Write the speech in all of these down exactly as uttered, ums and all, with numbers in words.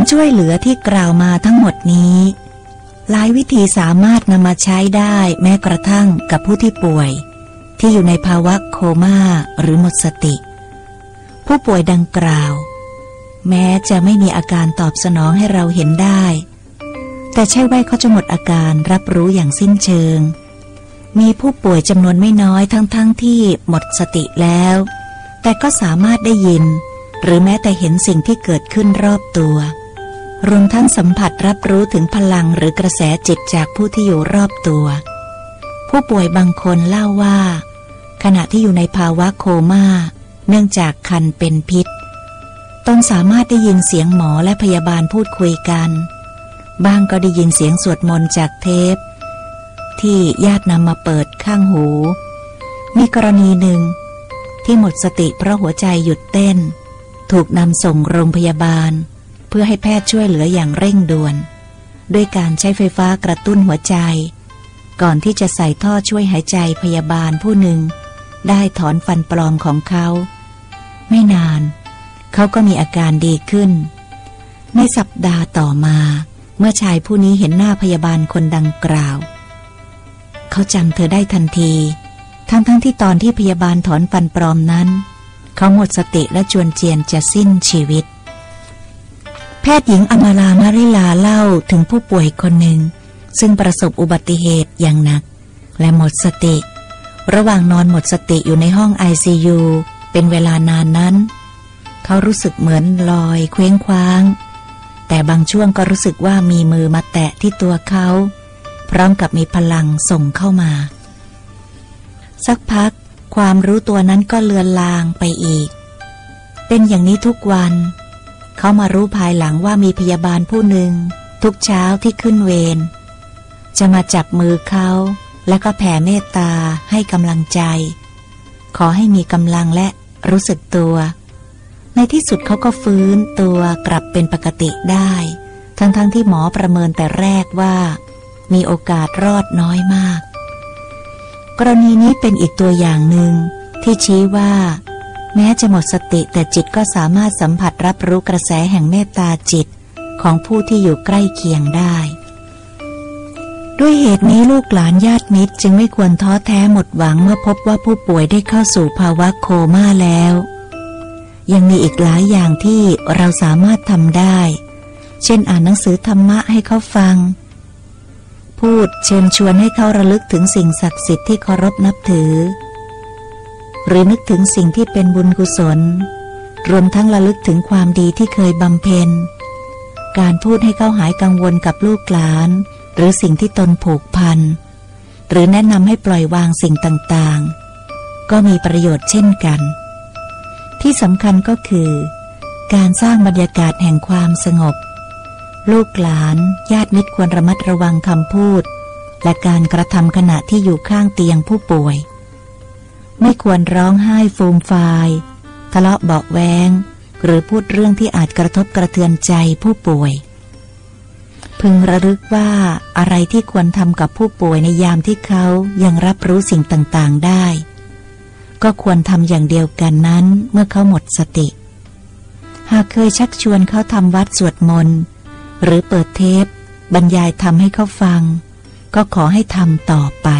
ช่วยเหลือที่กล่าวมาทั้งหมดนี้หลายวิธีสามารถนำมาใช้ได้แม้กระทั่งกับผู้ที่ป่วยที่อยู่ในภาวะโคม่าหรือหมดสติผู้ป่วยดังกล่าวแม้จะไม่มีอาการตอบสนองให้เราเห็นได้แต่ใช่ว่าเขาจะหมดอาการรับรู้อย่างสิ้นเชิงมีผู้ป่วยจำนวนไม่น้อยทั้งๆ ท, ที่หมดสติแล้วแต่ก็สามารถได้ยินหรือแม้แต่เห็นสิ่งที่เกิดขึ้นรอบตัวรวมทั้งสัมผัสรับรู้ถึงพลังหรือกระแสจิตจากผู้ที่อยู่รอบตัวผู้ป่วยบางคนเล่าว่าขณะที่อยู่ในภาวะโคม่าเนื่องจากคันเป็นพิษตนสามารถได้ยินเสียงหมอและพยาบาลพูดคุยกันบ้างก็ได้ยินเสียงสวดมนต์จากเทปที่ญาตินำมาเปิดข้างหูมีกรณีหนึ่งที่หมดสติเพราะหัวใจหยุดเต้นถูกนำส่งโรงพยาบาลเพื่อให้แพทย์ช่วยเหลืออย่างเร่งด่วนด้วยการใช้ไฟฟ้ากระตุ้นหัวใจก่อนที่จะใส่ท่อช่วยหายใจพยาบาลผู้หนึ่งได้ถอนฟันปลอมของเขาไม่นานเขาก็มีอาการดีขึ้นในสัปดาห์ต่อมาเมื่อชายผู้นี้เห็นหน้าพยาบาลคนดังกล่าวเขาจำเธอได้ทันทีทั้งๆ ท, ที่ตอนที่พยาบาลถอนฟันปลอมนั้นเขาหมดสติและจวนเจียนจะสิ้นชีวิตแพทย์หญิงอมาลามาริลาเล่าถึงผู้ป่วยคนหนึ่งซึ่งประสบอุบัติเหตุอย่างหนักและหมดสติระหว่างนอนหมดสติอยู่ในห้อง ไอ ซี ยู เป็นเวลานานนั้นเขารู้สึกเหมือนลอยเคว้งคว้างแต่บางช่วงก็รู้สึกว่ามีมือมาแตะที่ตัวเขาพร้อมกับมีพลังส่งเข้ามาสักพักความรู้ตัวนั้นก็เลือนลางไปอีกเป็นอย่างนี้ทุกวันเขามารู้ภายหลังว่ามีพยาบาลผู้หนึ่งทุกเช้าที่ขึ้นเวรจะมาจับมือเขาแล้วก็แผ่เมตตาให้กำลังใจขอให้มีกำลังและรู้สึกตัวในที่สุดเขาก็ฟื้นตัวกลับเป็นปกติได้ทั้งๆ ท, ที่หมอประเมินแต่แรกว่ามีโอกาสรอดน้อยมากกรณีนี้เป็นอีกตัวอย่างหนึ่งที่ชี้ว่าแม้จะหมดสติแต่จิตก็สามารถสัมผัสรับรู้กระแสแห่งเมตตาจิตของผู้ที่อยู่ใกล้เคียงได้ด้วยเหตุนี้ลูกหลานญาติมิตรจึงไม่ควรท้อแท้หมดหวังเมื่อพบว่าผู้ป่วยได้เข้าสู่ภาวะโคม่าแล้วยังมีอีกหลายอย่างที่เราสามารถทำได้เช่นอ่านหนังสือธรรมะให้เขาฟังพูดเชิญชวนให้เขาระลึกถึงสิ่งศักดิ์สิทธิ์ที่เคารพนับถือหรือนึกถึงสิ่งที่เป็นบุญกุศลรวมทั้งระลึกถึงความดีที่เคยบำเพ็ญการพูดให้เขาหายกังวลกับลูกหลานหรือสิ่งที่ตนผูกพันหรือแนะนำให้ปล่อยวางสิ่งต่างๆก็มีประโยชน์เช่นกันที่สำคัญก็คือการสร้างบรรยากาศแห่งความสงบลูกหลานญาติมิตรควรระมัดระวังคำพูดและการกระทำขณะที่อยู่ข้างเตียงผู้ป่วยไม่ควรร้องไห้ฟูมฟายทะเลาะเบาะแว้งหรือพูดเรื่องที่อาจกระทบกระเทือนใจผู้ป่วยพึงระลึกว่าอะไรที่ควรทำกับผู้ป่วยในยามที่เขายังรับรู้สิ่งต่างๆได้ก็ควรทำอย่างเดียวกันนั้นเมื่อเขาหมดสติหากเคยชักชวนเขาทำวัดสวดมนต์หรือเปิดเทปบรรยายธรรมให้เขาฟังก็ขอให้ทำต่อไป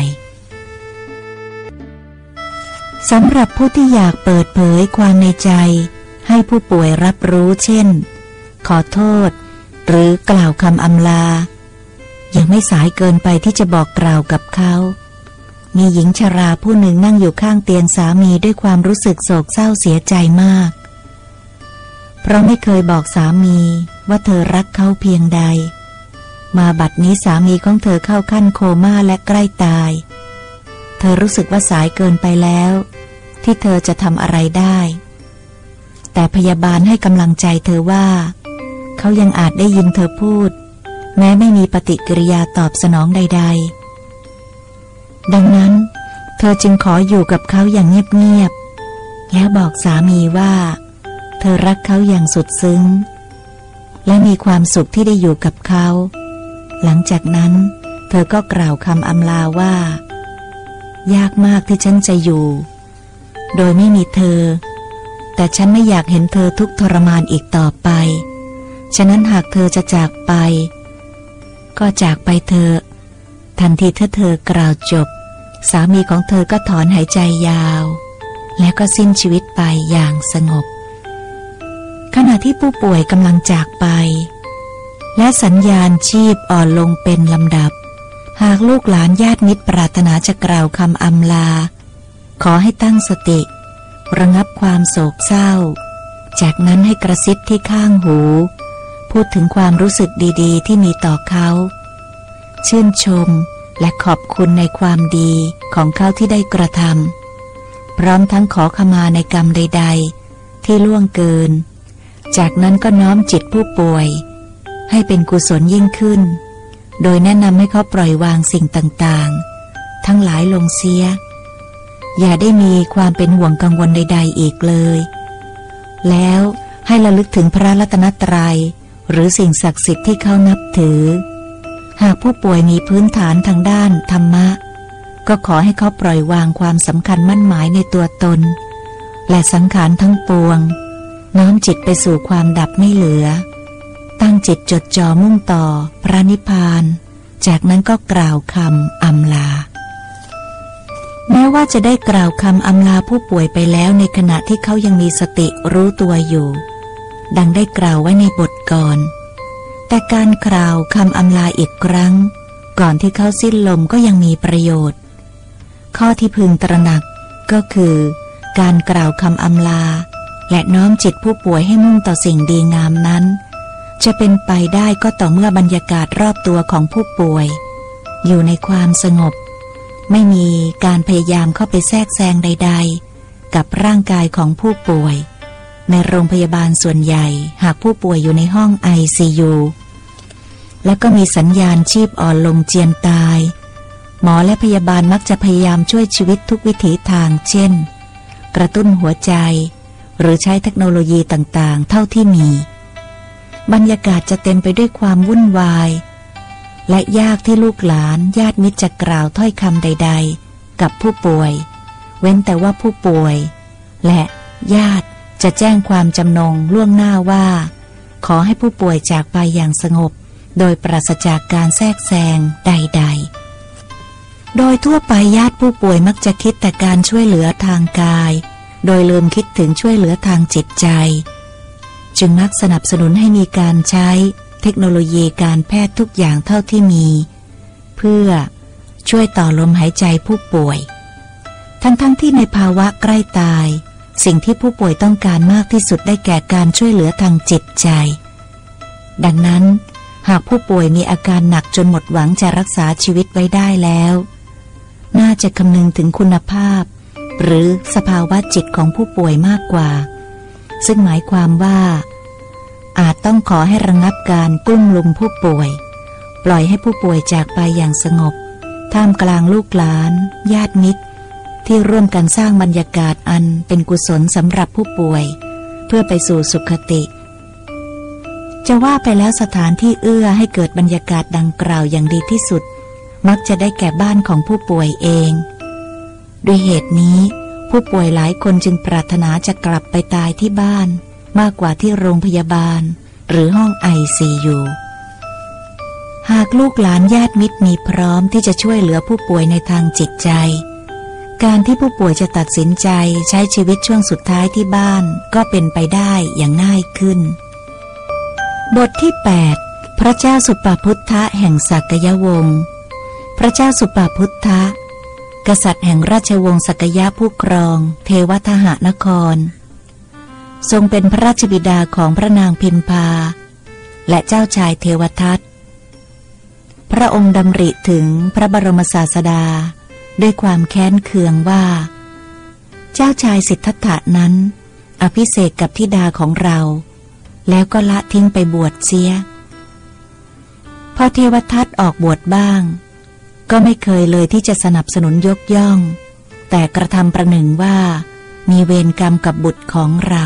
สำหรับผู้ที่อยากเปิดเผยความในใจให้ผู้ป่วยรับรู้เช่นขอโทษหรือกล่าวคำอำลายังไม่สายเกินไปที่จะบอกกล่าวกับเขามีหญิงชราผู้หนึ่งนั่งอยู่ข้างเตียงสามีด้วยความรู้สึกโศกเศร้าเสียใจมากเพราะไม่เคยบอกสามีว่าเธอรักเขาเพียงใดมาบัดนี้สามีของเธอเข้าขั้นโคม่าและใกล้ตายเธอรู้สึกว่าสายเกินไปแล้วที่เธอจะทำอะไรได้แต่พยาบาลให้กำลังใจเธอว่าเขายังอาจได้ยินเธอพูดแม้ไม่มีปฏิกิริยาตอบสนองใดๆดังนั้นเธอจึงขออยู่กับเขาอย่างเงียบๆแล้วบอกสามีว่าเธอรักเขาอย่างสุดซึ้งและมีความสุขที่ได้อยู่กับเขาหลังจากนั้นเธอก็กล่าวคำอำลาว่ายากมากที่ฉันจะอยู่โดยไม่มีเธอแต่ฉันไม่อยากเห็นเธอทุกข์ทรมานอีกต่อไปฉะนั้นหากเธอจะจากไปก็จากไปเถอะทันทีที่เธอกล่าวจบสามีของเธอก็ถอนหายใจยาวและก็สิ้นชีวิตไปอย่างสงบขณะที่ผู้ป่วยกำลังจากไปและสัญญาณชีพอ่อนลงเป็นลำดับหากลูกหลานญาติมิตรปรารถนาจะกล่าวคำอำลาขอให้ตั้งสติระงับความโศกเศร้าจากนั้นให้กระซิบที่ข้างหูพูดถึงความรู้สึกดีๆที่มีต่อเขาชื่นชมและขอบคุณในความดีของเขาที่ได้กระทำพร้อมทั้งขอขมาในกรรมใดๆที่ล่วงเกินจากนั้นก็น้อมจิตผู้ป่วยให้เป็นกุศลยิ่งขึ้นโดยแนะนำให้เขาปล่อยวางสิ่งต่างๆทั้งหลายลงเสียอย่าได้มีความเป็นห่วงกังวลใดๆอีกเลยแล้วให้ระลึกถึงพระรัตนตรัยหรือสิ่งศักดิ์สิทธิ์ที่เขานับถือหากผู้ป่วยมีพื้นฐานทางด้านธรรมะก็ขอให้เขาปล่อยวางความสำคัญมั่นหมายในตัวตนและสังขารทั้งปวงน้อมจิตไปสู่ความดับไม่เหลือตั้งจิตจดจ่อมุ่งต่อพระนิพพานจากนั้นก็กล่าวคำอำลาแม้ว่าจะได้กล่าวคำอำลาผู้ป่วยไปแล้วในขณะที่เขายังมีสติรู้ตัวอยู่ดังได้กล่าวไว้ในบทก่อนแต่การกล่าวคำอำลาอีกครั้งก่อนที่เขาสิ้นลมก็ยังมีประโยชน์ข้อที่พึงตระหนักก็คือการกล่าวคำอำลาและน้อมจิตผู้ป่วยให้มุ่งต่อสิ่งดีงามนั้นจะเป็นไปได้ก็ต่อเมื่อบรรยากาศรอบตัวของผู้ป่วยอยู่ในความสงบไม่มีการพยายามเข้าไปแทรกแซงใดๆกับร่างกายของผู้ป่วยในโรงพยาบาลส่วนใหญ่หากผู้ป่วยอยู่ในห้อง ไอ ซี ยู แล้วก็มีสัญญาณชีพอ่อนลงเจียนตายหมอและพยาบาลมักจะพยายามช่วยชีวิตทุกวิถีทางเช่นกระตุ้นหัวใจหรือใช้เทคโนโลยีต่างๆเท่าที่มีบรรยากาศจะเต็มไปด้วยความวุ่นวายและยากที่ลูกหลานญาติมิตรจะกล่าวถ้อยคำใดๆกับผู้ป่วยเว้นแต่ว่าผู้ป่วยและญาติจะแจ้งความจำนงล่วงหน้าว่าขอให้ผู้ป่วยจากไปอย่างสงบโดยปราศจากการแทรกแซงใดๆโดยทั่วไปญาติผู้ป่วยมักจะคิดแต่การช่วยเหลือทางกายโดยลืมคิดถึงช่วยเหลือทางจิตใจจึงมักสนับสนุนให้มีการใช้เทคโนโลยีการแพทย์ทุกอย่างเท่าที่มีเพื่อช่วยต่อลมหายใจผู้ป่วยทั้งๆ ท, ที่ในภาวะใกล้ตายสิ่งที่ผู้ป่วยต้องการมากที่สุดได้แก่การช่วยเหลือทางจิตใจดังนั้นหากผู้ป่วยมีอาการหนักจนหมดหวังจะรักษาชีวิตไว้ได้แล้วน่าจะคำนึงถึงคุณภาพหรือสภาวะจิตของผู้ป่วยมากกว่าซึ่งหมายความว่าอาจต้องขอให้ระงับการกลุ้มลุมผู้ป่วยปล่อยให้ผู้ป่วยจากไปอย่างสงบท่ามกลางลูกหลานญาติมิตรที่ร่วมกันสร้างบรรยากาศอันเป็นกุศลสำหรับผู้ป่วยเพื่อไปสู่สุขติจะว่าไปแล้วสถานที่เอื้อให้เกิดบรรยากาศดังกล่าวอย่างดีที่สุดมักจะได้แก่บ้านของผู้ป่วยเองด้วยเหตุนี้ผู้ป่วยหลายคนจึงปรารถนาจะกลับไปตายที่บ้านมากกว่าที่โรงพยาบาลหรือห้อง ไอ ซี ยู หากลูกหลานญาติมิตรมีพร้อมที่จะช่วยเหลือผู้ป่วยในทางจิตใจการที่ผู้ป่วยจะตัดสินใจใช้ชีวิตช่วงสุดท้ายที่บ้านก็เป็นไปได้อย่างง่ายขึ้นบทที่ แปด พระเจ้าสุปพุทธะแห่งสักยวงศ์พระเจ้าสุปพุทธะกษัตริย์แห่งราชวงศ์สักยะผู้ครองเทวทหนครทรงเป็นพระราชบิดาของพระนางพิมพาและเจ้าชายเทวทัตพระองค์ดำริถึงพระบรมศาสดาด้วยความแค้นเคืองว่าเจ้าชายสิทธัตถะนั้นอภิเษกกับธิดาของเราแล้วก็ละทิ้งไปบวชเสียพอเทวทัตออกบวชบ้างก็ไม่เคยเลยที่จะสนับสนุนยกย่องแต่กระทำประหนึ่งว่ามีเวรกรรมกับบุตรของเรา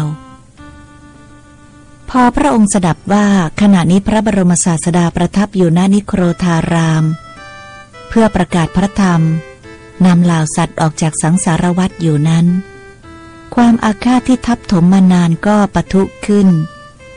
พอพระองค์สดับว่าขณะนี้พระบรมศาสดาประทับอยู่ณนิโครธารามเพื่อประกาศพระธรรมนำเหล่าสัตว์ออกจากสังสารวัฏอยู่นั้นความอาฆาตที่ทับถมมานานก็ปะทุขึ้นพ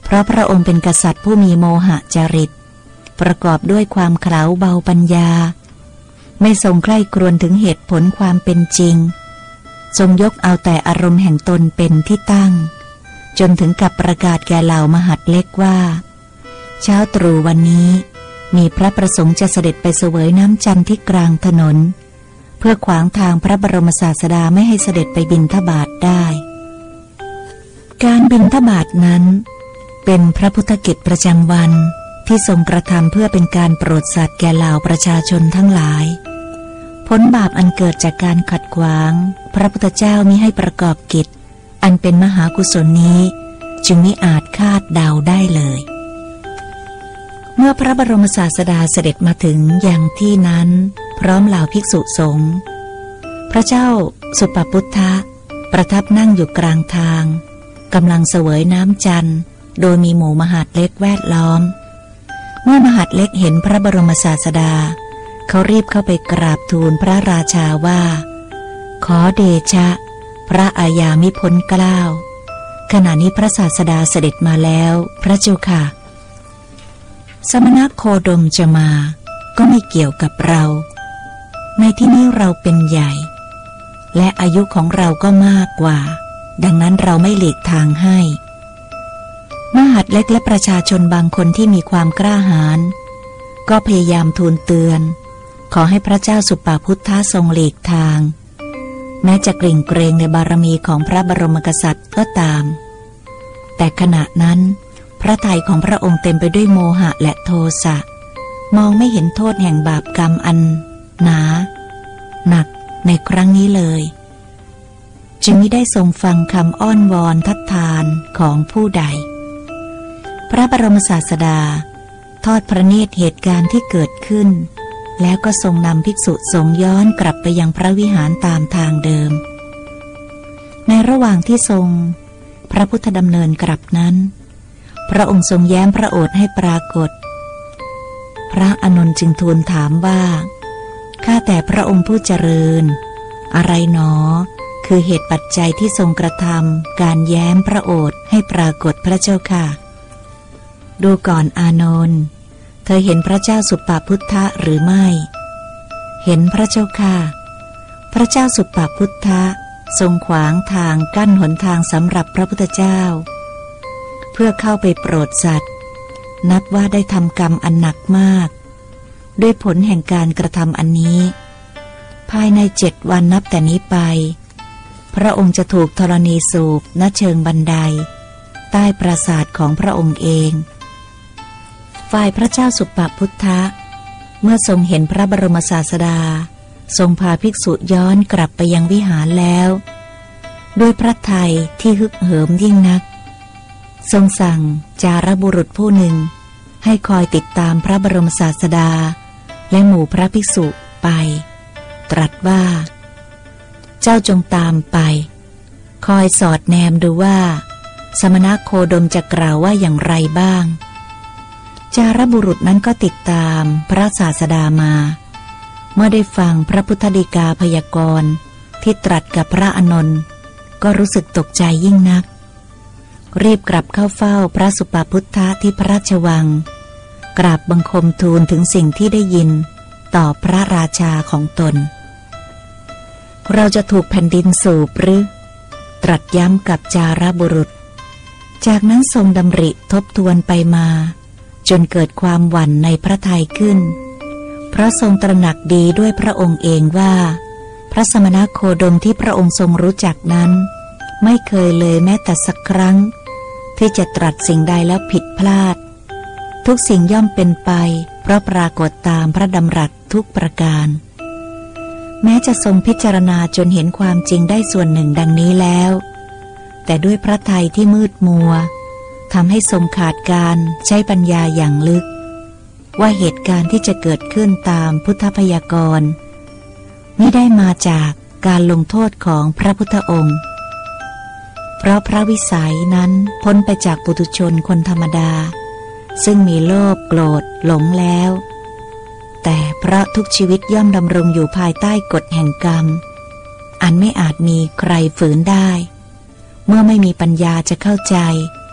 เพราะพระองค์เป็นกษัตริย์ผู้มีโมหะจริตประกอบด้วยความเขลาเบาปัญญาไม่ทรงใคร่ครวญถึงเหตุผลความเป็นจริงทรงยกเอาแต่อารมณ์แห่งตนเป็นที่ตั้งจนถึงกับประกาศแก่เหล่ามหาดเล็กว่าเช้าตรู่วันนี้มีพระประสงค์จะเสด็จไปเสวยน้ำจันทร์ที่กลางถนนเพื่อขวางทางพระบรมศาสดาไม่ให้เสด็จไปบิณฑบาตได้การบิณฑบาตนั้นเป็นพระพุทธกิจประจำวันที่ทรงกระทำเพื่อเป็นการโปรดสัตว์แก่เหล่าประชาชนทั้งหลายผลบาปอันเกิดจากการขัดขวางพระพุทธเจ้ามิให้ประกอบกิจอันเป็นมหากุศลนี้จึงมิอาจคาดเดาได้เลยเมื่อพระบรมศาสดาเสด็จมาถึงยังที่นั้นพร้อมเหล่าภิกษุสงฆ์พระเจ้าสุปพุทธะประทับนั่งอยู่กลางทางกำลังเสวยน้ำจันทร์โดยมีหมู่มหาดเล็กแวดล้อมเมื่อมหาดเล็กเห็นพระบรมศาสดาเขารีบเข้าไปกราบทูลพระราชาว่าขอเดชะพระอาญามิพ้นเกล้าขณะนี้พระศาสดาเสด็จมาแล้วพระเจ้าค่ะสมณโคดมจะมาก็ไม่เกี่ยวกับเราในที่นี้เราเป็นใหญ่และอายุของเราก็มากกว่าดังนั้นเราไม่หลีกทางให้มหาดเล็กและประชาชนบางคนที่มีความกล้าหาญก็พยายามทูลเตือนขอให้พระเจ้าสุปพุทธะทรงหลีกทางแม้จะเกรงเกรงในบารมีของพระบรมกษัตริย์ก็ตามแต่ขณะนั้นพระทัยของพระองค์เต็มไปด้วยโมหะและโทสะมองไม่เห็นโทษแห่งบาปกรรมอันหนาหนักในครั้งนี้เลยจึงไม่ได้ทรงฟังคำอ้อนวอนทัดทานของผู้ใดพระบรมศาสดาทอดพระเนตรเหตุการณ์ที่เกิดขึ้นแล้วก็ทรงนำภิกษุสงฆ์ย้อนกลับไปยังพระวิหารตามทางเดิมในระหว่างที่ทรงพระพุทธดำเนินกลับนั้นพระองค์ทรงแย้มพระโอษฐ์ให้ปรากฏพระอานนท์จึงทูลถามว่าข้าแต่พระองค์ผู้เจริญอะไรหนอคือเหตุปัจจัยที่ทรงกระทำการแย้มพระโอษฐ์ให้ปรากฏพระเจ้าค่ะดูก่อนอานนท์เธอเห็นพระเจ้าสุปพุทธะหรือไม่เห็นพระเจ้าค่ะพระเจ้าสุปพุทธะทรงขวางทางกั้นหนทางสำหรับพระพุทธเจ้าเพื่อเข้าไปโปรดสัตว์นับว่าได้ทำกรรมอันหนักมากด้วยผลแห่งการกระทำอันนี้ภายในเจ็ดวันนับแต่นี้ไปพระองค์จะถูกธรณีสูบณเชิงบันไดใต้ปราสาทของพระองค์เองฝ่ายพระเจ้าสุปพุทธะเมื่อทรงเห็นพระบรมศาสดาทรงพาภิกษุย้อนกลับไปยังวิหารแล้วด้วยพระทัยที่ฮึกเหิมยิ่งนักทรงสั่งจารบุรุษผู้หนึ่งให้คอยติดตามพระบรมศาสดาและหมู่พระภิกษุไปตรัสว่าเจ้าจงตามไปคอยสอดแนมดูว่าสมณโคดมจะกล่าวว่าอย่างไรบ้างจารบุรุษนั้นก็ติดตามพระศาสดามาเมื่อได้ฟังพระพุทธฎีกาพยากรณ์ที่ตรัสกับพระอานนท์ก็รู้สึกตกใจยิ่งนักรีบกลับเข้าเฝ้าพระสุปพุทธะที่พระราชวังกราบบังคมทูลถึงสิ่งที่ได้ยินต่อพระราชาของตนเราจะถูกแผ่นดินสูบหรือตรัสย้ำกับจารบุรุษจากนั้นทรงดำริทบทวนไปมาจนเกิดความหวั่นในพระทัยขึ้นเพราะทรงตระหนักดีด้วยพระองค์เองว่าพระสมณโคดมที่พระองค์ทรงรู้จักนั้นไม่เคยเลยแม้แต่สักครั้งที่จะตรัสสิ่งใดแล้วผิดพลาดทุกสิ่งย่อมเป็นไปเพราะปรากฏตามพระดำรัสทุกประการแม้จะทรงพิจารณาจนเห็นความจริงได้ส่วนหนึ่งดังนี้แล้วแต่ด้วยพระทัยที่มืดมัวทำให้ทรงขาดการใช้ปัญญาอย่างลึกว่าเหตุการณ์ที่จะเกิดขึ้นตามพุทธพยากรณ์มิได้มาจากการลงโทษของพระพุทธองค์เพราะพระวิสัยนั้นพ้นไปจากปุถุชนคนธรรมดาซึ่งมีโลภโกรธหลงแล้วแต่เพราะทุกชีวิตย่อมดำรงอยู่ภายใต้กฎแห่งกรรมอันไม่อาจมีใครฝืนได้เมื่อไม่มีปัญญาจะเข้าใจ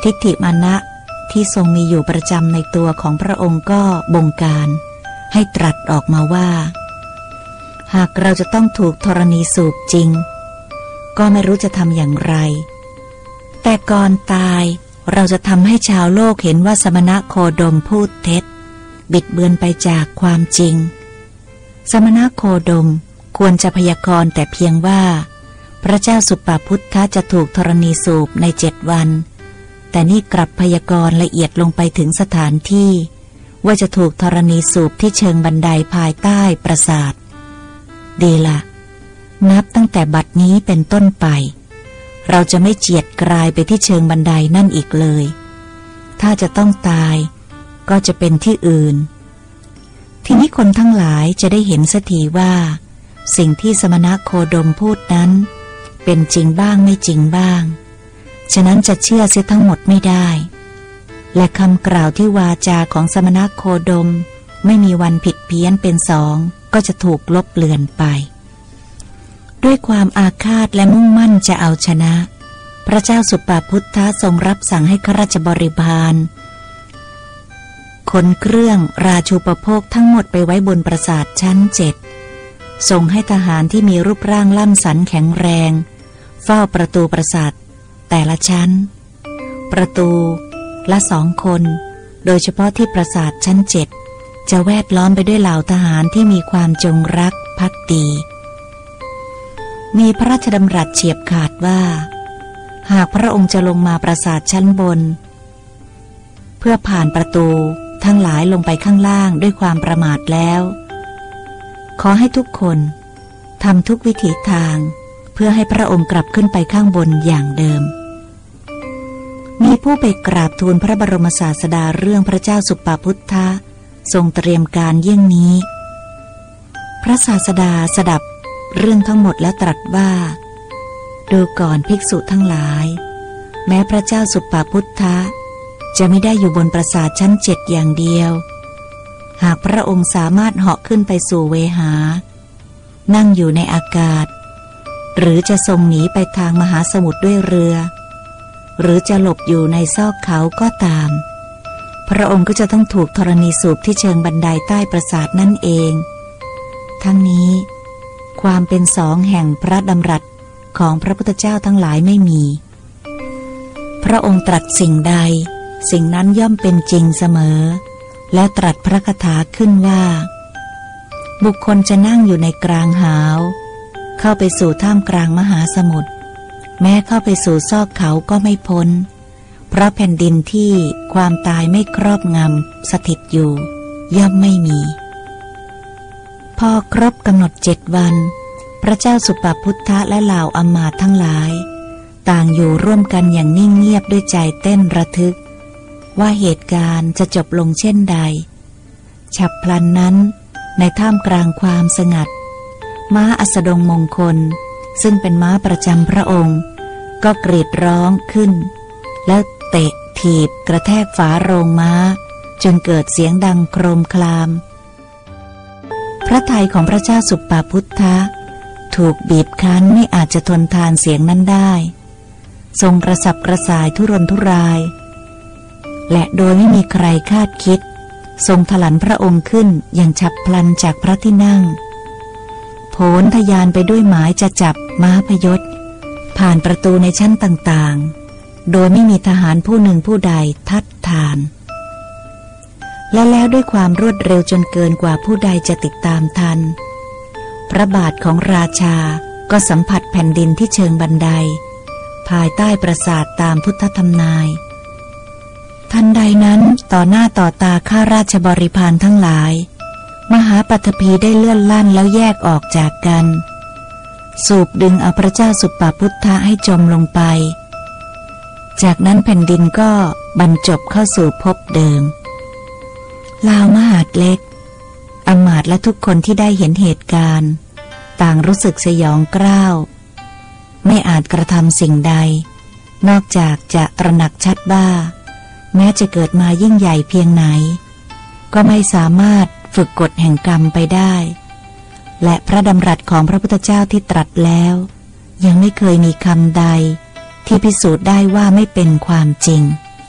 ทิฏฐิมานะที่ทรงมีอยู่ประจำในตัวของพระองค์ก็บงการให้ตรัสออกมาว่าหากเราจะต้องถูกธรณีสูบจริงก็ไม่รู้จะทำอย่างไรแต่ก่อนตายเราจะทำให้ชาวโลกเห็นว่าสมณะโคดมพูดเท็จบิดเบือนไปจากความจริงสมณะโคดมควรจะพยากรณ์แต่เพียงว่าพระเจ้าสุปาพุทธะจะถูกธรณีสูบในเจ็ดวันแต่นี่กลับพยากรณ์ละเอียดลงไปถึงสถานที่ว่าจะถูกธรณีสูบที่เชิงบันไดภายใต้ปราสาทดีละนับตั้งแต่บัดนี้เป็นต้นไปเราจะไม่เจียดกลายไปที่เชิงบันไดนั่นอีกเลยถ้าจะต้องตายก็จะเป็นที่อื่นทีนี้คนทั้งหลายจะได้เห็นสักทีว่าสิ่งที่สมณโคดมพูดนั้นเป็นจริงบ้างไม่จริงบ้างฉะนั้นจะเชื่อเสียทั้งหมดไม่ได้และคำกล่าวที่วาจาของสมณโคดมไม่มีวันผิดเพี้ยนเป็นสองก็จะถูกลบเลือนไปด้วยความอาฆาตและมุ่งมั่นจะเอาชนะพระเจ้าสุปาพุทธะทรงรับสั่งให้ข้าราชบริพารขนเครื่องราชูปโภคทั้งหมดไปไว้บนปราสาทชั้นเจ็ดส่งให้ทหารที่มีรูปร่างล่ำสันแข็งแรงเฝ้าประตูปราสาทแต่ละชั้นประตูละสองคนโดยเฉพาะที่ปราสาทชั้นเจ็ดจะแวดล้อมไปด้วยเหล่าทหารที่มีความจงรักภักดีมีพระราชดำรัสเฉียบขาดว่าหากพระองค์จะลงมาปราสาทชั้นบนเพื่อผ่านประตูทั้งหลายลงไปข้างล่างด้วยความประมาทแล้วขอให้ทุกคนทำทุกวิถีทางเพื่อให้พระองค์กลับขึ้นไปข้างบนอย่างเดิมมีผู้ไปกราบทูลพระบรมศาสดาเรื่องพระเจ้าสุปาพุทธะทรงเตรียมการเยี่ยงนี้พระศาสดาสดับเรื่องทั้งหมดแล้วตรัสว่าดูก่อนภิกษุทั้งหลายแม้พระเจ้าสุปาพุทธะจะไม่ได้อยู่บนปราสาทชั้นเจ็ดอย่างเดียวหากพระองค์สามารถเหาะขึ้นไปสู่เวหานั่งอยู่ในอากาศหรือจะทรงหนีไปทางมหาสมุทรด้วยเรือหรือจะหลบอยู่ในซอกเขาก็ตามพระองค์ก็จะต้องถูกธรณีสูบที่เชิงบันไดใต้ปราสาทนั่นเองทั้งนี้ความเป็นสองแห่งพระดำรัสของพระพุทธเจ้าทั้งหลายไม่มีพระองค์ตรัสสิ่งใดสิ่งนั้นย่อมเป็นจริงเสมอและตรัสพระคาถาขึ้นว่าบุคคลจะนั่งอยู่ในกลางหาวเข้าไปสู่ท่ามกลางมหาสมุทรแม้เข้าไปสู่ซอกเขาก็ไม่พ้นเพราะแผ่นดินที่ความตายไม่ครอบงำสถิตอยู่ย่อมไม่มีพอครบกำหนดเจ็ดวันพระเจ้าสุปาพุทธะและเหล่าอำมาตย์ทั้งหลายต่างอยู่ร่วมกันอย่างนิ่งเงียบด้วยใจเต้นระทึกว่าเหตุการณ์จะจบลงเช่นใดฉับพลันนั้นในท่ามกลางความสงัดม้าอัสดงมงคลซึ่งเป็นม้าประจำพระองค์ก็กรีดร้องขึ้นแล้วเตะถีบกระแทกฝาโรงม้าจนเกิดเสียงดังโครมครามพระทัยของพระเจ้าสุปาพุทธะถูกบีบคั้นไม่อาจจะทนทานเสียงนั้นได้ทรงกระสับกระส่ายทุรนทุรายและโดยไม่มีใครคาดคิดทรงถลันพระองค์ขึ้นอย่างฉับพลันจากพระที่นั่งโผนทะยานไปด้วยหมายจะจับม้าพยศผ่านประตูในชั้นต่างๆโดยไม่มีทหารผู้หนึ่งผู้ใดทัดทานและแล้วด้วยความรวดเร็วจนเกินกว่าผู้ใดจะติดตามทันพระบาทของราชาก็สัมผัสแผ่นดินที่เชิงบันไดภายใต้ปราสาทตามพุทธธรรมนายทันใดนั้นต่อหน้าต่อตาข้าราชบริพารทั้งหลายมหาปัทภีได้เลื่อนลั่นแล้วแยกออกจากกันสูบดึงเอาพระเจ้าสุปาพุทธะให้จมลงไปจากนั้นแผ่นดินก็บรรจบเข้าสู่ภพเดิมลาวมหาดเล็กอมาตย์และทุกคนที่ได้เห็นเหตุการณ์ต่างรู้สึกสยองกร้าวไม่อาจกระทำสิ่งใดนอกจากจะตระหนักชัดว่าแม้จะเกิดมายิ่งใหญ่เพียงไหนก็ไม่สามารถฝึกกฎแห่งกรรมไปได้และพระดำรัสของพระพุทธเจ้าที่ตรัสแล้วยังไม่เคยมีคำใดที่พิสูจน์ได้ว่าไม่เป็นความจริง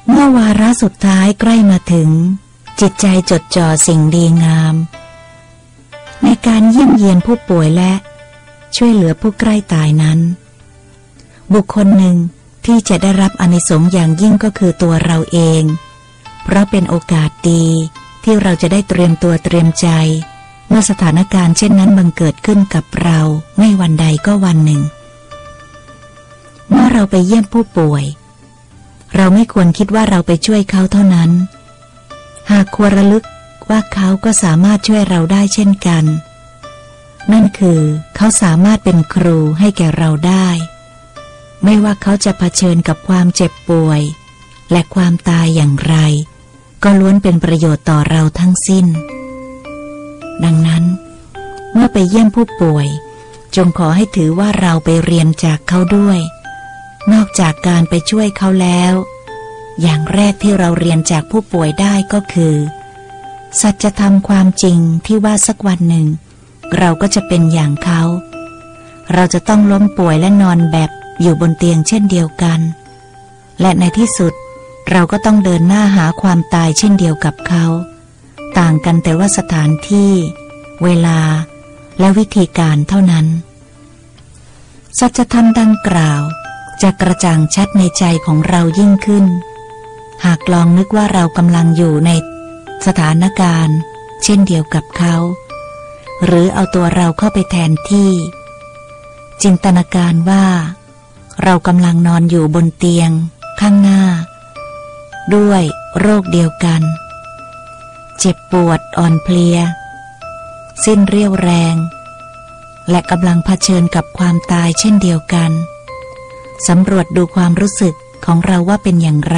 เมื่อวาระสุดท้ายใกล้มาถึงจิตใจจดจ่อสิ่งดีงามในการเยี่ยมเยียนผู้ป่วยและช่วยเหลือผู้ใกล้ตายนั้นบุคคลหนึ่งที่จะได้รับอานิสงส์อย่างยิ่งก็คือตัวเราเองเพราะเป็นโอกาสดีที่เราจะได้เตรียมตัวเตรียมใจเมื่อสถานการณ์เช่นนั้นบังเกิดขึ้นกับเราไม่วันใดก็วันหนึ่งเมื่อเราไปเยี่ยมผู้ป่วยเราไม่ควรคิดว่าเราไปช่วยเขาเท่านั้นหากควรระลึกว่าเขาก็สามารถช่วยเราได้เช่นกันนั่นคือเขาสามารถเป็นครูให้แก่เราได้ไม่ว่าเขาจะเผชิญกับความเจ็บป่วยและความตายอย่างไรก็ล้วนเป็นประโยชน์ต่อเราทั้งสิ้นดังนั้นเมื่อไปเยี่ยมผู้ป่วยจงขอให้ถือว่าเราไปเรียนจากเขาด้วยนอกจากการไปช่วยเขาแล้วอย่างแรกที่เราเรียนจากผู้ป่วยได้ก็คือสัจธรรมความจริงที่ว่าสักวันหนึ่งเราก็จะเป็นอย่างเขาเราจะต้องล้มป่วยและนอนแบบอยู่บนเตียงเช่นเดียวกันและในที่สุดเราก็ต้องเดินหน้าหาความตายเช่นเดียวกับเขาต่างกันแต่ว่าสถานที่เวลาและวิธีการเท่านั้นสัจธรรมดังกล่าวจะกระจ่างชัดในใจของเรายิ่งขึ้นหากลองนึกว่าเรากำลังอยู่ในสถานการณ์เช่นเดียวกับเขาหรือเอาตัวเราเข้าไปแทนที่จินตนาการว่าเรากำลังนอนอยู่บนเตียงข้างหน้าด้วยโรคเดียวกันเจ็บปวดอ่อนเพลียสิ้นเรี่ยวแรงและกำลังเผชิญกับความตายเช่นเดียวกันสำรวจดูความรู้สึกของเราว่าเป็นอย่างไร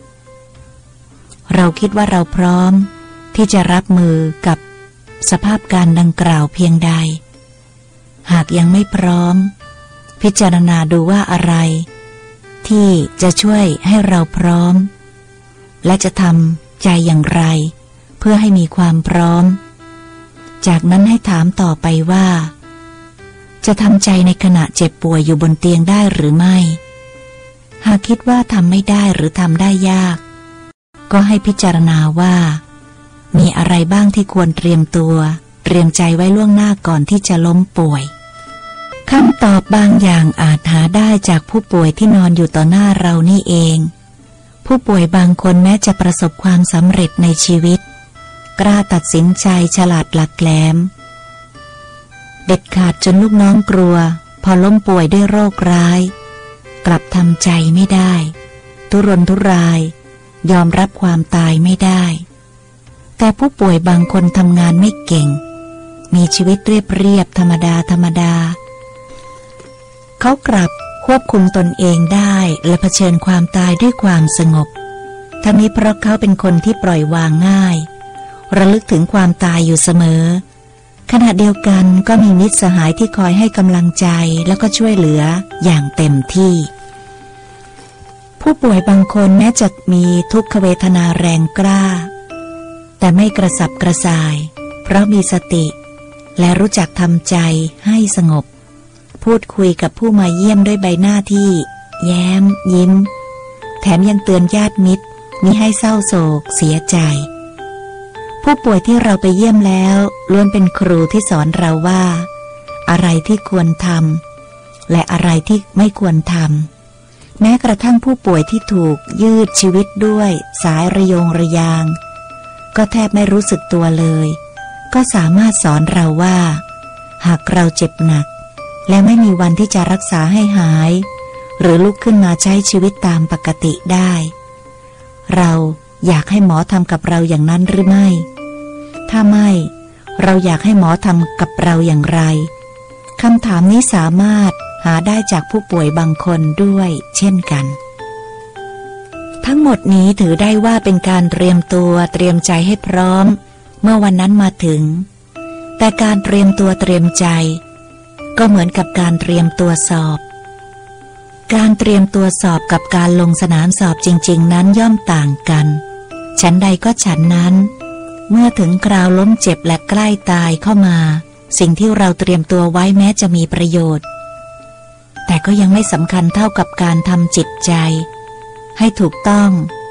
เราคิดว่าเราพร้อมที่จะรับมือกับสภาพการดังกล่าวเพียงใดหากยังไม่พร้อมพิจารณาดูว่าอะไรที่จะช่วยให้เราพร้อมและจะทำใจอย่างไรเพื่อให้มีความพร้อมจากนั้นให้ถามต่อไปว่าจะทำใจในขณะเจ็บป่วยอยู่บนเตียงได้หรือไม่หากคิดว่าทำไม่ได้หรือทำได้ยากก็ให้พิจารณาว่ามีอะไรบ้างที่ควรเตรียมตัวเตรียมใจไว้ล่วงหน้าก่อนที่จะล้มป่วยคำตอบบางอย่างอาจหาได้จากผู้ป่วยที่นอนอยู่ต่อหน้าเรานี่เองผู้ป่วยบางคนแม้จะประสบความสำเร็จในชีวิตกล้าตัดสินใจฉลาดหลักแหลมเด็ดขาดจนลูกน้องกลัวพอล้มป่วยด้วยโรคร้ายกลับทำใจไม่ได้ทุรนทุรายยอมรับความตายไม่ได้แต่ผู้ป่วยบางคนทำงานไม่เก่งมีชีวิตเรียบเรียบธรรมดาธรรมดาเขากลับควบคุมตนเองได้และเผชิญความตายด้วยความสงบทั้งนี้เพราะเขาเป็นคนที่ปล่อยวางง่ายระลึกถึงความตายอยู่เสมอขณะเดียวกันก็มีมิตรสหายที่คอยให้กำลังใจแล้วก็ช่วยเหลืออย่างเต็มที่ผู้ป่วยบางคนแม้จะมีทุกขเวทนาแรงกล้าแต่ไม่กระสับกระส่ายเพราะมีสติและรู้จักทำใจให้สงบพูดคุยกับผู้มาเยี่ยมด้วยใบหน้าที่แย้มยิ้มแถมยังเตือนญาติมิตรมิให้เศร้าโศกเสียใจผู้ป่วยที่เราไปเยี่ยมแล้วล้วนเป็นครูที่สอนเราว่าอะไรที่ควรทำและอะไรที่ไม่ควรทำแม้กระทั่งผู้ป่วยที่ถูกยืดชีวิตด้วยสายระยงระยางก็แทบไม่รู้สึกตัวเลยก็สามารถสอนเราว่าหากเราเจ็บหนักและไม่มีวันที่จะรักษาให้หายหรือลุกขึ้นมาใช้ชีวิตตามปกติได้เราอยากให้หมอทำกับเราอย่างนั้นหรือไม่ถ้าไม่เราอยากให้หมอทำกับเราอย่างไรคำถามนี้สามารถหาได้จากผู้ป่วยบางคนด้วยเช่นกันทั้งหมดนี้ถือได้ว่าเป็นการเตรียมตัวเตรียมใจให้พร้อมเมื่อวันนั้นมาถึงแต่การเตรียมตัวเตรียมใจก็เหมือนกับการเตรียมตัวสอบการเตรียมตัวสอบกับการลงสนามสอบจริงๆนั้นย่อมต่างกันฉันใดก็ฉันนั้นเมื่อถึงคราวล้มเจ็บและใกล้ตายเข้ามาสิ่งที่เราเตรียมตัวไว้แม้จะมีประโยชน์แต่ก็ยังไม่สำคัญเท่ากับการทำจิตใจให้ถูกต้อง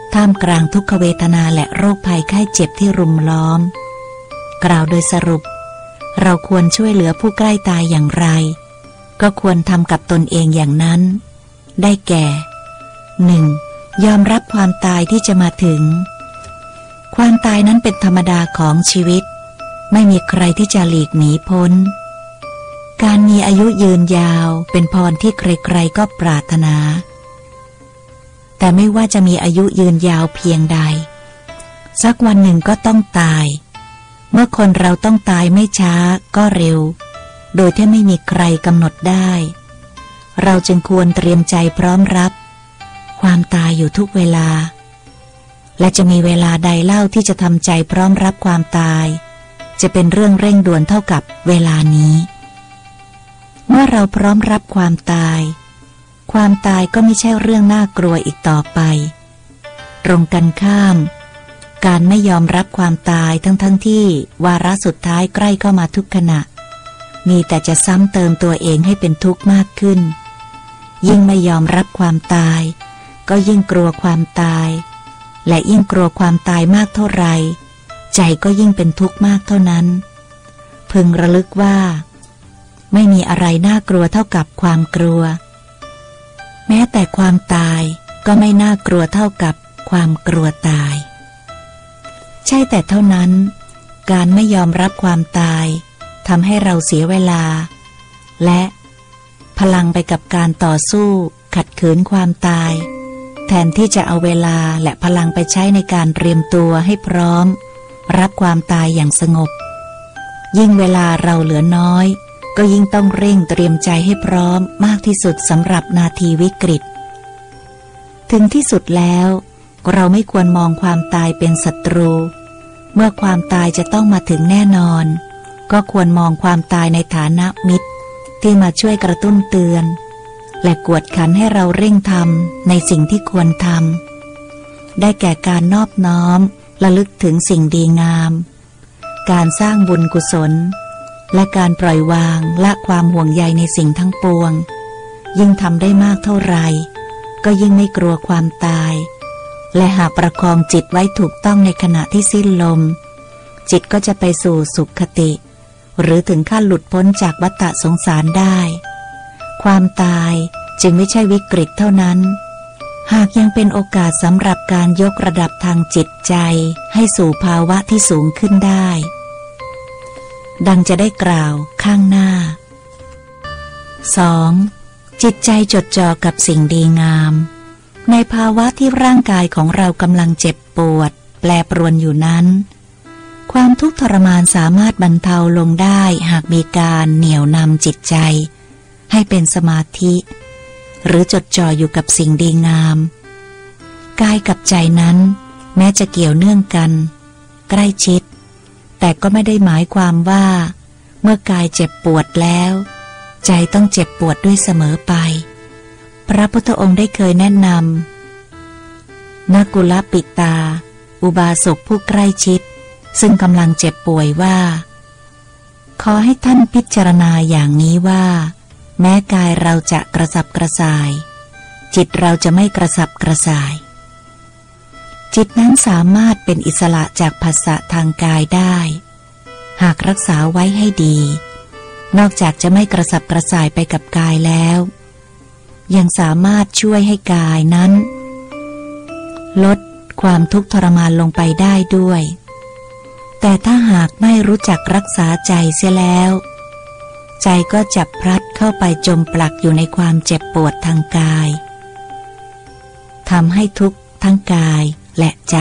ท่ามกลางทุกขเวทนาและโรคภัยไข้เจ็บที่รุมล้อมกล่าวโดยสรุปเราควรช่วยเหลือผู้ใกล้ตายอย่างไรก็ควรทำกับตนเองอย่างนั้นได้แก่ หนึ่ง. ยอมรับความตายที่จะมาถึงความตายนั้นเป็นธรรมดาของชีวิตไม่มีใครที่จะหลีกหนีพ้นการมีอายุยืนยาวเป็นพรที่ใครๆก็ปรารถนาแต่ไม่ว่าจะมีอายุยืนยาวเพียงใดสักวันหนึ่งก็ต้องตายเมื่อคนเราต้องตายไม่ช้าก็เร็วโดยที่ไม่มีใครกำหนดได้เราจึงควรเตรียมใจพร้อมรับความตายอยู่ทุกเวลาและจะมีเวลาใดเล่าที่จะทำใจพร้อมรับความตายจะเป็นเรื่องเร่งด่วนเท่ากับเวลานี้เมื่อเราพร้อมรับความตายความตายก็ไม่ใช่เรื่องน่ากลัวอีกต่อไปตรงกันข้ามการไม่ยอมรับความตายทั้งๆ ท, ที่วาระสุดท้ายใกล้เข้ามาทุกขณะมีแต่จะซ้ำเติมตัวเองให้เป็นทุกข์มากขึ้นยิ่งไม่ยอมรับความตายก็ยิ่งกลัวความตายและยิ่งกลัวความตายมากเท่าไรใจก็ยิ่งเป็นทุกข์มากเท่านั้นพึงระลึกว่าไม่มีอะไรน่ากลัวเท่ากับความกลัวแม้แต่ความตายก็ไม่น่ากลัวเท่ากับความกลัวตายใช่แต่เท่านั้นการไม่ยอมรับความตายทำให้เราเสียเวลาและพลังไปกับการต่อสู้ขัดขืนความตายแทนที่จะเอาเวลาและพลังไปใช้ในการเตรียมตัวให้พร้อมรับความตายอย่างสงบยิ่งเวลาเราเหลือน้อยก็ยิ่งต้องเร่งเตรียมใจให้พร้อมมากที่สุดสำหรับนาทีวิกฤตถึงที่สุดแล้วเราไม่ควรมองความตายเป็นศัตรูเมื่อความตายจะต้องมาถึงแน่นอนก็ควรมองความตายในฐานะมิตรที่มาช่วยกระตุ้นเตือนและกวดขันให้เราเร่งทำในสิ่งที่ควรทำได้แก่การนอบน้อมระลึกถึงสิ่งดีงามการสร้างบุญกุศลและการปล่อยวางละความห่วงใยในสิ่งทั้งปวงยิ่งทำได้มากเท่าไรก็ยิ่งไม่กลัวความตายและหากประคองจิตไว้ถูกต้องในขณะที่สิ้นลมจิตก็จะไปสู่สุขคติหรือถึงขั้นหลุดพ้นจากวัฏสงสารได้ความตายจึงไม่ใช่วิกฤตเท่านั้นหากยังเป็นโอกาสสำหรับการยกระดับทางจิตใจให้สู่ภาวะที่สูงขึ้นได้ดังจะได้กล่าวข้างหน้า สอง. จิตใจจดจ่อกับสิ่งดีงามในภาวะที่ร่างกายของเรากำลังเจ็บปวดแปรปรวนอยู่นั้นความทุกข์ทรมานสามารถบรรเทาลงได้หากมีการเหนี่ยวนำจิตใจให้เป็นสมาธิหรือจดจ่ออยู่กับสิ่งดีงามกายกับใจนั้นแม้จะเกี่ยวเนื่องกันใกล้ชิดแต่ก็ไม่ได้หมายความว่าเมื่อกายเจ็บปวดแล้วใจต้องเจ็บปวดด้วยเสมอไปพระพุทธองค์ได้เคยแนะนำนักกุลปิตาอุบาสกผู้ใกล้ชิดซึ่งกำลังเจ็บป่วยว่าขอให้ท่านพิจารณาอย่างนี้ว่าแม้กายเราจะกระสับกระส่ายจิตเราจะไม่กระสับกระส่ายจิตนั้นสามารถเป็นอิสระจากภาษะทางกายได้หากรักษาไว้ให้ดีนอกจากจะไม่กระสับกระส่ายไปกับกายแล้วยังสามารถช่วยให้กายนั้นลดความทุกข์ทรมานลงไปได้ด้วยแต่ถ้าหากไม่รู้จักรักษาใจเสียแล้วใจก็จะพลัดเข้าไปจมปลักอยู่ในความเจ็บปวดทางกายทำให้ทุกข์ทั้งกายและใจ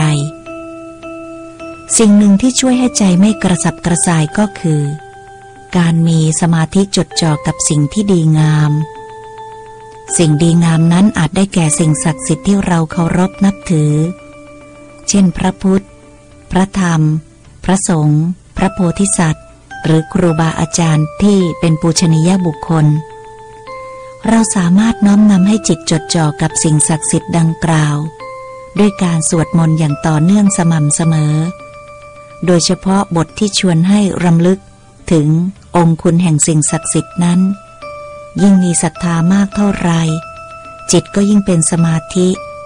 สิ่งหนึ่งที่ช่วยให้ใจไม่กระสับกระส่ายก็คือการมีสมาธิจดจ่อกับสิ่งที่ดีงามสิ่งดีงามนั้นอาจได้แก่สิ่งศักดิ์สิทธิ์ที่เราเคารพนับถือเช่นพระพุทธพระธรรมพระสงฆ์พระโพธิสัตว์หรือครูบาอาจารย์ที่เป็นปูชนียบุคคลเราสามารถน้อมนำให้จิตจดจ่อกับสิ่งศักดิ์สิทธิ์ดังกล่าวด้วยการสวดมนต์อย่างต่อเนื่องสม่ำเสมอโดยเฉพาะบทที่ชวนให้รำลึกถึงองค์คุณแห่งสิ่งศักดิ์สิทธิ์นั้นยิ่งมีศรัทธามากเท่าไรจิตก็ยิ่งเป็นสมาธิ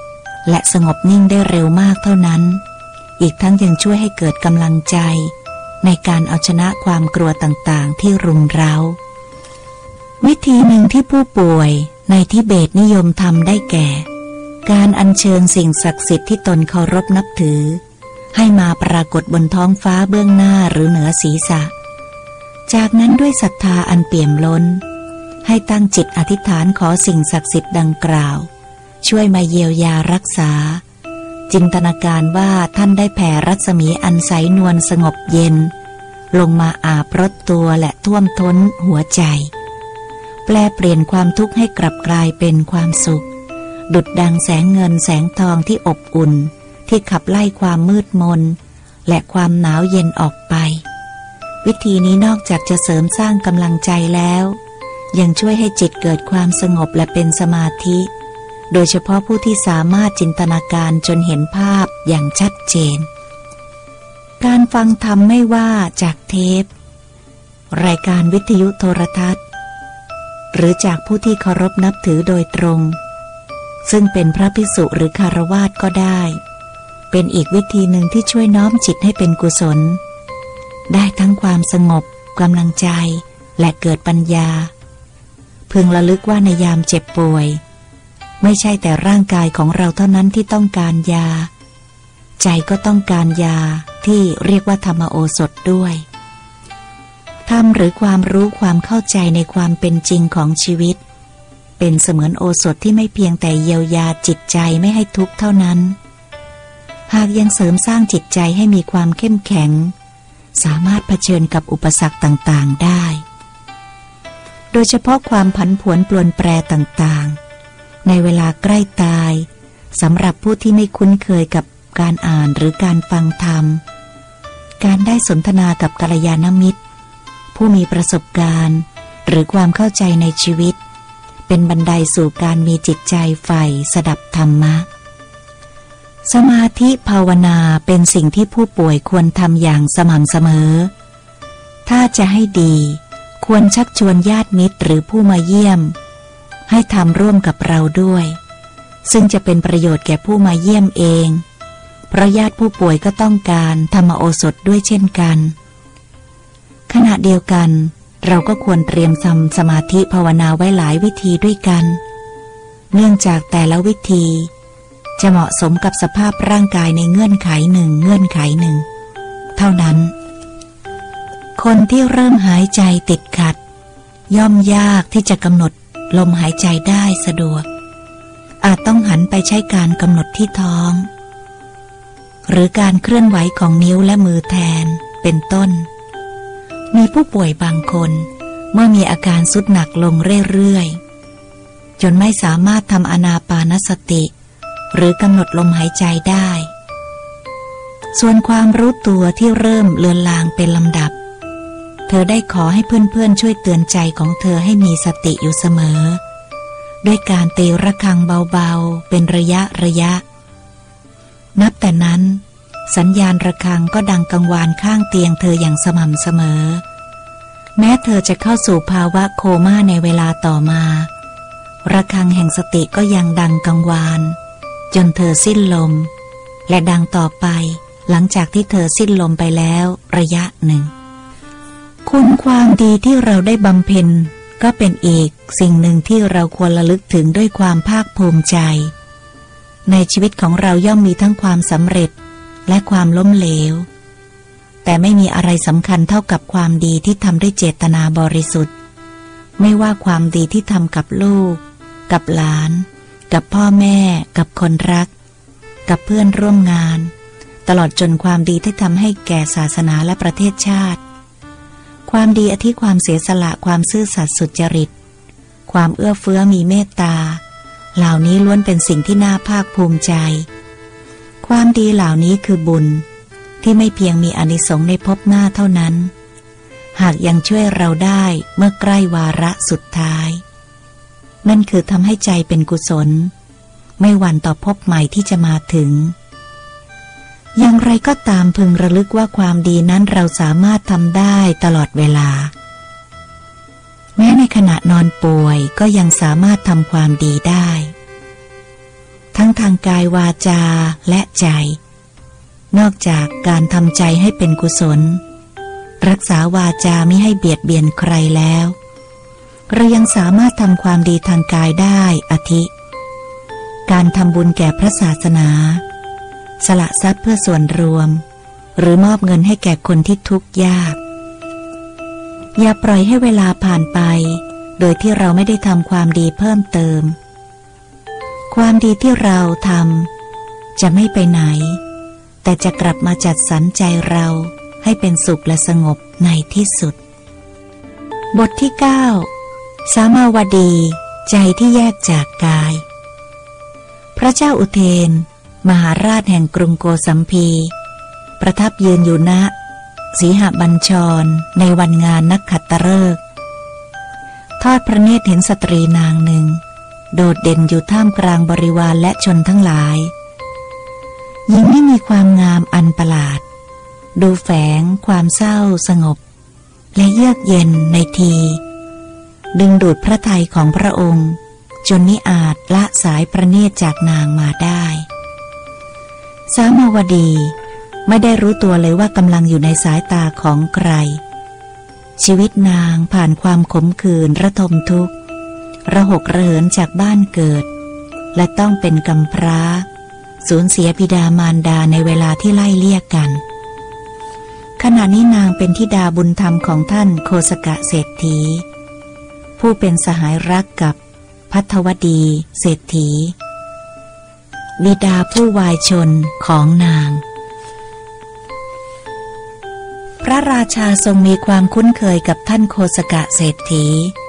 และสงบนิ่งได้เร็วมากเท่านั้นอีกทั้งยังช่วยให้เกิดกำลังใจในการเอาชนะความกลัวต่างๆที่รุมเร้าวิธีหนึ่งที่ผู้ป่วยในทิเบตนิยมทำได้แก่การอัญเชิญสิ่งศักดิ์สิทธิ์ที่ตนเคารพนับถือให้มาปรากฏบนท้องฟ้าเบื้องหน้าหรือเหนือศีรษะจากนั้นด้วยศรัทธาอันเปี่ยมล้นให้ตั้งจิตอธิษฐานขอสิ่งศักดิ์สิทธิ์ดังกล่าวช่วยมาเยียวยารักษาจินตนาการว่าท่านได้แผ่รัศมีอันใสนวลสงบเย็นลงมาอาบรดตัวและท่วมท้นหัวใจแปลเปลี่ยนความทุกข์ให้กลับกลายเป็นความสุขดุจดังแสงเงินแสงทองที่อบอุ่นที่ขับไล่ความมืดมนและความหนาวเย็นออกไปวิธีนี้นอกจากจะเสริมสร้างกำลังใจแล้วยังช่วยให้จิตเกิดความสงบและเป็นสมาธิโดยเฉพาะผู้ที่สามารถจินตนาการจนเห็นภาพอย่างชัดเจนการฟังธรรมไม่ว่าจากเทปรายการวิทยุโทรทัศน์หรือจากผู้ที่เคารพนับถือโดยตรงซึ่งเป็นพระภิกษุหรือคฤหัสถ์ก็ได้เป็นอีกวิธีหนึ่งที่ช่วยน้อมจิตให้เป็นกุศลได้ทั้งความสงบกำลังใจและเกิดปัญญาพึงระลึกว่าในยามเจ็บป่วยไม่ใช่แต่ร่างกายของเราเท่านั้นที่ต้องการยาใจก็ต้องการยาที่เรียกว่าธรรมโอสถด้วยธรรมหรือความรู้ความเข้าใจในความเป็นจริงของชีวิตเป็นเสมือนโอสถที่ไม่เพียงแต่เยียวยาจิตใจไม่ให้ทุกข์เท่านั้นหากยังเสริมสร้างจิตใจให้มีความเข้มแข็งสามารถเผชิญกับอุปสรรคต่างๆได้โดยเฉพาะความผันผวนปรวนแปรต่างๆในเวลาใกล้ตายสำหรับผู้ที่ไม่คุ้นเคยกับการอ่านหรือการฟังธรรมการได้สนทนากับกัลยาณมิตรผู้มีประสบการณ์หรือความเข้าใจในชีวิตเป็นบันไดสู่การมีจิตใจใฝ่สดับธรรมะสมาธิภาวนาเป็นสิ่งที่ผู้ป่วยควรทำอย่างสม่ำเสมอถ้าจะให้ดีควรชักชวนญาติมิตรหรือผู้มาเยี่ยมให้ทำร่วมกับเราด้วยซึ่งจะเป็นประโยชน์แก่ผู้มาเยี่ยมเองเพราะญาติผู้ป่วยก็ต้องการธรรมโอสถด้วยเช่นกันขณะเดียวกันเราก็ควรเตรียมทำสมาธิภาวนาไว้หลายวิธีด้วยกันเนื่องจากแต่ละวิธีจะเหมาะสมกับสภาพร่างกายในเงื่อนไขหนึ่งเงื่อนไขหนึ่งเท่านั้นคนที่เริ่มหายใจติดขัดย่อมยากที่จะกำหนดลมหายใจได้สะดวกอาจต้องหันไปใช้การกำหนดที่ท้องหรือการเคลื่อนไหวของนิ้วและมือแทนเป็นต้นมีผู้ป่วยบางคนเมื่อมีอาการทรุดหนักลงเรื่อยๆจนไม่สามารถทำอานาปานสติหรือกำหนดลมหายใจได้ส่วนความรู้ตัวที่เริ่มเลือนลางเป็นลำดับเธอได้ขอให้เพื่อนๆช่วยเตือนใจของเธอให้มีสติอยู่เสมอด้วยการตีระฆังเบาๆเป็นระยะระยะนับแต่นั้นสัญญาณระฆังก็ดังกังวานข้างเตียงเธออย่างสม่ำเสมอแม้เธอจะเข้าสู่ภาวะโคม่าในเวลาต่อมาระฆังแห่งสติก็ยังดังกังวานจนเธอสิ้นลมและดังต่อไปหลังจากที่เธอสิ้นลมไปแล้วระยะหนึ่งคุณความดีที่เราได้บำเพ็ญก็เป็นอีกสิ่งหนึ่งที่เราควรระลึกถึงด้วยความภาคภูมิใจในชีวิตของเราย่อมมีทั้งความสำเร็จและความล้มเหลวแต่ไม่มีอะไรสำคัญเท่ากับความดีที่ทำด้วยเจตนาบริสุทธิ์ไม่ว่าความดีที่ทำกับลูกกับหลานกับพ่อแม่กับคนรักกับเพื่อนร่วมงานตลอดจนความดีที่ทำให้แก่ศาสนาและประเทศชาติความดีอธิความเสียสละความซื่อสัตย์สุจริตความเอื้อเฟื้อมีเมตตาเหล่านี้ล้วนเป็นสิ่งที่น่าภาคภูมิใจความดีเหล่านี้คือบุญที่ไม่เพียงมีอานิสงส์ในภพหน้าเท่านั้นหากยังช่วยเราได้เมื่อใกล้วาระสุดท้ายนั่นคือทำให้ใจเป็นกุศลไม่หวั่นต่อภพใหม่ที่จะมาถึงอย่างไรก็ตามพึงระลึกว่าความดีนั้นเราสามารถทำได้ตลอดเวลาแม้ในขณะนอนป่วยก็ยังสามารถทำความดีได้ทั้งทางกายวาจาและใจนอกจากการทำใจให้เป็นกุศลรักษาวาจามิให้เบียดเบียนใครแล้วเรายังสามารถทำความดีทางกายได้อาทิการทำบุญแก่พระศาสนาสละทรัพย์เพื่อส่วนรวมหรือมอบเงินให้แก่คนที่ทุกข์ยากอย่าปล่อยให้เวลาผ่านไปโดยที่เราไม่ได้ทำความดีเพิ่มเติมความดีที่เราทำจะไม่ไปไหนแต่จะกลับมาจัดสรรใจเราให้เป็นสุขและสงบในที่สุดบทที่เก้าสามาวดีใจที่แยกจากกายพระเจ้าอุเทนมหาราชแห่งกรุงโกสัมพีประทับยืนอยู่ณสีหบัญชรในวันงานนักขัตฤกษ์ทอดพระเนตรเห็นสตรีนางหนึ่งโดดเด่นอยู่ท่ามกลางบริวารและชนทั้งหลายหญิงที่มีความงามอันประหลาดดูแฝงความเศร้าสงบและเยือกเย็นในทีดึงดูดพระทัยของพระองค์จนมิอาจละสายพระเนตรจากนางมาได้สามาวดีไม่ได้รู้ตัวเลยว่ากำลังอยู่ในสายตาของใครชีวิตนางผ่านความขมขื่นระทมทุกข์ระหกระเหินจากบ้านเกิดและต้องเป็นกำพร้าสูญเสียบิดามารดาในเวลาที่ไล่เลี่ยกันขณะนี้นางเป็นธิดาบุญธรรมของท่านโคสกะเศรษฐีผู้เป็นสหายรักกับภัทวดีเศรษฐีบิดาผู้วายชนของนางพระราชาทรงมีความคุ้นเคยกับท่านโคสกะเศรษฐี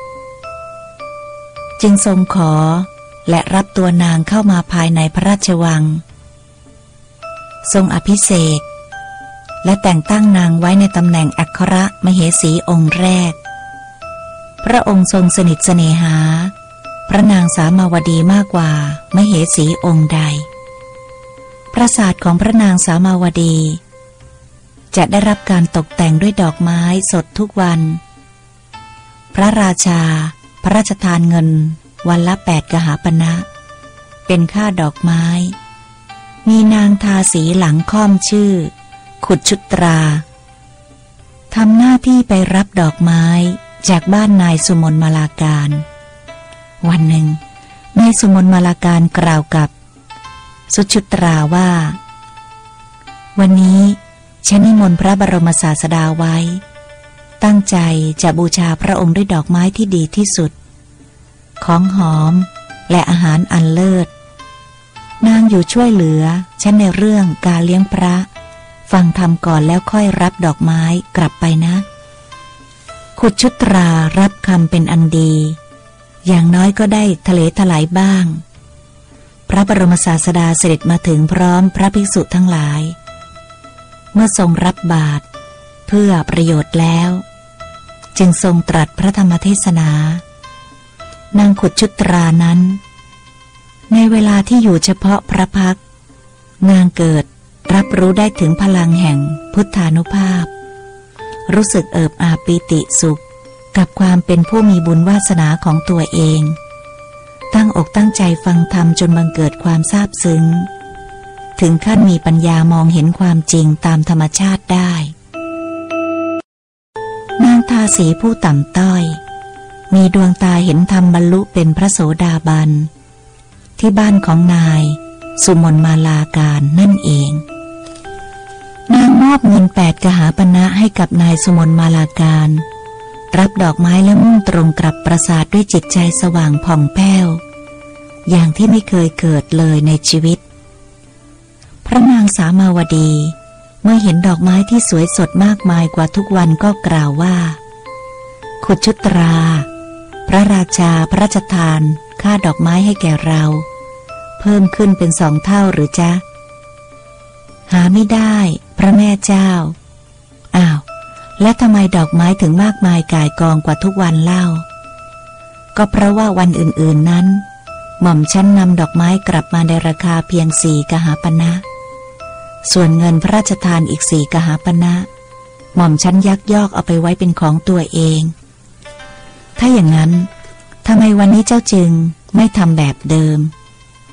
จึงทรงขอและรับตัวนางเข้ามาภายในพระราชวังทรงอภิเษกและแต่งตั้งนางไว้ในตำแหน่งอัครมเหสีองค์แรกพระองค์ทรงสนิทเสน่หาพระนางสามาวดีมากกว่ามเหสีองค์ใดปราสาทของพระนางสามาวดีจะได้รับการตกแต่งด้วยดอกไม้สดทุกวันพระราชาพระราชทานเงินวันละแปดกหาปณะเป็นค่าดอกไม้มีนางทาสีหลังค่อมชื่อขุดชุตราทำหน้าที่ไปรับดอกไม้จากบ้านนายสุมนมาลาการวันหนึ่งนายสุมนมาลาการกล่าวกับสุชุตราว่าวันนี้ฉันนิมนต์พระบรมศาสดาไว้ตั้งใจจะบูชาพระองค์ด้วยดอกไม้ที่ดีที่สุดของหอมและอาหารอันเลิศนางอยู่ช่วยเหลือฉันในเรื่องการเลี้ยงพระฟังธรรมก่อนแล้วค่อยรับดอกไม้กลับไปนะขุดชุตรารับคำเป็นอันดีอย่างน้อยก็ได้ทะเลถลายบ้างพระบรมศาสดาเสด็จมาถึงพร้อมพระภิกษุทั้งหลายเมื่อทรงรับบาตรเพื่อประโยชน์แล้วจึงทรงตรัสพระธรรมเทศนานางขุดชุตรานั้นในเวลาที่อยู่เฉพาะพระพักตร์นางเกิดรับรู้ได้ถึงพลังแห่งพุทธานุภาพรู้สึกเอิบอาบปีติสุขกับความเป็นผู้มีบุญวาสนาของตัวเองตั้งอกตั้งใจฟังธรรมจนบังเกิดความซาบซึ้งถึงขั้นมีปัญญามองเห็นความจริงตามธรรมชาติได้นางทาสีผู้ต่ำต้อยมีดวงตาเห็นธรรมบรรลุเป็นพระโสดาบันที่บ้านของนายสุมนมาลาการนั่นเองนางมอบเงินแปดกหาปณะให้กับนายสุมนมาลาการรับดอกไม้และมุ่งตรงกลับปราสาทด้วยจิตใจสว่างผ่องแผ้วอย่างที่ไม่เคยเกิดเลยในชีวิตพระนางสามาวดีเมื่อเห็นดอกไม้ที่สวยสดมากมายกว่าทุกวันก็กล่าวว่าขุดชุตราพระราชาพระราชทานค่าดอกไม้ให้แก่เราเพิ่มขึ้นเป็นสองเท่าหรือจ๊ะหาไม่ได้พระแม่เจ้าอ้าวแล้วทำไมดอกไม้ถึงมากมายก่ายกองกว่าทุกวันเล่าก็เพราะว่าวันอื่นๆนั้นหม่อมฉันนำดอกไม้กลับมาในราคาเพียงสี่กหาปณะส่วนเงินพระราชทานอีกสี่กหาปณะหม่อมฉันยักยอกเอาไปไว้เป็นของตัวเองถ้าอย่างนั้นทำไมวันนี้เจ้าจึงไม่ทำแบบเดิม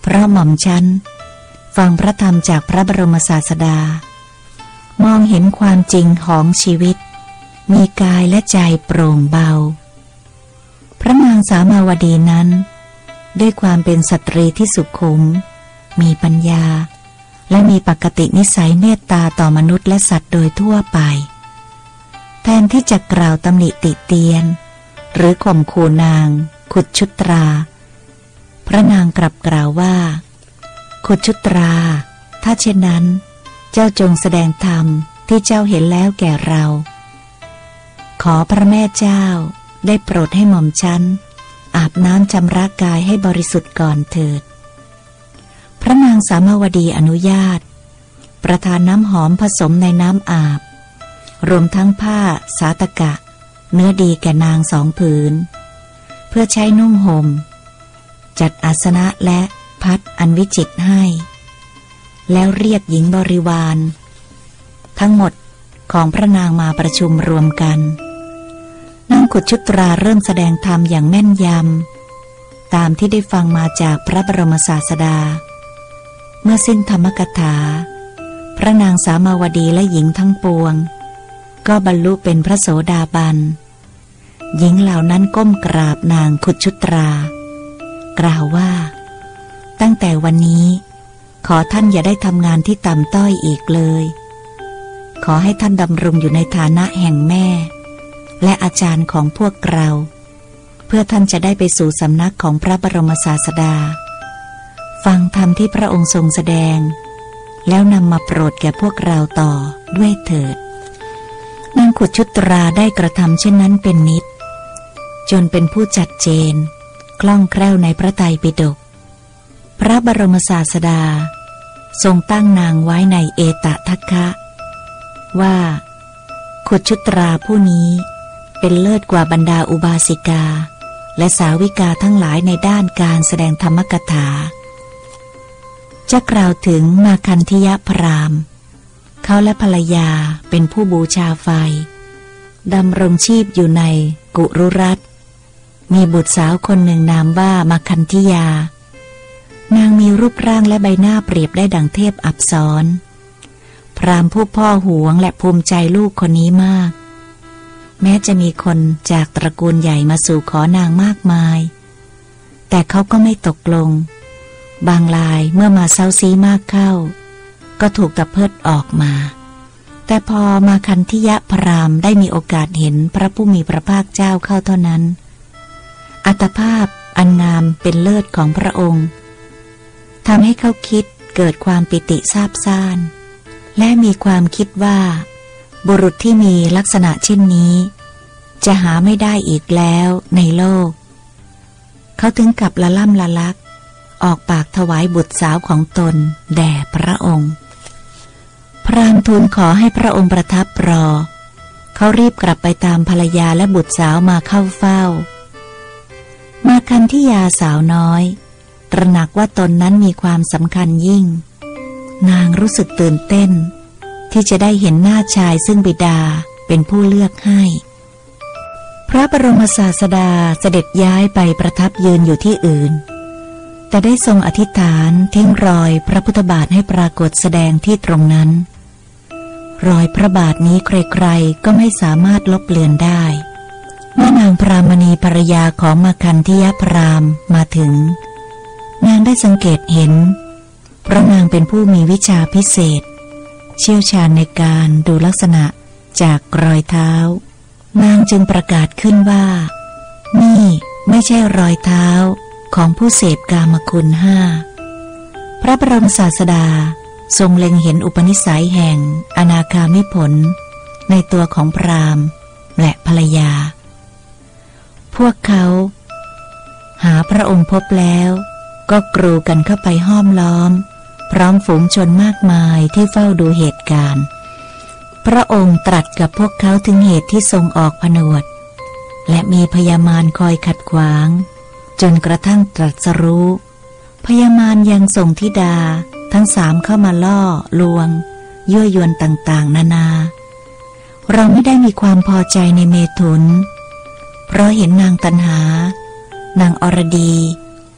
เพราะหม่อมฉันฟังพระธรรมจากพระบรมศาสดามองเห็นความจริงของชีวิตมีกายและใจโปร่งเบาพระนางสามาวดีนั้นด้วยความเป็นสตรีที่สุขุมมีปัญญาและมีปกตินิสัยเมตตาต่อมนุษย์และสัตว์โดยทั่วไปแทนที่จะกล่าวตำหนิติเตียนหรือข่มขู่นางขุดชุตราพระนางกลับกล่าวว่าขุดชุตราถ้าเช่นนั้นเจ้าจงแสดงธรรมที่เจ้าเห็นแล้วแก่เราขอพระแม่เจ้าได้โปรดให้หม่อมฉันอาบน้ำชำระกายให้บริสุทธิ์ก่อนเถิดพระนางสามาวดีอนุญาตประทานน้ำหอมผสมในน้ำอาบรวมทั้งผ้าสาตกะเนื้อดีแก่นางสองผืนเพื่อใช้นุ่งห่มจัดอาสนะและพัดอันวิจิตรให้แล้วเรียกหญิงบริวารทั้งหมดของพระนางมาประชุมรวมกันนางขุดชุตราเริ่มแสดงธรรมอย่างแม่นยำตามที่ได้ฟังมาจากพระบรมศาสดาเมื่อสิ้นธรรมกถาพระนางสามาวดีและหญิงทั้งปวงก็บรรลุเป็นพระโสดาบันหญิงเหล่านั้นก้มกราบนางขุดชุตรากล่าวว่าตั้งแต่วันนี้ขอท่านอย่าได้ทำงานที่ต่ำต้อยอีกเลยขอให้ท่านดำรงอยู่ในฐานะแห่งแม่และอาจารย์ของพวกเราเพื่อท่านจะได้ไปสู่สำนักของพระบรมศาสดาฟังธรรมที่พระองค์ทรงแสดงแล้วนำมาโปรดแก่พวกเราต่อด้วยเถิดนางขุดชุตราได้กระทำเช่นนั้นเป็นนิจจนเป็นผู้จัดเจนคล่องแคล่วในพระไตรปิฎกพระบรมศาสดาทรงตั้งนางไว้ในเอตทัคคะว่าขุดชุตราผู้นี้เป็นเลิศกว่าบรรดาอุบาสิกาและสาวิกาทั้งหลายในด้านการแสดงธรรมกถาจะกล่าวถึงมาคันธิยพราหมณ์เขาและภรรยาเป็นผู้บูชาไฟดำรงชีพอยู่ในกุรุรัตน์มีบุตรสาวคนหนึ่งนามว่ามาคันธิยานางมีรูปร่างและใบหน้าเปรียบได้ดังเทพอัปสรพราหมณ์ผู้พ่อหวงและภูมิใจลูกคนนี้มากแม้จะมีคนจากตระกูลใหญ่มาสู่ขอนางมากมายแต่เขาก็ไม่ตกลงบางรายเมื่อมาเซ้าซี้มากเข้าก็ถูกตะเพิดออกมาแต่พอมาคันธิยพราหมณ์ได้มีโอกาสเห็นพระผู้มีพระภาคเจ้าเข้าเท่านั้นอัตภาพอันงามเป็นเลิศของพระองค์ทำให้เขาคิดเกิดความปิติซาบซ่านและมีความคิดว่าบุรุษที่มีลักษณะเช่นนี้จะหาไม่ได้อีกแล้วในโลกเขาถึงกับละล่ำละลักออกปากถวายบุตรสาวของตนแด่พระองค์พราหมณ์ทูลขอให้พระองค์ประทับรอเขารีบกลับไปตามภรรยาและบุตรสาวมาเข้าเฝ้ามาคันธิยาสาวน้อยตระหนักว่าตนนั้นมีความสำคัญยิ่งนางรู้สึกตื่นเต้นที่จะได้เห็นหน้าชายซึ่งบิดาเป็นผู้เลือกให้พระบรมศาสดาเสด็จย้ายไปประทับยืนอยู่ที่อื่นแต่ได้ทรงอธิษฐานทิ้งรอยพระพุทธบาทให้ปรากฏแสดงที่ตรงนั้นรอยพระบาทนี้ใครๆก็ไม่สามารถลบเลือนได้เมื่อนางพรามณีภรรยาของมาคันธิยพราหมณ์มาถึงนางได้สังเกตเห็นเพราะนางเป็นผู้มีวิชาพิเศษเชี่ยวชาญในการดูลักษณะจากรอยเท้านางจึงประกาศขึ้นว่านี่ไม่ใช่รอยเท้าของผู้เสพกามคุณห้าพระบรมศาสดาทรงเล็งเห็นอุปนิสัยแห่งอนาคามิผลในตัวของพราหมณ์และภรรยาพวกเขาหาพระองค์พบแล้วก็กรูกันเข้าไปห้อมล้อมพร้อมฝูงชนมากมายที่เฝ้าดูเหตุการณ์พระองค์ตรัสกับพวกเขาถึงเหตุที่ทรงออกผนวดและมีพญามารคอยขัดขวางจนกระทั่งตรัสรู้พญามารยังส่งธิดาทั้งสามเข้ามาล่อลวงยั่วยวนต่างๆนานาเราไม่ได้มีความพอใจในเมถุนเพราะเห็นนางตัณหานางอรดี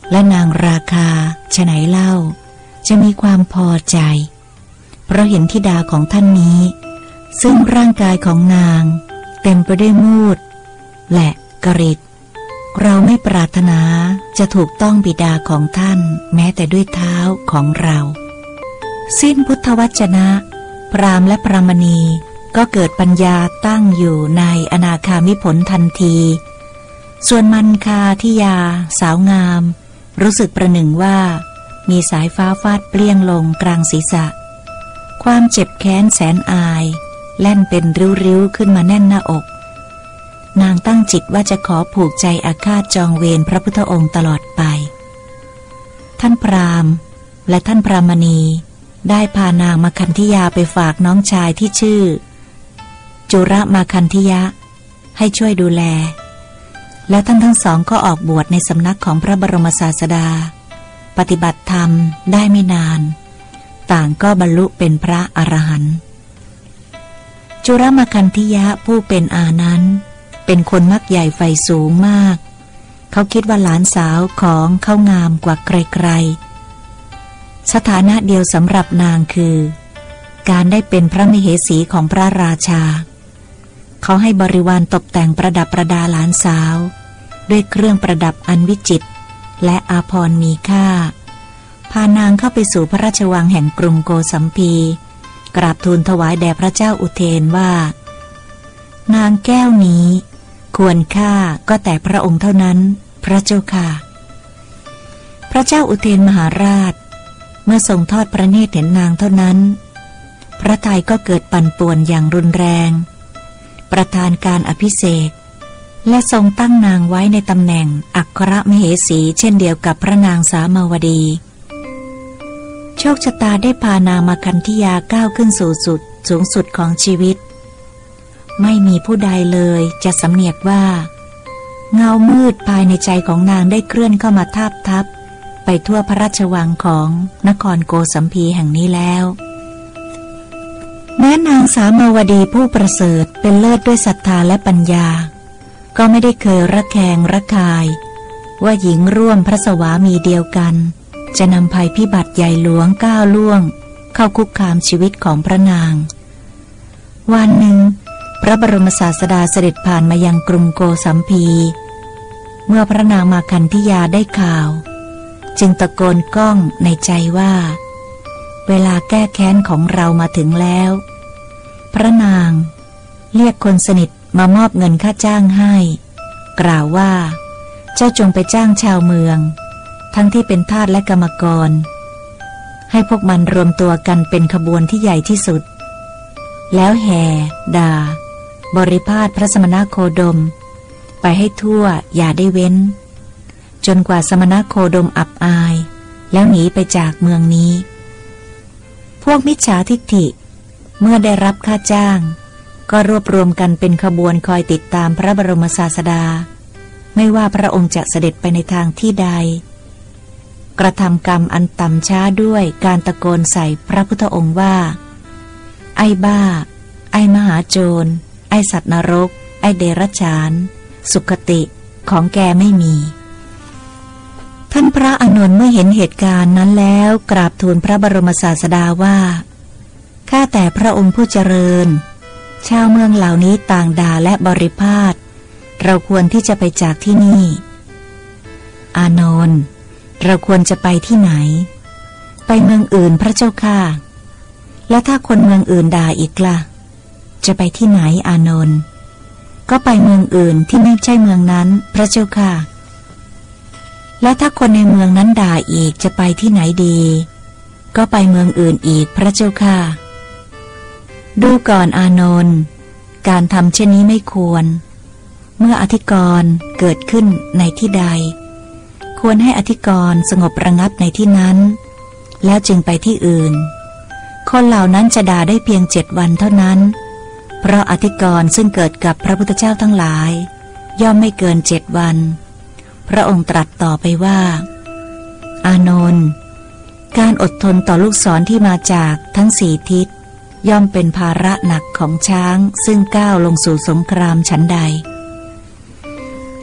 และนางราคาฉไนเล่าจะมีความพอใจเพราะเห็นธิดาของท่านนี้ซึ่งร่างกายของนางเต็มไปด้วยมูดและกริดเราไม่ปรารถนาจะถูกต้องบิดาของท่านแม้แต่ด้วยเท้าของเราสิ้นพุทธวจนะพราหมณ์และพรามณีก็เกิดปัญญาตั้งอยู่ในอนาคามิผลทันทีส่วนมันคาทิยาสาวงามรู้สึกประหนึ่งว่ามีสายฟ้าฟาดเปรี้ยงลงกลางศีรษะความเจ็บแค้นแสนอายแล่นเป็นริ้วๆขึ้นมาแน่นหน้าอกนางตั้งจิตว่าจะขอผูกใจอาฆาตจองเวรพระพุทธองค์ตลอดไปท่านพราหมณ์และท่านพรามณีได้พานางมาคันธิยาไปฝากน้องชายที่ชื่อจุระมาคันธิยะให้ช่วยดูแลแล้วท่านทั้งสองก็ออกบวชในสำนักของพระบรมศาสดาปฏิบัติธรรมได้ไม่นานต่างก็บรรลุเป็นพระอรหันต์จุระมาคันธิยะผู้เป็นอานั้นเป็นคนมักใหญ่ไฟสูงมากเขาคิดว่าหลานสาวของเขางามกว่าใครๆสถานะเดียวสำหรับนางคือการได้เป็นพระมเหสีของพระราชาเขาให้บริวารตกแต่งประดับประดาหลานสาวด้วยเครื่องประดับอันวิจิตรและอาภรณ์มีค่าพานางเข้าไปสู่พระราชวังแห่งกรุงโกสัมพีกราบทูลถวายแด่พระเจ้าอุเทนว่านางแก้วนี้ควรค่าก็แต่พระองค์เท่านั้นพระเจ้าค่ะพระเจ้าอุเทนมหาราชเมื่อทรงทอดพระเนตรเห็นนางเท่านั้นพระทัยก็เกิดปั่นป่วนอย่างรุนแรงประทานการอภิเษกและทรงตั้งนางไว้ในตำแหน่งอัครมเหสีเช่นเดียวกับพระนางสามาวดีโชคชะตาได้พานางมาคันธิยาก้าวขึ้นสู่สุดสูงสุดของชีวิตไม่มีผู้ใดเลยจะสำเนียกว่าเงามืดภายในใจของนางได้เคลื่อนเข้ามาทาบทับไปทั่วพระราชวังของนครโกสัมพีแห่งนี้แล้วแม้นางสามาวดีผู้ประเสริฐเป็นเลิศด้วยศรัทธาและปัญญาก็ไม่ได้เคยระแคงระคายว่าหญิงร่วมพระสวามีเดียวกันจะนำภัยพิบัติใหญ่หลวงก้าวล่วงเข้าคุกคามชีวิตของพระนางวันหนึ่งพระบรมศาสดาเสด็จผ่านมายังกรุงโกสัมพีเมื่อพระนางมาคันธิยาได้ข่าวจึงตะโกนก้องในใจว่าเวลาแก้แค้นของเรามาถึงแล้วพระนางเรียกคนสนิทมามอบเงินค่าจ้างให้กล่าวว่าเจ้าจงไปจ้างชาวเมืองทั้งที่เป็นทาสและกรรมกรให้พวกมันรวมตัวกันเป็นขบวนที่ใหญ่ที่สุดแล้วแห่ด่าบริพาทพระสมณโคดมไปให้ทั่วอย่าได้เว้นจนกว่าสมณโคดมอับอายแล้วหนีไปจากเมืองนี้พวกมิจฉาทิฏฐิเมื่อได้รับค่าจ้างก็รวบรวมกันเป็นขบวนคอยติดตามพระบรมศาสดาไม่ว่าพระองค์จะเสด็จไปในทางที่ใดกระทำกรรมอันต่ำช้าด้วยการตะโกนใส่พระพุทธองค์ว่าไอ้บ้าไอ้มหาโจรไอ้สัตว์นรกไอ้เดรัจฉานสุคติของแกไม่มีท่านพระอานนท์เมื่อเห็นเหตุการณ์นั้นแล้วกราบทูลพระบรมศาสดาว่าข้าแต่พระองค์ผู้เจริญชาวเมืองเหล่านี้ต่างด่าและบริพาทเราควรที่จะไปจากที่นี่อานนท์เราควรจะไปที่ไหนไปเมืองอื่นพระเจ้าค่ะแล้วถ้าคนเมืองอื่นด่าอีกล่ะจะไปที่ไหนอานนท์ก็ไปเมืองอื่นที่ไม่ใช่เมืองนั้นพระเจ้าค่ะแล้วถ้าคนในเมืองนั้นด่าอีกจะไปที่ไหนดีก็ไปเมืองอื่นอีกพระเจ้าค่ะดูก่อนอานนท์การทำเช่นนี้ไม่ควรเมื่ออธิกรณ์เกิดขึ้นในที่ใดควรให้อธิกรณ์สงบระงับในที่นั้นแล้วจึงไปที่อื่นคนเหล่านั้นจะด่าได้เพียงเจ็ดวันเท่านั้นเพราะอธิกรณ์ซึ่งเกิดกับพระพุทธเจ้าทั้งหลายย่อมไม่เกินเจ็ดวันพระองค์ตรัสต่อไปว่าอานนท์การอดทนต่อลูกศรที่มาจากทั้งสี่ทิศย่อมเป็นภาระหนักของช้างซึ่งก้าวลงสู่สงครามฉันใด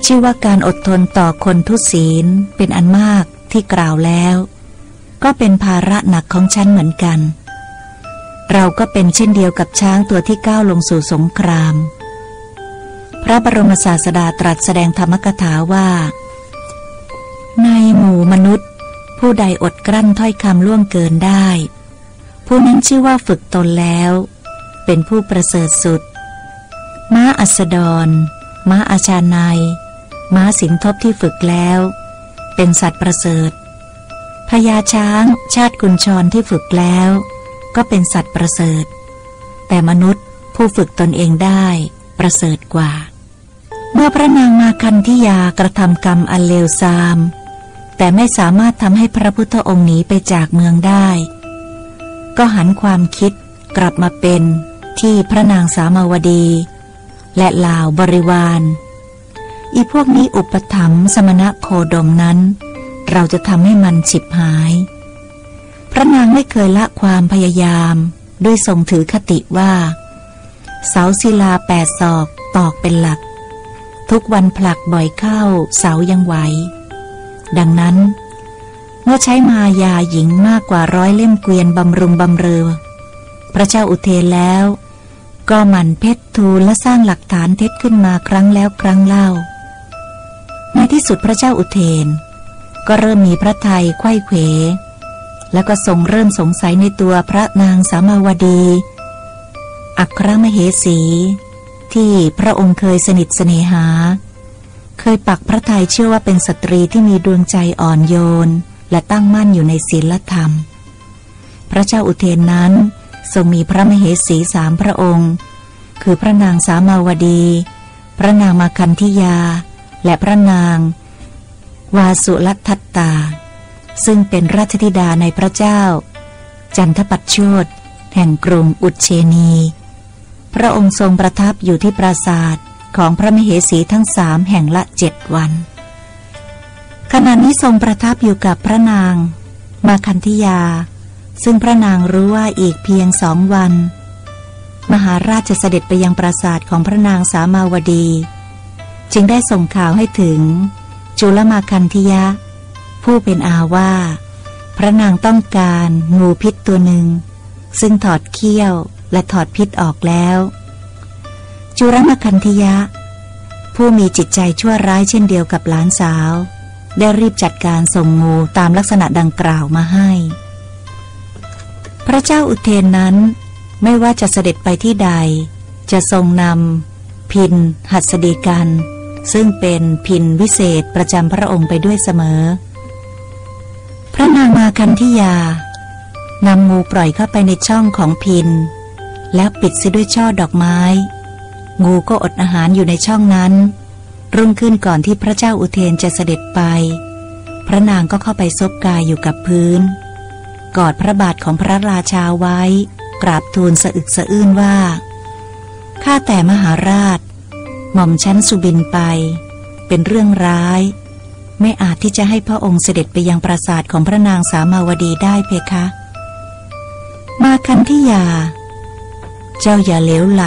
ชื่อว่าการอดทนต่อคนทุศีลเป็นอันมากที่กล่าวแล้วก็เป็นภาระหนักของฉันเหมือนกันเราก็เป็นเช่นเดียวกับช้างตัวที่ก้าวลงสู่สงครามพระบรมศาสดาตรัสแสดงธรรมกถาว่าในหมู่มนุษย์ผู้ใดอดกลั้นถ้อยคำล่วงเกินได้ผู้นั้นชื่อว่าฝึกตนแล้วเป็นผู้ประเสริฐสุดม้าอัสดรม้าอาชาไนยม้าสินทบที่ฝึกแล้วเป็นสัตว์ประเสริฐพญาช้างชาติกุญชรที่ฝึกแล้วก็เป็นสัตว์ประเสริฐแต่มนุษย์ผู้ฝึกตนเองได้ประเสริฐกว่าเมื่อพระนางมาคันธิยากระทำกรรมอันเลวทรามแต่ไม่สามารถทำให้พระพุทธองค์หนีไปจากเมืองได้ก็หันความคิดกลับมาเป็นที่พระนางสามาวดีและเหล่าบริวารอีพวกนี้อุปถัมภ์สมณะโคดมนั้นเราจะทำให้มันฉิบหายพระนางไม่เคยละความพยายามด้วยทรงถือคติว่าเสาศิลาแปดศอกตอกเป็นหลักทุกวันผลักบ่อยเข้าเสายังไหวดังนั้นเมื่อใช้มายาหญิงมากกว่าร้อยเล่มเกวียนบำรุงบำเรอพระเจ้าอุเทนแล้วก็หมั่นเพชรทูลและสร้างหลักฐานเท็จขึ้นมาครั้งแล้วครั้งเล่าในที่สุดพระเจ้าอุเทนก็เริ่มมีพระทัยไขว้เขวแล้วก็ทรงเริ่มสงสัยในตัวพระนางสามาวดีอัครมเหสีที่พระองค์เคยสนิทเสน่หาเคยปักพระทัยเชื่อว่าเป็นสตรีที่มีดวงใจอ่อนโยนและตั้งมั่นอยู่ในศีลธรรมพระเจ้าอุเทนนั้นทรงมีพระมเหสีสามพระองค์คือพระนางสามาวดีพระนางมาคันธิยาและพระนางวาสุลัทธัตตาซึ่งเป็นราชธิดาในพระเจ้าจันทปัตโชตแห่งกรุงอุเชนีพระองค์ทรงประทับอยู่ที่ปราสาทของพระมเหสีทั้งสามแห่งละเจ็ดวันขณะนี้ทรงประทับอยู่กับพระนางมาคันธิยาซึ่งพระนางรู้ว่าอีกเพียงสองวันมหาราชจะเสด็จไปยังปราสาทของพระนางสามาวดีจึงได้ส่งข่าวให้ถึงจุลมาคันธิยะผู้เป็นอาว่าพระนางต้องการงูพิษตัวหนึ่งซึ่งถอดเขี้ยวและถอดพิษออกแล้วจุลมาคันธิยะผู้มีจิตใจชั่วร้ายเช่นเดียวกับหลานสาวได้รีบจัดการส่งงูตามลักษณะดังกล่าวมาให้พระเจ้าอุเทนนั้นไม่ว่าจะเสด็จไปที่ใดจะทรงนำพินหัสดีกันซึ่งเป็นพินวิเศษประจำพระองค์ไปด้วยเสมอพระนางมาคันธิยานำงูปล่อยเข้าไปในช่องของพินแล้วปิดเสียด้วยช่อดอกไม้งูก็อดอาหารอยู่ในช่องนั้นรุ่งขึ้นก่อนที่พระเจ้าอุเทนจะเสด็จไปพระนางก็เข้าไปซบกายอยู่กับพื้นกอดพระบาทของพระราชาไว้กราบทูลสะอึกสะอื้นว่าข้าแต่มหาราชหม่อมชั้นสุบินไปเป็นเรื่องร้ายไม่อาจที่จะให้พระองค์เสด็จไปยังปราสาทของพระนางสามาวดีได้เพคะมาคันธิยาเจ้าอย่าเหลวไหล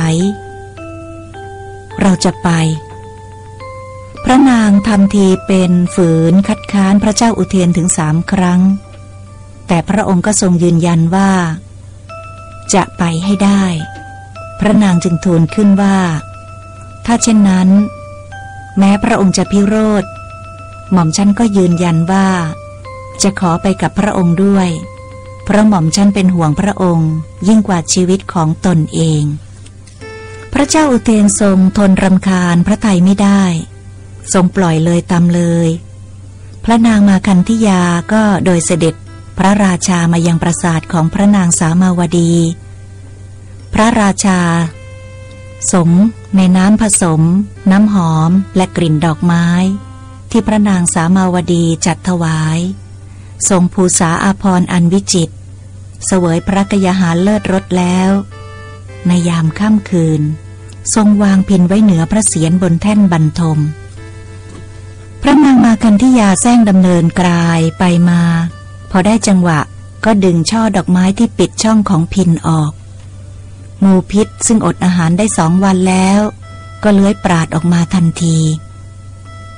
เราจะไปพระนางทำทีเป็นฝืนคัดค้านพระเจ้าอุเทนถึงสามครั้งแต่พระองค์ก็ทรงยืนยันว่าจะไปให้ได้พระนางจึงทูลขึ้นว่าถ้าเช่นนั้นแม้พระองค์จะพิโรธหม่อมฉันก็ยืนยันว่าจะขอไปกับพระองค์ด้วยเพราะหม่อมฉันเป็นห่วงพระองค์ยิ่งกว่าชีวิตของตนเองพระเจ้าอุเทนทรงทนรำคาญพระทัยไม่ได้ทรงปล่อยเลยตามเลยพระนางมาคันธิยาก็โดยเสด็จพระราชามายังปราสาทของพระนางสามาวดีพระราชาสงในน้ำผสมน้ำหอมและกลิ่นดอกไม้ที่พระนางสามาวดีจัดถวายทรงภูษาอาภรณ์อันวิจิตรเสวยพระกยาหารเลิศรสแล้วในยามค่ำคืนทรงวางพินไว้เหนือพระเศียรบนแท่นบรรทมพระนางมาคันธิยาแซงดำเนินกลายไปมาพอได้จังหวะก็ดึงช่อดอกไม้ที่ปิดช่องของพินออกงูพิษซึ่งอดอาหารได้สองวันแล้วก็เลื้อยปราดออกมาทันที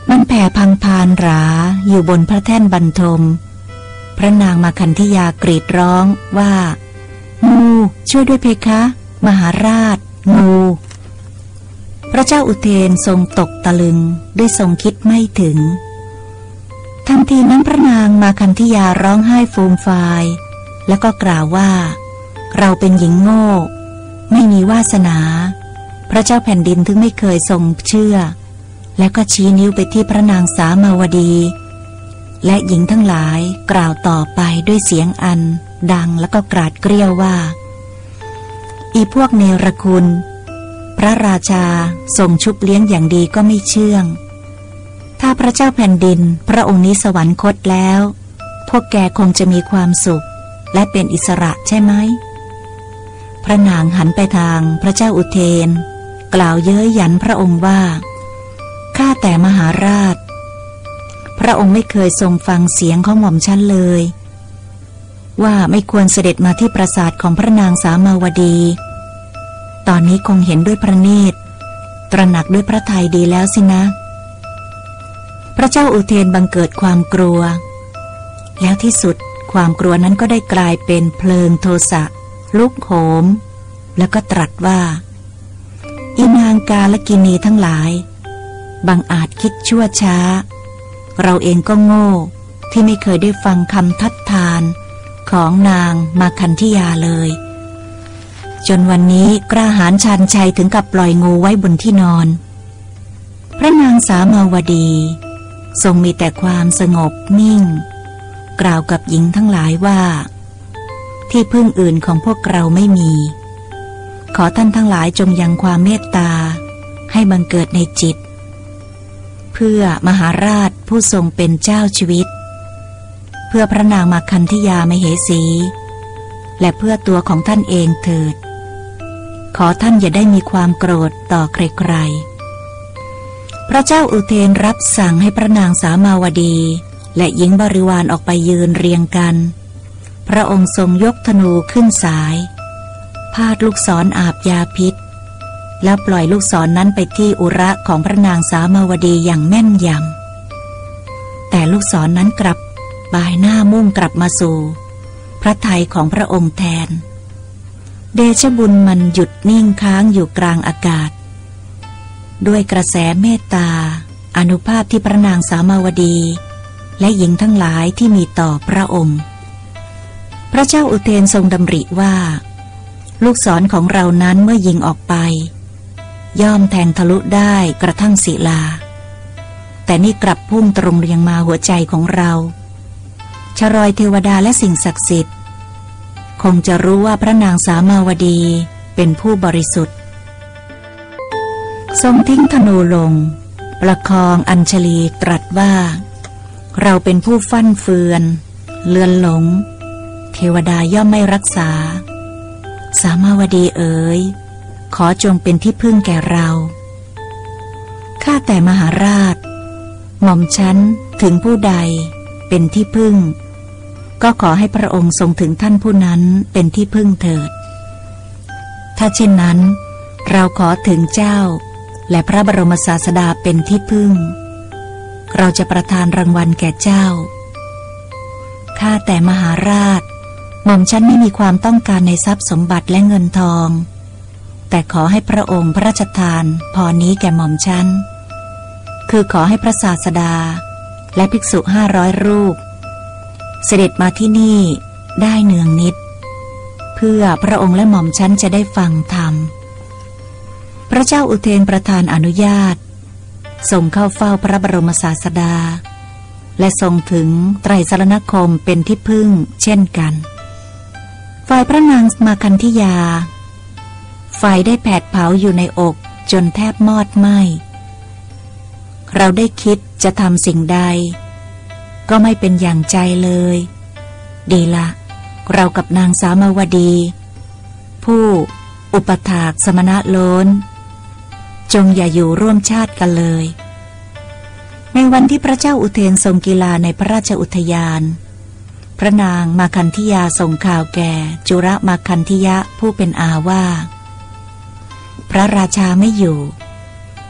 มันแผ่พังพานหราอยู่บนพระแท่นบรรทมพระนางมาคันธยากรีดร้องว่างูช่วยด้วยเพคะมหาราชงูพระเจ้าอุเทนทรงตกตะลึงด้วยทรงคิดไม่ถึงทันทีนั้นพระนางมาคันธยาร้องไห้ฟูมฟายแล้วก็กล่าวว่าเราเป็นหญิงโง่ไม่มีวาสนาพระเจ้าแผ่นดินถึงไม่เคยทรงเชื่อแล้วก็ชี้นิ้วไปที่พระนางสามาวดีและหญิงทั้งหลายกล่าวต่อไปด้วยเสียงอันดังแล้วก็กราดเกรี้ยวว่าอีพวกเนรคุณพระราชาทรงชุบเลี้ยงอย่างดีก็ไม่เชื่องถ้าพระเจ้าแผ่นดินพระองค์นี้สวรรคตแล้วพวกแกคงจะมีความสุขและเป็นอิสระใช่ไหมพระนางหันไปทางพระเจ้าอุเทนกล่าวเย้ยหยันพระองค์ว่าข้าแต่มหาราชพระองค์ไม่เคยทรงฟังเสียงของหม่อมฉันเลยว่าไม่ควรเสด็จมาที่ปราสาทของพระนางสามาวดีตอนนี้คงเห็นด้วยพระเนตรตระหนักด้วยพระทัยดีแล้วสินะพระเจ้าอุเทนบังเกิดความกลัวแล้วที่สุดความกลัวนั้นก็ได้กลายเป็นเพลิงโทสะลุกโหมแล้วก็ตรัสว่าอีนางกาลกินีทั้งหลายบังอาจคิดชั่วช้าเราเองก็โง่ที่ไม่เคยได้ฟังคำทัดทานของนางมาคันธยาเลยจนวันนี้กล้าหาญชาญชัยถึงกับปล่อยงูไว้บนที่นอนพระนางสามาวดีทรงมีแต่ความสงบนิ่งกล่าวกับหญิงทั้งหลายว่าที่พึ่งอื่นของพวกเราไม่มีขอท่านทั้งหลายจงยังความเมตตาให้บังเกิดในจิตเพื่อมหาราชผู้ทรงเป็นเจ้าชีวิตเพื่อพระนางมาคันธยามเหสีและเพื่อตัวของท่านเองเถิดขอท่านอย่าได้มีความโกรธต่อใครๆพระเจ้าอุเทนรับสั่งให้พระนางสามาวดีและหญิงบริวารออกไปยืนเรียงกันพระองค์ทรงยกธนูขึ้นสายพาดลูกศร อ, อาบยาพิษแล้วปล่อยลูกศร น, นั้นไปที่อุระของพระนางสามาวดีอย่างแม่นยำแต่ลูกศร น, นั้นกลับบ่ายหน้ามุ่งกลับมาสู่พระทัยของพระองค์แทนเดชบุญมันหยุดนิ่งค้างอยู่กลางอากาศด้วยกระแสเมตตาอานุภาพที่พระนางสามาวดีและหญิงทั้งหลายที่มีต่อพระองค์พระเจ้าอุเทนทรงดำริว่าลูกศรของเรานั้นเมื่อยิงออกไปย่อมแทงทะลุได้กระทั่งศิลาแต่นี่กลับพุ่งตรงเรียงมาหัวใจของเราชรอยเทวดาและสิ่งศักดิ์สิทธิ์คงจะรู้ว่าพระนางสามาวดีเป็นผู้บริสุทธิ์ทรงทิ้งธนูลงประคองอัญชลีตรัสว่าเราเป็นผู้ฟั่นเฟือนเลือนหลงเทวดาย่อมไม่รักษาสามาวดีเอ๋ยขอจงเป็นที่พึ่งแก่เราข้าแต่มหาราชหม่อมฉันถึงผู้ใดเป็นที่พึ่งก็ขอให้พระองค์ทรงถึงท่านผู้นั้นเป็นที่พึ่งเถิดถ้าเช่นนั้นเราขอถึงเจ้าและพระบรมศาสดาเป็นที่พึ่งเราจะประทานรางวัลแก่เจ้าข้าแต่มหาราชหม่อมฉันไม่มีความต้องการในทรัพย์สมบัติและเงินทองแต่ขอให้พระองค์พระราชทานพรนี้แก่หม่อมฉันคือขอให้พระศาสดาและภิกษุห้าร้อยรูปเสด็จมาที่นี่ได้เนืองนิดเพื่อพระองค์และหม่อมฉันจะได้ฟังธรรมพระเจ้าอุเทนประทานอนุญาตส่งเข้าเฝ้าพระบรมศาสดาและทรงถึงไตรสรณคมเป็นที่พึ่งเช่นกันฝ่ายพระนางมาคันธยาไฟได้แผดเผาอยู่ในอกจนแทบมอดไหม้เราได้คิดจะทำสิ่งใดก็ไม่เป็นอย่างใจเลยดีละเรากับนางสามาวดีผู้อุปถากสมณะโล้นจงอย่าอยู่ร่วมชาติกันเลยในวันที่พระเจ้าอุเทนทรงกีฬาในพระราชอุทยานพระนางมาคันธยาส่งข่าวแก่จุรมาคันธยะผู้เป็นอาว่าพระราชาไม่อยู่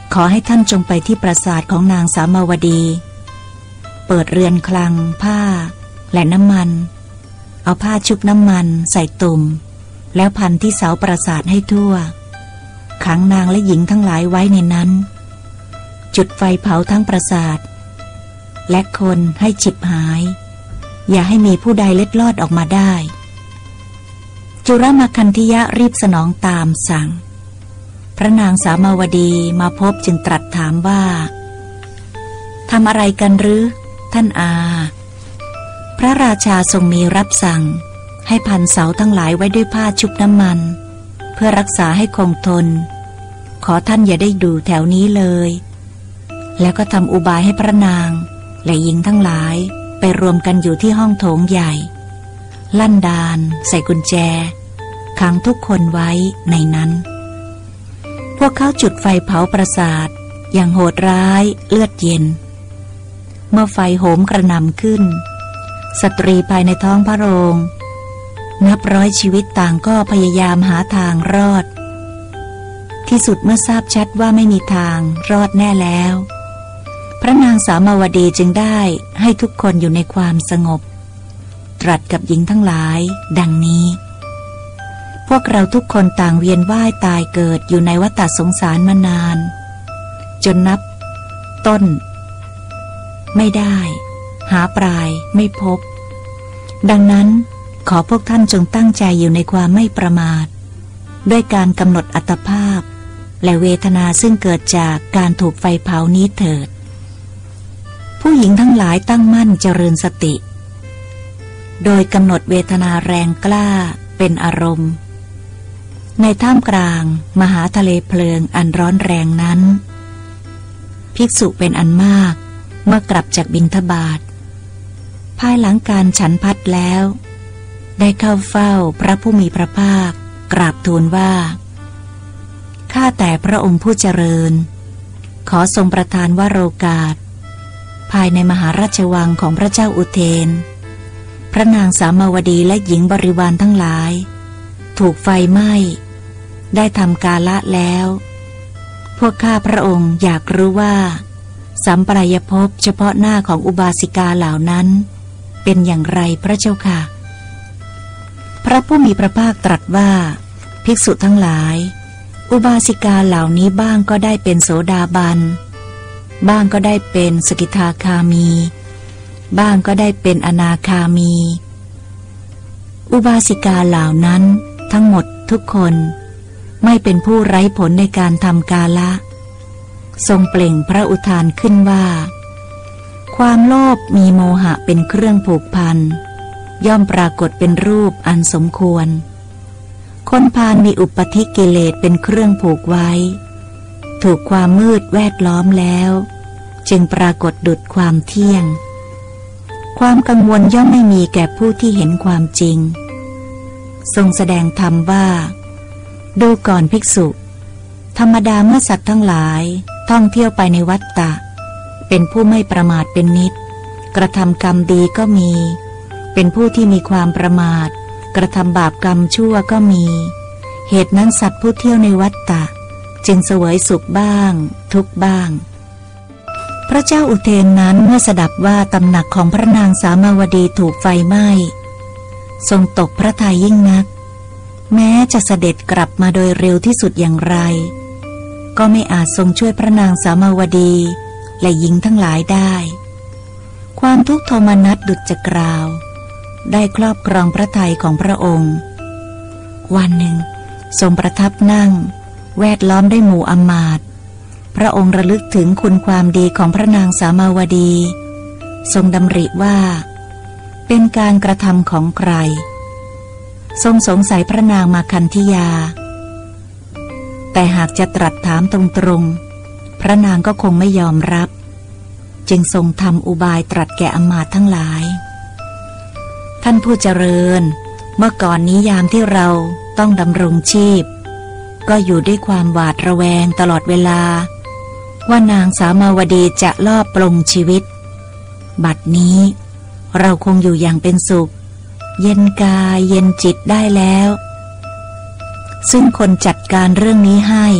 ขอให้ท่านจงไปที่ปราสาทของนางสามาวดีเปิดเรือนคลังผ้าและน้ำมันเอาผ้าชุบน้ำมันใส่ตุ่มแล้วพันที่เสาปราสาทให้ทั่วขังนางและหญิงทั้งหลายไว้ในนั้นจุดไฟเผาทั้งปราสาทและคนให้ฉิบหายอย่าให้มีผู้ใดเล็ดลอดออกมาได้จุรมคันธิยะรีบสนองตามสั่งพระนางสามาวดีมาพบจึงตรัสถามว่าทำอะไรกันหรือท่านอาพระราชาทรงมีรับสั่งให้พันเสาทั้งหลายไว้ด้วยผ้าชุบน้ำมันเพื่อรักษาให้คงทนขอท่านอย่าได้ดูแถวนี้เลยแล้วก็ทำอุบายให้พระนางและหญิงทั้งหลายไปรวมกันอยู่ที่ห้องโถงใหญ่ลั่นดานใส่กุญแจขังทุกคนไว้ในนั้นพวกเขาจุดไฟเผาปราสาทอย่างโหดร้ายเลือดเย็นเมื่อไฟโหมกระหน่ำขึ้นสตรีภายในท้องพระโรงนับร้อยชีวิตต่างก็พยายามหาทางรอดที่สุดเมื่อทราบชัดว่าไม่มีทางรอดแน่แล้วพระนางสามาวดีจึงได้ให้ทุกคนอยู่ในความสงบตรัสกับหญิงทั้งหลายดังนี้พวกเราทุกคนต่างเวียนว่ายตายเกิดอยู่ในวัฏสงสารมานานจนนับต้นไม่ได้หาปลายไม่พบดังนั้นขอพวกท่านจงตั้งใจอยู่ในความไม่ประมาทด้วยการกำหนดอัตภาพและเวทนาซึ่งเกิดจากการถูกไฟเผานี้เถิดผู้หญิงทั้งหลายตั้งมั่นเจริญสติโดยกำหนดเวทนาแรงกล้าเป็นอารมณ์ในท่ามกลางมหาทะเลเพลิงอันร้อนแรงนั้นภิกษุเป็นอันมากเมื่อกลับจากบิณฑบาตภายหลังการฉันพัดแล้วได้เข้าเฝ้าพระผู้มีพระภาคกราบทูลว่าข้าแต่พระองค์ผู้เจริญขอทรงประทานวโรกาสภายในมหาราชวังของพระเจ้าอุเทนพระนางสามาวดีและหญิงบริวารทั้งหลายถูกไฟไหม้ได้ทำกาละแล้วพวกข้าพระองค์อยากรู้ว่าสัมปรายภพเฉพาะหน้าของอุบาสิกาเหล่านั้นเป็นอย่างไรพระเจ้าค่ะพระผู้มีพระภาคตรัสว่าภิกษุทั้งหลายอุบาสิกาเหล่านี้บ้างก็ได้เป็นโสดาบันบ้างก็ได้เป็นสกิทาคามีบ้างก็ได้เป็นอนาคามีอุบาสิกาเหล่านั้นทั้งหมดทุกคนไม่เป็นผู้ไร้ผลในการทำกาละทรงเปล่งพระอุทานขึ้นว่าความโลภมีโมหะเป็นเครื่องผูกพันย่อมปรากฏเป็นรูปอันสมควรคนพาลมีอุปธิกิเลสเป็นเครื่องผูกไว้ถูกความมืดแวดล้อมแล้วจึงปรากฏดุจความเที่ยงความกังวลย่อมไม่มีแก่ผู้ที่เห็นความจริงทรงแสดงธรรมว่าดูก่อนภิกษุธรรมดาเมื่อสัตว์ทั้งหลายท่องเที่ยวไปในวัฏฏะเป็นผู้ไม่ประมาทเป็นนิจกระทำกรรมดีก็มีเป็นผู้ที่มีความประมาทกระทำบาปกรรมชั่วก็มีเหตุนั้นสัตว์ผู้เที่ยวในวัฏฏะจึงเสวยสุขบ้างทุกข์บ้างพระเจ้าอุเทนนั้นเมื่อสดับว่าตำหนักของพระนางสามาวดีถูกไฟไหม้ทรงตกพระทัยยิ่งนักแม้จะเสด็จกลับมาโดยเร็วที่สุดอย่างไรก็ไม่อาจทรงช่วยพระนางสามาวดีและหญิงทั้งหลายได้ความทุกข์โทมนัสดุจจะกล่าวได้ครอบครองพระทัยของพระองค์วันหนึ่งทรงประทับนั่งแวดล้อมด้วยหมู่อมาตย์พระองค์ระลึกถึงคุณความดีของพระนางสามาวดีทรงดำริว่าเป็นการกระทำของใครทรงสงสัยพระนางมาคันธิยาแต่หากจะตรัสถามตรงๆพระนางก็คงไม่ยอมรับจึงทรงทำอุบายตรัสแก่อมาตย์ทั้งหลายท่านผู้เจริญเมื่อก่อนนี้ยามที่เราต้องดำรงชีพก็อยู่ด้วยความหวาดระแวงตลอดเวลาว่านางสามาวดีจะลอบปลงชีวิตบัดนี้เราคงอยู่อย่างเป็นสุขเย็นกายเย็นจิตได้แล้วซึ่งคนจัดการเรื่องนี้ให้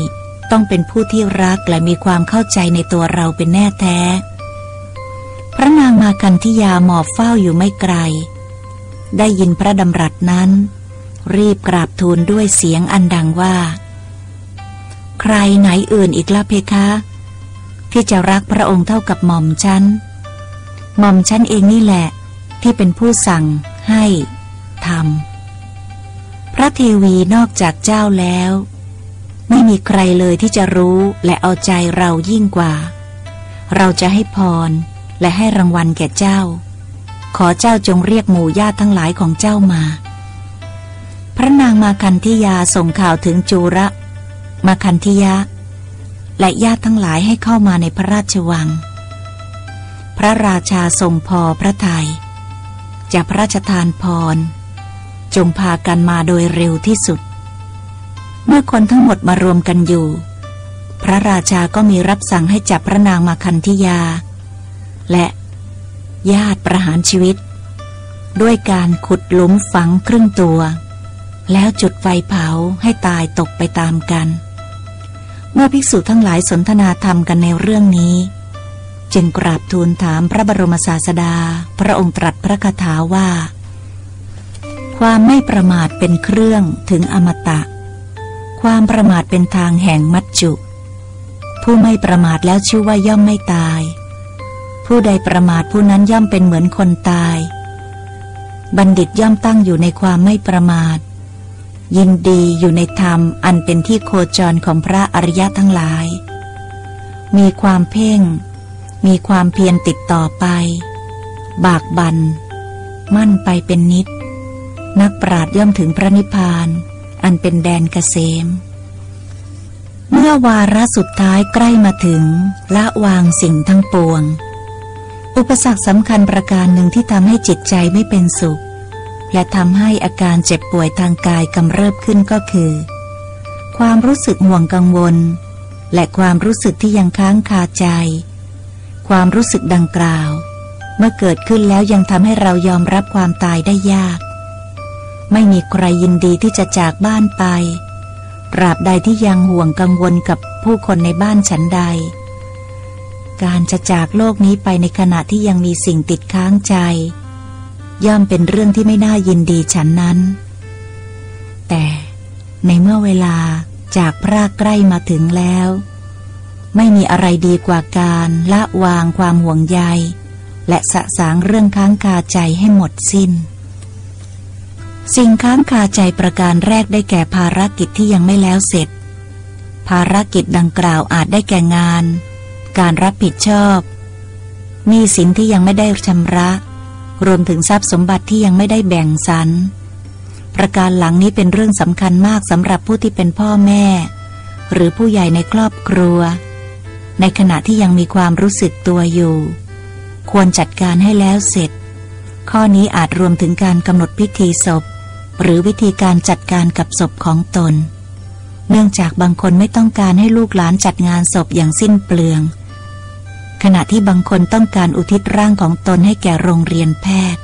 ต้องเป็นผู้ที่รักและมีความเข้าใจในตัวเราเป็นแน่แท้พระนางมาคันธิยาหมอบเฝ้าอยู่ไม่ไกลได้ยินพระดำรัสนั้นรีบกราบทูลด้วยเสียงอันดังว่าใครไหนอื่นอีกล่ะเพคะที่จะรักพระองค์เท่ากับหม่อมฉันหม่อมฉันเองนี่แหละที่เป็นผู้สั่งให้ทำพระเทวีนอกจากเจ้าแล้วไม่มีใครเลยที่จะรู้และเอาใจเรายิ่งกว่าเราจะให้พรและให้รางวัลแก่เจ้าขอเจ้าจงเรียกหมู่ญาติทั้งหลายของเจ้ามาพระนางมาคันธิยาส่งข่าวถึงจูระมาคันธิยะและญาติทั้งหลายให้เข้ามาในพระราชวังพระราชาทรงพอพระทัยจะพระราชทานพรจงพากันมาโดยเร็วที่สุดเมื่อคนทั้งหมดมารวมกันอยู่พระราชาก็มีรับสั่งให้จับพระนางมาคันธิยาและญาติประหารชีวิตด้วยการขุดหลุมฝังครึ่งตัวแล้วจุดไฟเผาให้ตายตกไปตามกันเมื่อภิกษุทั้งหลายสนทนาธรรมกันในเรื่องนี้จึงกราบทูลถามพระบรมศาสดาพระองค์ตรัสพระคาถาว่าความไม่ประมาทเป็นเครื่องถึงอมตะความประมาทเป็นทางแห่งมัจจุผู้ไม่ประมาทแล้วชื่อว่าย่อมไม่ตายผู้ใดประมาทผู้นั้นย่อมเป็นเหมือนคนตายบัณฑิตย่อมตั้งอยู่ในความไม่ประมาทยินดีอยู่ในธรรมอันเป็นที่โคจรของพระอริยะทั้งหลายมีความเพ่งมีความเพียรติดต่อไปบากบั่นมั่นไปเป็นนิจนักปราชญ์ย่อมถึงพระนิพพานอันเป็นแดนเกษมเมื่อวาระสุดท้ายใกล้มาถึงละวางสิ่งทั้งปวงอุปสรรคสำคัญประการหนึ่งที่ทำให้จิตใจไม่เป็นสุขและทำให้อาการเจ็บป่วยทางกายกำเริบขึ้นก็คือความรู้สึกห่วงกังวลและความรู้สึกที่ยังค้างคาใจความรู้สึกดังกล่าวเมื่อเกิดขึ้นแล้วยังทำให้เรายอมรับความตายได้ยากไม่มีใครยินดีที่จะจากบ้านไปตราบใดที่ยังห่วงกังวลกับผู้คนในบ้านฉันใดการจะจากโลกนี้ไปในขณะที่ยังมีสิ่งติดค้างใจย่อมเป็นเรื่องที่ไม่น่ายินดีฉันนั้นแต่ในเมื่อเวลาจากพรากใกล้มาถึงแล้วไม่มีอะไรดีกว่าการละวางความห่วงใยและสะสางเรื่องค้างคาใจให้หมดสิ้นสิ่งค้างคาใจประการแรกได้แก่ภารกิจที่ยังไม่แล้วเสร็จภารกิจดังกล่าวอาจได้แก่งานการรับผิดชอบหนี้สินที่ยังไม่ได้ชำระรวมถึงทรัพย์สมบัติที่ยังไม่ได้แบ่งสรรประการหลังนี้เป็นเรื่องสำคัญมากสำหรับผู้ที่เป็นพ่อแม่หรือผู้ใหญ่ในครอบครัวในขณะที่ยังมีความรู้สึกตัวอยู่ควรจัดการให้แล้วเสร็จข้อนี้อาจรวมถึงการกำหนดพิธีศพหรือวิธีการจัดการกับศพของตนเนื่องจากบางคนไม่ต้องการให้ลูกหลานจัดงานศพอย่างสิ้นเปลืองขณะที่บางคนต้องการอุทิศร่างของตนให้แก่โรงเรียนแพทย์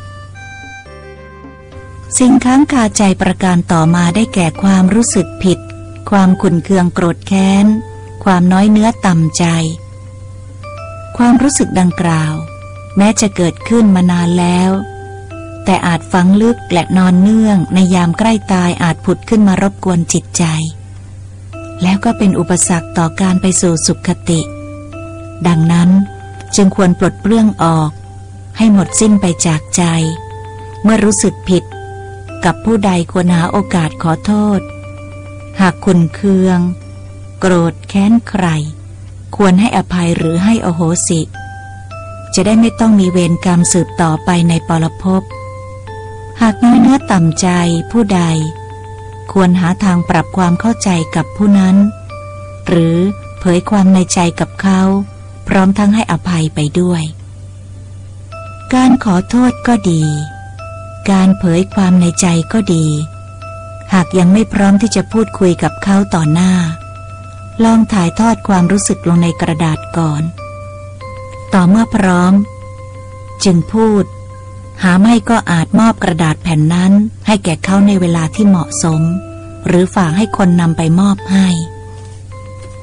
สิ่งค้างคาใจประการต่อมาได้แก่ความรู้สึกผิดความขุ่นเคืองโกรธแค้นความน้อยเนื้อต่ำใจความรู้สึกดังกล่าวแม้จะเกิดขึ้นมานานแล้วแต่อาจฝังลึกและนอนเนื่องในยามใกล้ตายอาจผุดขึ้นมารบกวนจิตใจแล้วก็เป็นอุปสรรคต่อการไปสู่สุคติดังนั้นจึงควรปลดเปลื้องออกให้หมดสิ้นไปจากใจเมื่อรู้สึกผิดกับผู้ใดควรหาโอกาสขอโทษหากขุ่นเคืองโกรธแค้นใครควรให้อภัยหรือให้อโหสิจะได้ไม่ต้องมีเวรกรรมสืบต่อไปในปรภพหากน้อยเนื้อต่ำใจผู้ใดควรหาทางปรับความเข้าใจกับผู้นั้นหรือเผยความในใจกับเขาพร้อมทั้งให้อภัยไปด้วยการขอโทษก็ดีการเผยความในใจก็ดีหากยังไม่พร้อมที่จะพูดคุยกับเขาต่อหน้าลองถ่ายทอดความรู้สึกลงในกระดาษก่อนต่อเมื่อพร้อมจึงพูดหาไม่ก็อาจมอบกระดาษแผ่นนั้นให้แก่เขาในเวลาที่เหมาะสมหรือฝากให้คนนำไปมอบให้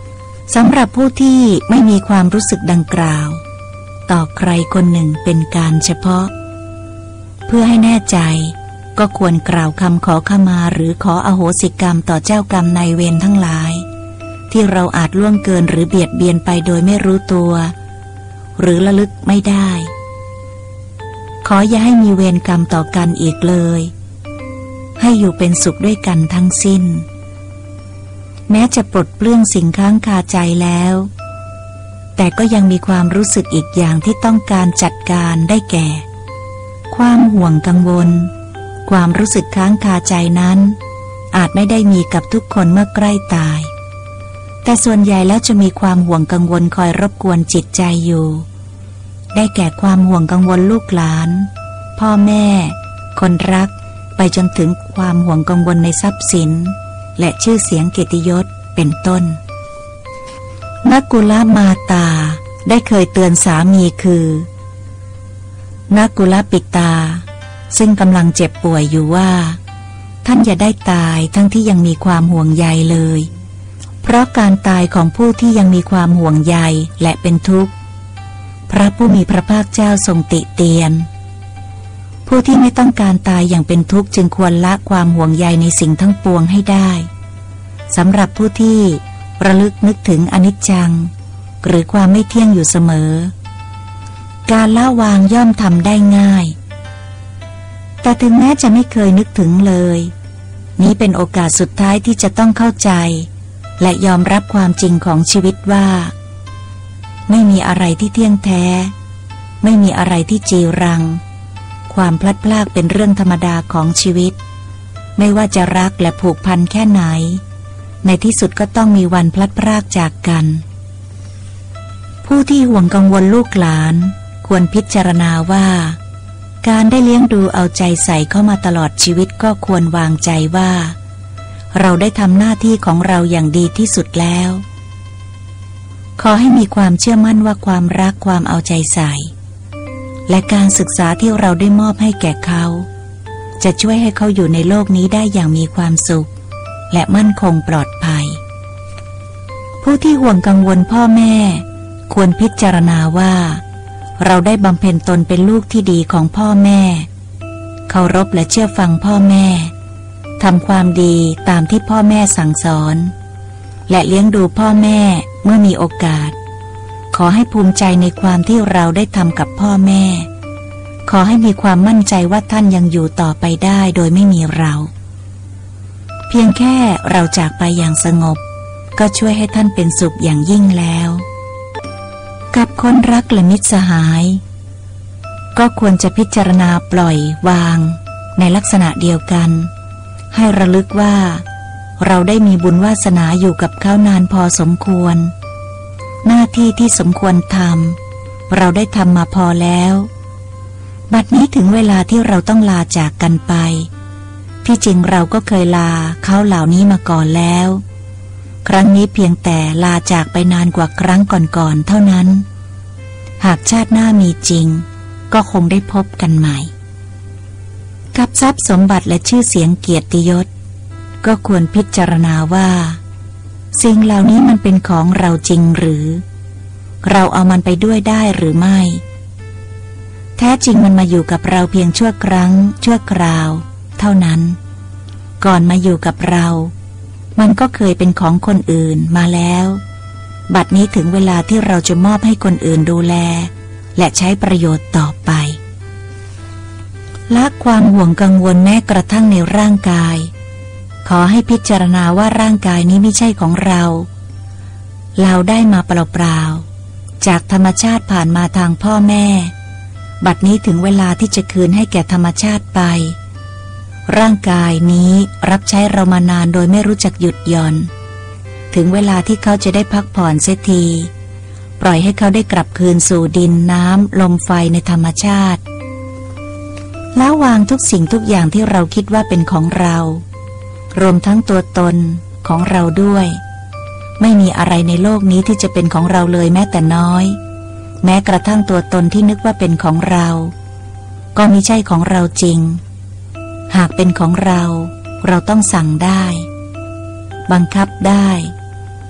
สำหรับผู้ที่ไม่มีความรู้สึกดังกล่าวต่อใครคนหนึ่งเป็นการเฉพาะเพื่อให้แน่ใจก็ควรกล่าวคำขอขมาหรือขออโหสิกรรมต่อเจ้ากรรมนายเวรทั้งหลายที่เราอาจล่วงเกินหรือเบียดเบียนไปโดยไม่รู้ตัวหรือระลึกไม่ได้ขออย่าให้มีเวรกรรมต่อกันอีกเลยให้อยู่เป็นสุขด้วยกันทั้งสิ้นแม้จะปลดเปลื้องสิ่งค้างคาใจแล้วแต่ก็ยังมีความรู้สึกอีกอย่างที่ต้องการจัดการได้แก่ความห่วงกังวลความรู้สึกค้างคาใจนั้นอาจไม่ได้มีกับทุกคนเมื่อใกล้ตายแต่ส่วนใหญ่แล้วจะมีความห่วงกังวลคอยรบกวนจิตใจอยู่ได้แก่ความห่วงกังวลลูกหลานพ่อแม่คนรักไปจนถึงความห่วงกังวลในทรัพย์สินและชื่อเสียงเกียรติยศเป็นต้นนักกุลมาตาได้เคยเตือนสามีคือนักกุลปิตาซึ่งกำลังเจ็บป่วยอยู่ว่าท่านอย่าได้ตายทั้งที่ยังมีความห่วงใยเลยเพราะการตายของผู้ที่ยังมีความห่วงใยและเป็นทุกข์พระผู้มีพระภาคเจ้าทรงติเตียนผู้ที่ไม่ต้องการตายอย่างเป็นทุกข์จึงควรละความห่วงใยในสิ่งทั้งปวงให้ได้สำหรับผู้ที่ระลึกนึกถึงอนิจจังหรือความไม่เที่ยงอยู่เสมอการละวางย่อมทำได้ง่ายแต่ถึงแม้จะไม่เคยนึกถึงเลยนี้เป็นโอกาสสุดท้ายที่จะต้องเข้าใจและยอมรับความจริงของชีวิตว่าไม่มีอะไรที่เที่ยงแท้ไม่มีอะไรที่จีรังความพลัดพรากเป็นเรื่องธรรมดาของชีวิตไม่ว่าจะรักและผูกพันแค่ไหนในที่สุดก็ต้องมีวันพลัดพรากจากกันผู้ที่ห่วงกังวลลูกหลานควรพิจารณาว่าการได้เลี้ยงดูเอาใจใส่เข้ามาตลอดชีวิตก็ควรวางใจว่าเราได้ทำหน้าที่ของเราอย่างดีที่สุดแล้วขอให้มีความเชื่อมั่นว่าความรักความเอาใจใส่และการศึกษาที่เราได้มอบให้แก่เขาจะช่วยให้เขาอยู่ในโลกนี้ได้อย่างมีความสุขและมั่นคงปลอดภัยผู้ที่ห่วงกังวลพ่อแม่ควรพิจารณาว่าเราได้บำเพ็ญตนเป็นลูกที่ดีของพ่อแม่เคารพและเชื่อฟังพ่อแม่ทำความดีตามที่พ่อแม่สั่งสอนและเลี้ยงดูพ่อแม่เมื่อมีโอกาสขอให้ภูมิใจในความที่เราได้ทำกับพ่อแม่ขอให้มีความมั่นใจว่าท่านยังอยู่ต่อไปได้โดยไม่มีเราเพียงแค่เราจากไปอย่างสงบก็ช่วยให้ท่านเป็นสุขอย่างยิ่งแล้วกับคนรักและมิตรสหายก็ควรจะพิจารณาปล่อยวางในลักษณะเดียวกันให้ระลึกว่าเราได้มีบุญวาสนาอยู่กับเขานานพอสมควรหน้าที่ที่สมควรทำเราได้ทำมาพอแล้วบัดนี้ถึงเวลาที่เราต้องลาจากกันไปที่จริงเราก็เคยลาเขาเหล่านี้มาก่อนแล้วครั้งนี้เพียงแต่ลาจากไปนานกว่าครั้งก่อนๆเท่านั้นหากชาติหน้ามีจริงก็คงได้พบกันใหม่กับทรัพย์สมบัติและชื่อเสียงเกียรติยศก็ควรพิจารณาว่าสิ่งเหล่านี้มันเป็นของเราจริงหรือเราเอามันไปด้วยได้หรือไม่แท้จริงมันมาอยู่กับเราเพียงชั่วครั้งชั่วคราวเท่านั้นก่อนมาอยู่กับเรามันก็เคยเป็นของคนอื่นมาแล้วบัดนี้ถึงเวลาที่เราจะมอบให้คนอื่นดูแลและใช้ประโยชน์ต่อไปละความห่วงกังวลแม้กระทั่งในร่างกายขอให้พิจารณาว่าร่างกายนี้ไม่ใช่ของเราเราได้มาเปล่าๆจากธรรมชาติผ่านมาทางพ่อแม่บัดนี้ถึงเวลาที่จะคืนให้แก่ธรรมชาติไปร่างกายนี้รับใช้เรามานานโดยไม่รู้จักหยุดหย่อนถึงเวลาที่เขาจะได้พักผ่อนเสียทีปล่อยให้เขาได้กลับคืนสู่ดินน้ำลมไฟในธรรมชาติแล้ววางทุกสิ่งทุกอย่างที่เราคิดว่าเป็นของเรารวมทั้งตัวตนของเราด้วยไม่มีอะไรในโลกนี้ที่จะเป็นของเราเลยแม้แต่น้อยแม้กระทั่งตัวตนที่นึกว่าเป็นของเราก็มิใช่ของเราจริงหากเป็นของเราเราต้องสั่งได้บังคับได้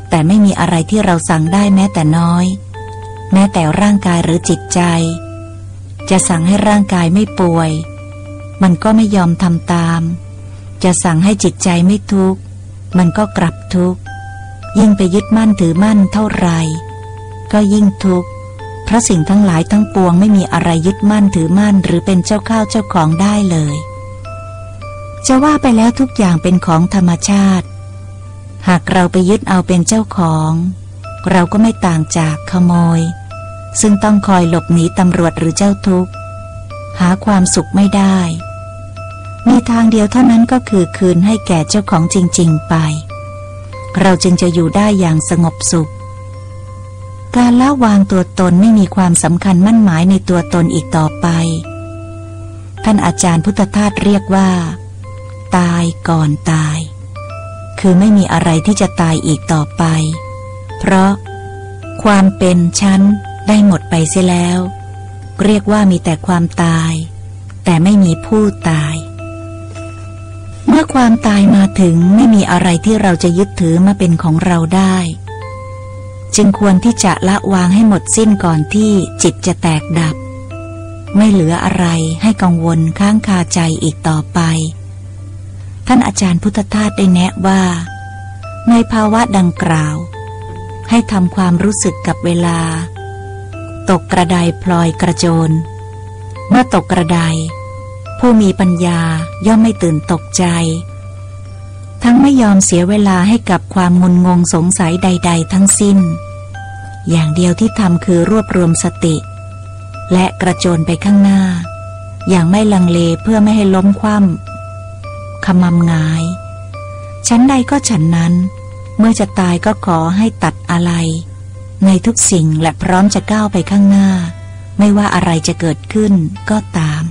แต่ไม่มีอะไรที่เราสั่งได้แม้แต่น้อยแม้แต่ร่างกายหรือจิตใจจะสั่งให้ร่างกายไม่ป่วยมันก็ไม่ยอมทำตามจะสั่งให้จิตใจไม่ทุกข์มันก็กลับทุกข์ยิ่งไปยึดมั่นถือมั่นเท่าไรก็ยิ่งทุกข์เพราะสิ่งทั้งหลายทั้งปวงไม่มีอะไรยึดมั่นถือมั่นหรือเป็นเจ้าข้าวเจ้าของได้เลยจะว่าไปแล้วทุกอย่างเป็นของธรรมชาติหากเราไปยึดเอาเป็นเจ้าของเราก็ไม่ต่างจากขโมยซึ่งต้องคอยหลบหนีตำรวจหรือเจ้าทุกข์หาความสุขไม่ได้มีทางเดียวเท่านั้นก็คือคืนให้แก่เจ้าของจริงๆไปเราจึงจะอยู่ได้อย่างสงบสุขการละวางตัวตนไม่มีความสำคัญมั่นหมายในตัวตนอีกต่อไปท่านอาจารย์พุทธทาสเรียกว่าตายก่อนตายคือไม่มีอะไรที่จะตายอีกต่อไปเพราะความเป็นชั้นได้หมดไปเสียแล้วเรียกว่ามีแต่ความตายแต่ไม่มีผู้ตายเมื่อความตายมาถึงไม่มีอะไรที่เราจะยึดถือมาเป็นของเราได้จึงควรที่จะละวางให้หมดสิ้นก่อนที่จิตจะแตกดับไม่เหลืออะไรให้กังวลค้างคาใจอีกต่อไปท่านอาจารย์พุทธทาสได้แนะว่าในภาวะดังกล่าวให้ทำความรู้สึกกับเวลาตกกระไดพลอยกระโจนเมื่อตกกระไดผู้มีปัญญาย่อมไม่ตื่นตกใจทั้งไม่ยอมเสียเวลาให้กับความงุนงงสงสัยใดๆทั้งสิ้นอย่างเดียวที่ทำคือรวบรวมสติและกระโจนไปข้างหน้าอย่างไม่ลังเลเพื่อไม่ให้ล้มคว่ำขมำหงายชั้นใดก็ฉันนั้นเมื่อจะตายก็ขอให้ตัดอะไรในทุกสิ่งและพร้อมจะก้าวไปข้างหน้าไม่ว่าอะไรจะเกิดขึ้นก็ตาม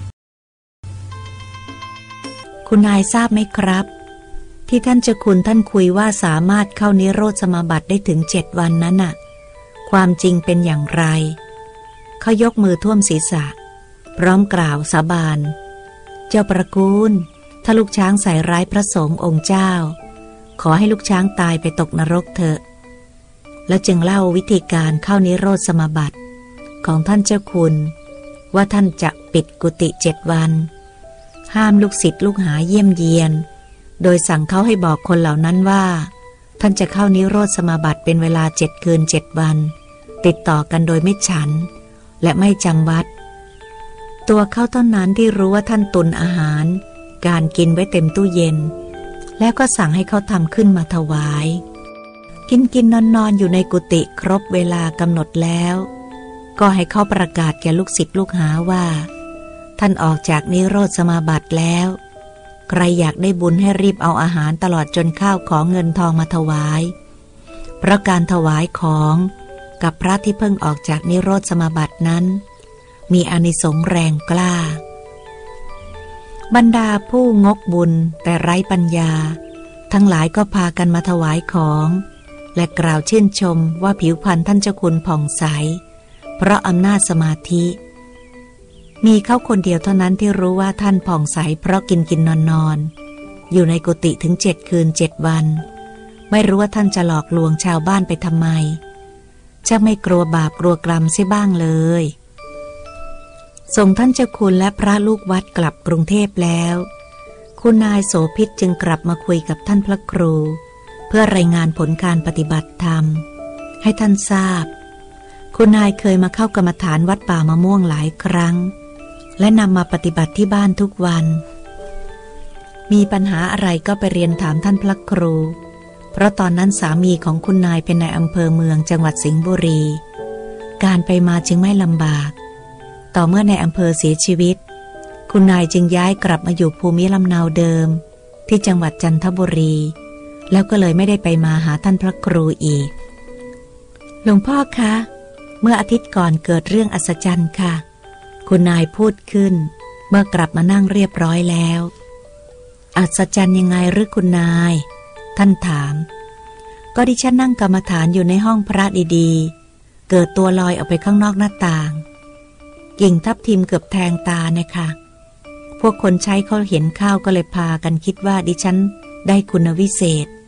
คุณนายทราบไหมครับที่ท่านเจ้าคุณท่านคุยว่าสามารถเข้านิโรธสมาบัติได้ถึงเจ็ดวันนั้นน่ะความจริงเป็นอย่างไรเขายกมือท่วมศีรษะพร้อมกล่าวสาบานเจ้าประคุณถ้าลูกช้างใส่ร้ายพระสงฆ์องค์เจ้าขอให้ลูกช้างตายไปตกนรกเถอะแล้วจึงเล่าวิธีการเข้านิโรธสมาบัติของท่านเจ้าคุณว่าท่านจะปิดกุฏิเจ็ดวันห้ามลูกศิษย์ลูกหาเยี่ยมเยียนโดยสั่งเขาให้บอกคนเหล่านั้นว่าท่านจะเข้านิโรธสมาบัติเป็นเวลาเจ็ดคืนเจ็ดวันติดต่อกันโดยไม่ฉันและไม่จำวัดตัวเขาเท่านั้นที่รู้ว่าท่านตุนอาหารการกินไว้เต็มตู้เย็นแล้วก็สั่งให้เขาทำขึ้นมาถวายกินกินนอนนอนอยู่ในกุฏิครบเวลากำหนดแล้วก็ให้เขาประกาศแก่ลูกศิษย์ลูกหาว่าท่านออกจากนิโรธสมาบัติแล้วใครอยากได้บุญให้รีบเอาอาหารตลอดจนข้าวของเงินทองมาถวายเพราะการถวายของกับพระที่เพิ่งออกจากนิโรธสมาบัตินั้นมีอานิสงส์แรงกล้าบรรดาผู้งกบุญแต่ไร้ปัญญาทั้งหลายก็พากันมาถวายของและกล่าวชื่นชมว่าผิวพรรณท่านเจ้าคุณผ่องใสเพราะอำนาจสมาธิมีเขาคนเดียวเท่านั้นที่รู้ว่าท่านผ่องใสเพราะกินกินนอนนอนอยู่ในกุฏิถึงเจ็ดคืนเจ็ดวันไม่รู้ว่าท่านจะหลอกลวงชาวบ้านไปทำไมจะไม่กลัวบาปกลัวกรรมเสียบ้างเลยส่งท่านเจ้าคุณและพระลูกวัดกลับกรุงเทพแล้วคุณนายโสภิตจึงกลับมาคุยกับท่านพระครูเพื่อรายงานผลการปฏิบัติธรรมให้ท่านทราบคุณนายเคยมาเข้ากรรมฐานวัดป่ามะม่วงหลายครั้งและนำมาปฏิบัติที่บ้านทุกวันมีปัญหาอะไรก็ไปเรียนถามท่านพระครูเพราะตอนนั้นสามีของคุณนายเป็นนายอำเภอเมืองจังหวัดสิงห์บุรีการไปมาจึงไม่ลำบากต่อเมื่อในอำเภอเสียชีวิตคุณนายจึงย้ายกลับมาอยู่ภูมิลำเนาเดิมที่จังหวัดจันทบุรีแล้วก็เลยไม่ได้ไปมาหาท่านพระครูอีกหลวงพ่อคะเมื่ออาทิตย์ก่อนเกิดเรื่องอัศจรรย์ค่ะคุณนายพูดขึ้นเมื่อกลับมานั่งเรียบร้อยแล้วอัศจรรย์ยังไงหรือคุณนายท่านถามก็ดิฉันนั่งกรรมฐานอยู่ในห้องพระดีๆเกิดตัวลอยออกไปข้างนอกหน้าต่างกิ่งทับทิมเกือบแทงตาเนี่ยค่ะพวกคนใช้เขาเห็นข้าวก็เลยพากันคิดว่าดิฉันได้คุณวิเศษ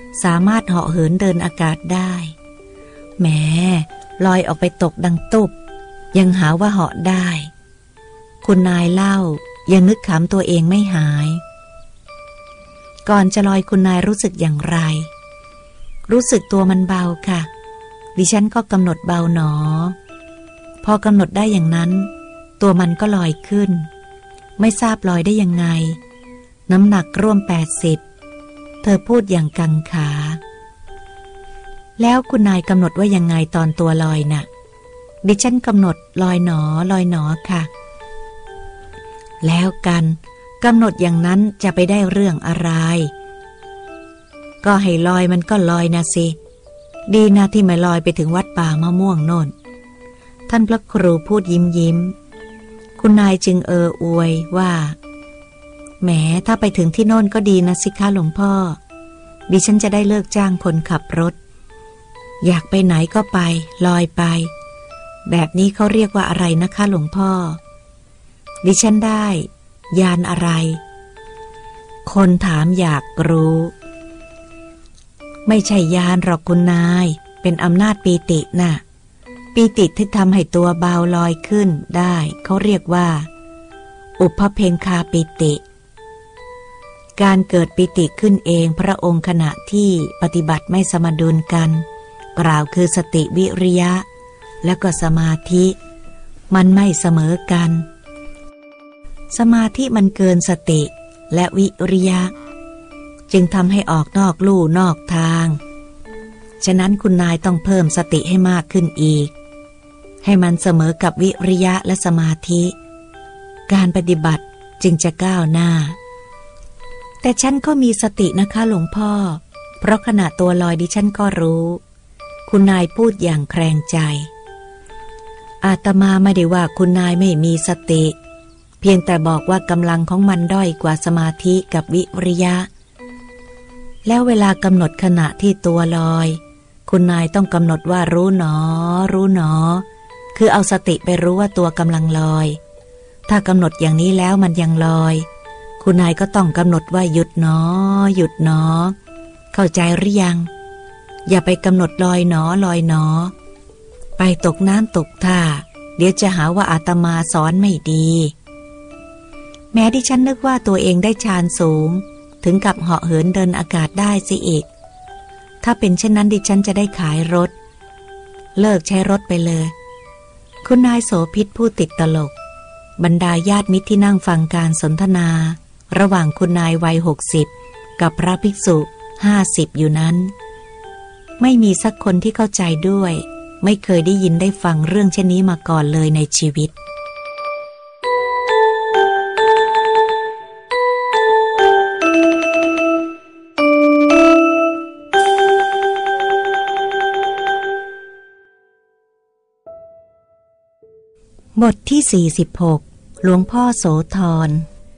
สามารถเหาะเหินเดินอากาศได้แหมลอยออกไปตกดังตุบยังหาว่าเหาะได้คุณนายเล่ายังนึกขำตัวเองไม่หายก่อนจะลอยคุณนายรู้สึกอย่างไรรู้สึกตัวมันเบาค่ะดิฉันก็กำหนดเบาหนอพอกำหนดได้อย่างนั้นตัวมันก็ลอยขึ้นไม่ทราบลอยได้ยังไงน้ำหนักร่วมแปดสิบเธอพูดอย่างกังขาแล้วคุณนายกำหนดว่ายังไงตอนตัวลอยน่ะดิฉันกำหนดลอยหนอลอยหนอค่ะแล้วกันกำหนดอย่างนั้นจะไปได้เรื่องอะไรก็ให้ลอยมันก็ลอยนะสิดีนะที่ไม่ลอยไปถึงวัดป่ามะม่วงโน่นท่านพระครูพูดยิ้มยิ้มคุณนายจึงเอออวยว่าแหมถ้าไปถึงที่โน่นก็ดีนะสิคะหลวงพ่อดิฉันจะได้เลิกจ้างคนขับรถอยากไปไหนก็ไปลอยไปแบบนี้เขาเรียกว่าอะไรนะคะหลวงพ่อดิฉันได้ยานอะไรคนถามอยากรู้ไม่ใช่ยานหรอกคุณนายเป็นอำนาจปีติน่ะปีติที่ทำให้ตัวเบาลอยขึ้นได้เขาเรียกว่าอุปเพงคาปิติการเกิดปิติขึ้นเองพระองค์ขณะที่ปฏิบัติไม่สมดุลกันกล่าวคือสติวิริยะแล้วก็สมาธิมันไม่เสมอกันสมาธิมันเกินสติและวิริยะจึงทำให้ออกนอกลู่นอกทางฉะนั้นคุณนายต้องเพิ่มสติให้มากขึ้นอีกให้มันเสมอกับวิริยะและสมาธิการปฏิบัติจึงจะก้าวหน้าแต่ฉันก็มีสตินะคะหลวงพ่อเพราะขณะตัวลอยดิฉันก็รู้คุณนายพูดอย่างแคลงใจอาตมาไม่ได้ว่าคุณนายไม่มีสติเพียงแต่บอกว่ากำลังของมันด้อยกว่าสมาธิกับวิริยะแล้วเวลากำหนดขณะที่ตัวลอยคุณนายต้องกำหนดว่ารู้หนอรู้หนอคือเอาสติไปรู้ว่าตัวกำลังลอยถ้ากำหนดอย่างนี้แล้วมันยังลอยคุณนายก็ต้องกำหนดว่าหยุดหนอหยุดหนอเข้าใจหรือยังอย่าไปกำหนดลอยหนอลอยหนอไปตกน้ำตกท่าเดี๋ยวจะหาว่าอาตมาสอนไม่ดีแม้ดิฉันนึกว่าตัวเองได้ฌานสูงถึงกับเหาะเหินเดินอากาศได้สิอีกถ้าเป็นเช่นนั้นดิฉันจะได้ขายรถเลิกใช้รถไปเลยคุณนายโสภิตพูดติดตลกบรรดาญาติมิตรที่นั่งฟังการสนทนาระหว่างคุณนายวัยหกสิบกับพระภิกษุห้าสิบอยู่นั้นไม่มีสักคนที่เข้าใจด้วยไม่เคยได้ยินได้ฟังเรื่องเช่นนี้มาก่อนเลยในชีวิตบทที่สี่สิบหกหลวงพ่อโสธร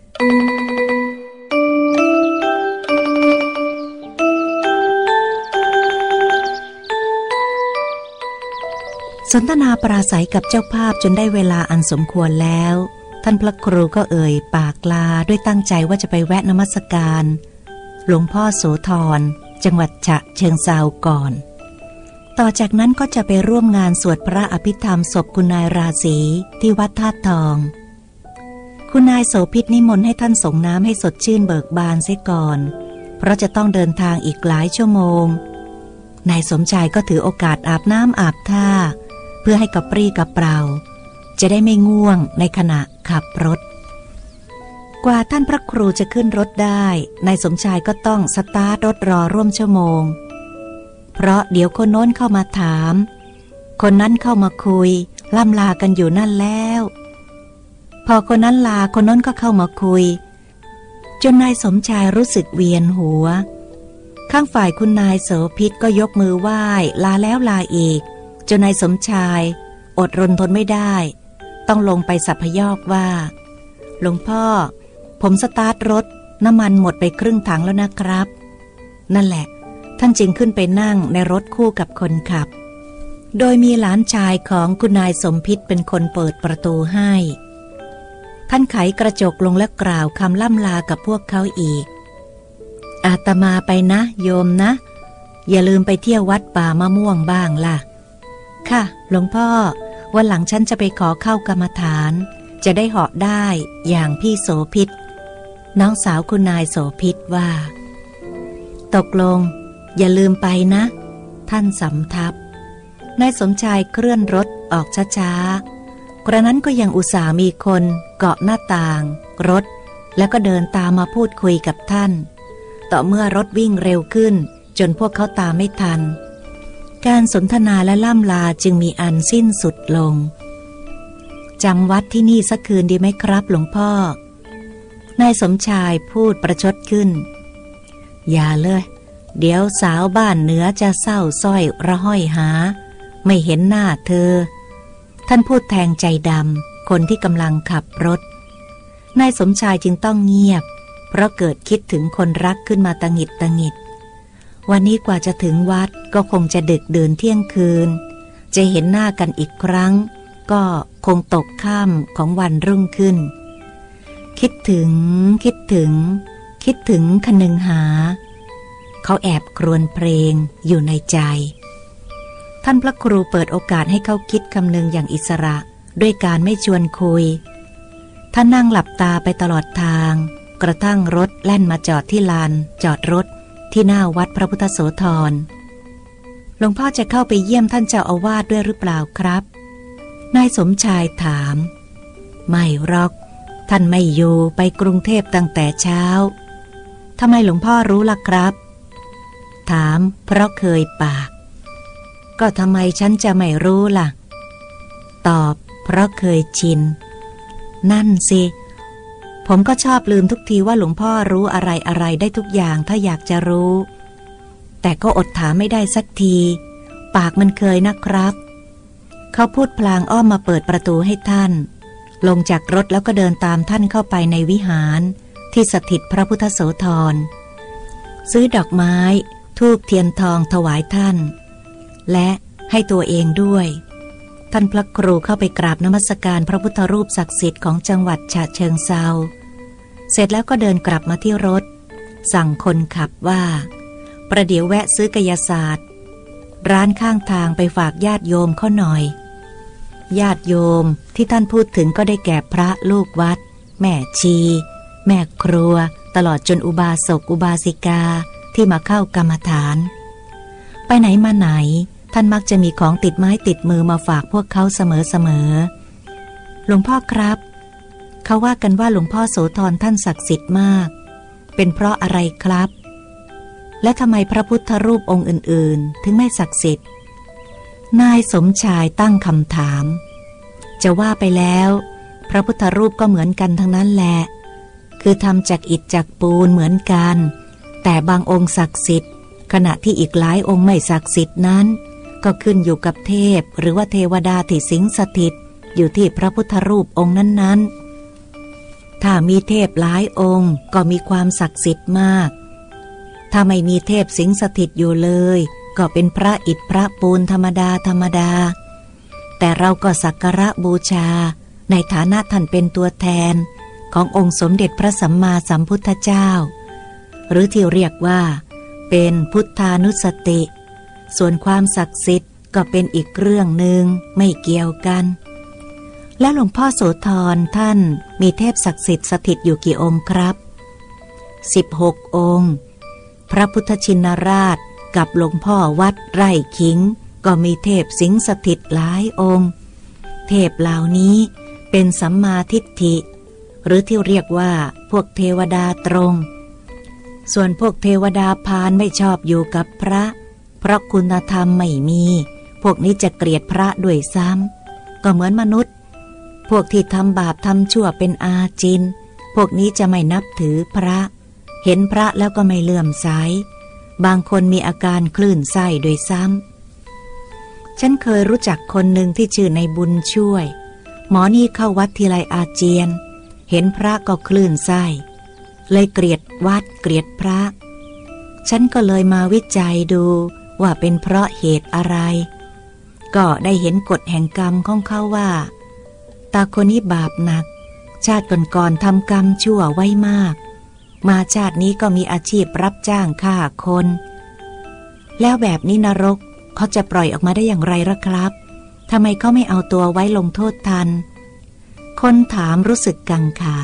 สนทนาปราศัยกับเจ้าภาพจนได้เวลาอันสมควรแล้วท่านพระครูก็เอ่ยปากลาด้วยตั้งใจว่าจะไปแวะนมัสการหลวงพ่อโสธรจังหวัดฉะเชิงเทราก่อนต่อจากนั้นก็จะไปร่วมงานสวดพระอภิธรรมศพคุณนายราศีที่วัดธาตุทองคุณนายโสภิตนิมนต์ให้ท่านส่งน้ำให้สดชื่นเบิกบานเสียก่อนเพราะจะต้องเดินทางอีกหลายชั่วโมงนายสมชายก็ถือโอกาสอาบน้ำอาบท่าเพื่อให้กระปรี้กระเปร่าจะได้ไม่ง่วงในขณะขับรถกว่าท่านพระครูจะขึ้นรถได้นายสมชายก็ต้องสตาร์ทรถรอร่วมชั่วโมงเพราะเดี๋ยวคนโน้นเข้ามาถามคนนั้นเข้ามาคุยล่ำลากันอยู่นั่นแล้วพอคนนั้นลาคนโน้นก็เข้ามาคุยจนนายสมชายรู้สึกเวียนหัวข้างฝ่ายคุณนายโสภิตก็ยกมือไหว้ลาแล้วลาอีกจนนายสมชายอดรนทนไม่ได้ต้องลงไปสัพยอกว่าหลวงพ่อผมสตาร์ทรถน้ำมันหมดไปครึ่งถังแล้วนะครับนั่นแหละท่านจึงขึ้นไปนั่งในรถคู่กับคนขับโดยมีหลานชายของคุณนายสมภิตเป็นคนเปิดประตูให้ท่านไขกระจกลงและกล่าวคำล่ำลากับพวกเขาอีกอาตมาไปนะโยมนะอย่าลืมไปเที่ยววัดป่ามะม่วงบ้างล่ะค่ะหลวงพ่อวันหลังฉันจะไปขอเข้ากรรมฐานจะได้เหาะได้อย่างพี่โสภิตน้องสาวคุณนายโสภิตว่าตกลงอย่าลืมไปนะท่านสำทับนายสมชายเคลื่อนรถออกช้าๆกระนั้นก็ยังอุตส่าห์มีคนเกาะหน้าต่างรถแล้วก็เดินตามมาพูดคุยกับท่านต่อเมื่อรถวิ่งเร็วขึ้นจนพวกเขาตามไม่ทันการสนทนาและล่ำลาจึงมีอันสิ้นสุดลงจำวัดที่นี่สักคืนดีไหมครับหลวงพ่อนายสมชายพูดประชดขึ้นอย่าเลยเดี๋ยวสาวบ้านเหนือจะเศร้าส้อยระห้อยหาไม่เห็นหน้าเธอท่านพูดแทงใจดำคนที่กำลังขับรถนายสมชายจึงต้องเงียบเพราะเกิดคิดถึงคนรักขึ้นมาตะหงิดตะหงิดวันนี้กว่าจะถึงวัดก็คงจะดึกดื่นเที่ยงคืนจะเห็นหน้ากันอีกครั้งก็คงตกค่ำของวันรุ่งขึ้นคิดถึงคิดถึงคิดถึงคนึงหาเขาแอบครวญเพลงอยู่ในใจท่านพระครูเปิดโอกาสให้เขาคิดคำนึงอย่างอิสระด้วยการไม่ชวนคุยท่านนั่งหลับตาไปตลอดทางกระทั่งรถแล่นมาจอดที่ลานจอดรถที่หน้าวัดพระพุทธโสธรหลวงพ่อจะเข้าไปเยี่ยมท่านเจ้าอาวาสด้วยหรือเปล่าครับนายสมชายถามไม่หรอกท่านไม่อยู่ไปกรุงเทพตั้งแต่เช้าทำไมหลวงพ่อรู้ล่ะครับถามเพราะเคยปากก็ทำไมฉันจะไม่รู้ล่ะตอบเพราะเคยชินนั่นสิผมก็ชอบลืมทุกทีว่าหลวงพ่อรู้อะไรอะไรได้ทุกอย่างถ้าอยากจะรู้แต่ก็อดถามไม่ได้สักทีปากมันเคยนะครับเขาพูดพลางอ้อมมาเปิดประตูให้ท่านลงจากรถแล้วก็เดินตามท่านเข้าไปในวิหารที่สถิตพระพุทธโสธรซื้อดอกไม้ธูปเทียนทองถวายท่านและให้ตัวเองด้วยท่านพระครูเข้าไปกราบนมัสการพระพุทธรูปศักดิ์สิทธิ์ของจังหวัดฉะเชิงเทราเสร็จแล้วก็เดินกลับมาที่รถสั่งคนขับว่าประเดี๋ยวแวะซื้อกายศาสตร์ร้านข้างทางไปฝากญาติโยมเขาหน่อยญาติโยมที่ท่านพูดถึงก็ได้แก่พระลูกวัดแม่ชีแม่ครัวตลอดจนอุบาสกอุบาสิกาที่มาเข้ากรรมฐานไปไหนมาไหนท่านมักจะมีของติดไม้ติดมือมาฝากพวกเขาเสมอๆหลวงพ่อครับเขาว่ากันว่าหลวงพ่อโสธรท่านศักดิ์สิทธิ์มากเป็นเพราะอะไรครับและทำไมพระพุทธรูปองค์อื่นๆถึงไม่ศักดิ์สิทธิ์นายสมชายตั้งคำถามจะว่าไปแล้วพระพุทธรูปก็เหมือนกันทั้งนั้นแหละคือทำจากอิฐจากปูนเหมือนกันแต่บางองค์ศักดิ์สิทธิ์ขณะที่อีกหลายองค์ไม่ศักดิ์สิทธิ์นั้นก็ขึ้นอยู่กับเทพหรือว่าเทวดาที่สิงสถิตอยู่ที่พระพุทธรูปองค์นั้นๆถ้ามีเทพหลายองค์ก็มีความศักดิ์สิทธิ์มากถ้าไม่มีเทพสิงสถิตอยู่เลยก็เป็นพระอิฐพระปูนธรรมดาธรรมดาแต่เราก็สักการะบูชาในฐานะท่านเป็นตัวแทนขององค์สมเด็จพระสัมมาสัมพุทธเจ้าหรือที่เรียกว่าเป็นพุทธานุสติส่วนความศักดิ์สิทธิ์ก็เป็นอีกเรื่องหนึ่งไม่เกี่ยวกันแล้วหลวงพ่อโสธรท่านมีเทพศักดิ์สิทธิ์สถิตอยู่กี่องค์ครับสิบหกองค์พระพุทธชินราชกับหลวงพ่อวัดไร่ขิงก็มีเทพสิงสถิตหลายองค์เทพเหล่านี้เป็นสัมมาทิฏฐิหรือที่เรียกว่าพวกเทวดาตรงส่วนพวกเทวดาพาลไม่ชอบอยู่กับพระเพราะคุณธรรมไม่มีพวกนี้จะเกลียดพระด้วยซ้ำก็เหมือนมนุษย์พวกที่ทำบาปทำชั่วเป็นอาจินพวกนี้จะไม่นับถือพระเห็นพระแล้วก็ไม่เลื่อมใสบางคนมีอาการคลื่นไส้ด้วยซ้ำฉันเคยรู้จักคนหนึ่งที่ชื่อในบุญช่วยหมอนี่เข้าวัดทีไรอาเจียนเห็นพระก็คลื่นไส้เลยเกลียดวัดเกลียดพระฉันก็เลยมาวิจัยดูว่าเป็นเพราะเหตุอะไรก็ได้เห็นกฎแห่งกรรมของเขาว่าตาคนนี้บาปหนักชาติก่อนๆทำกรรมชั่วไว้มากมาชาตินี้ก็มีอาชีพรับจ้างฆ่าคนแล้วแบบนี้นรกเขาจะปล่อยออกมาได้อย่างไรล่ะครับทำไมเขาไม่เอาตัวไว้ลงโทษทันคนถามรู้สึกกังขา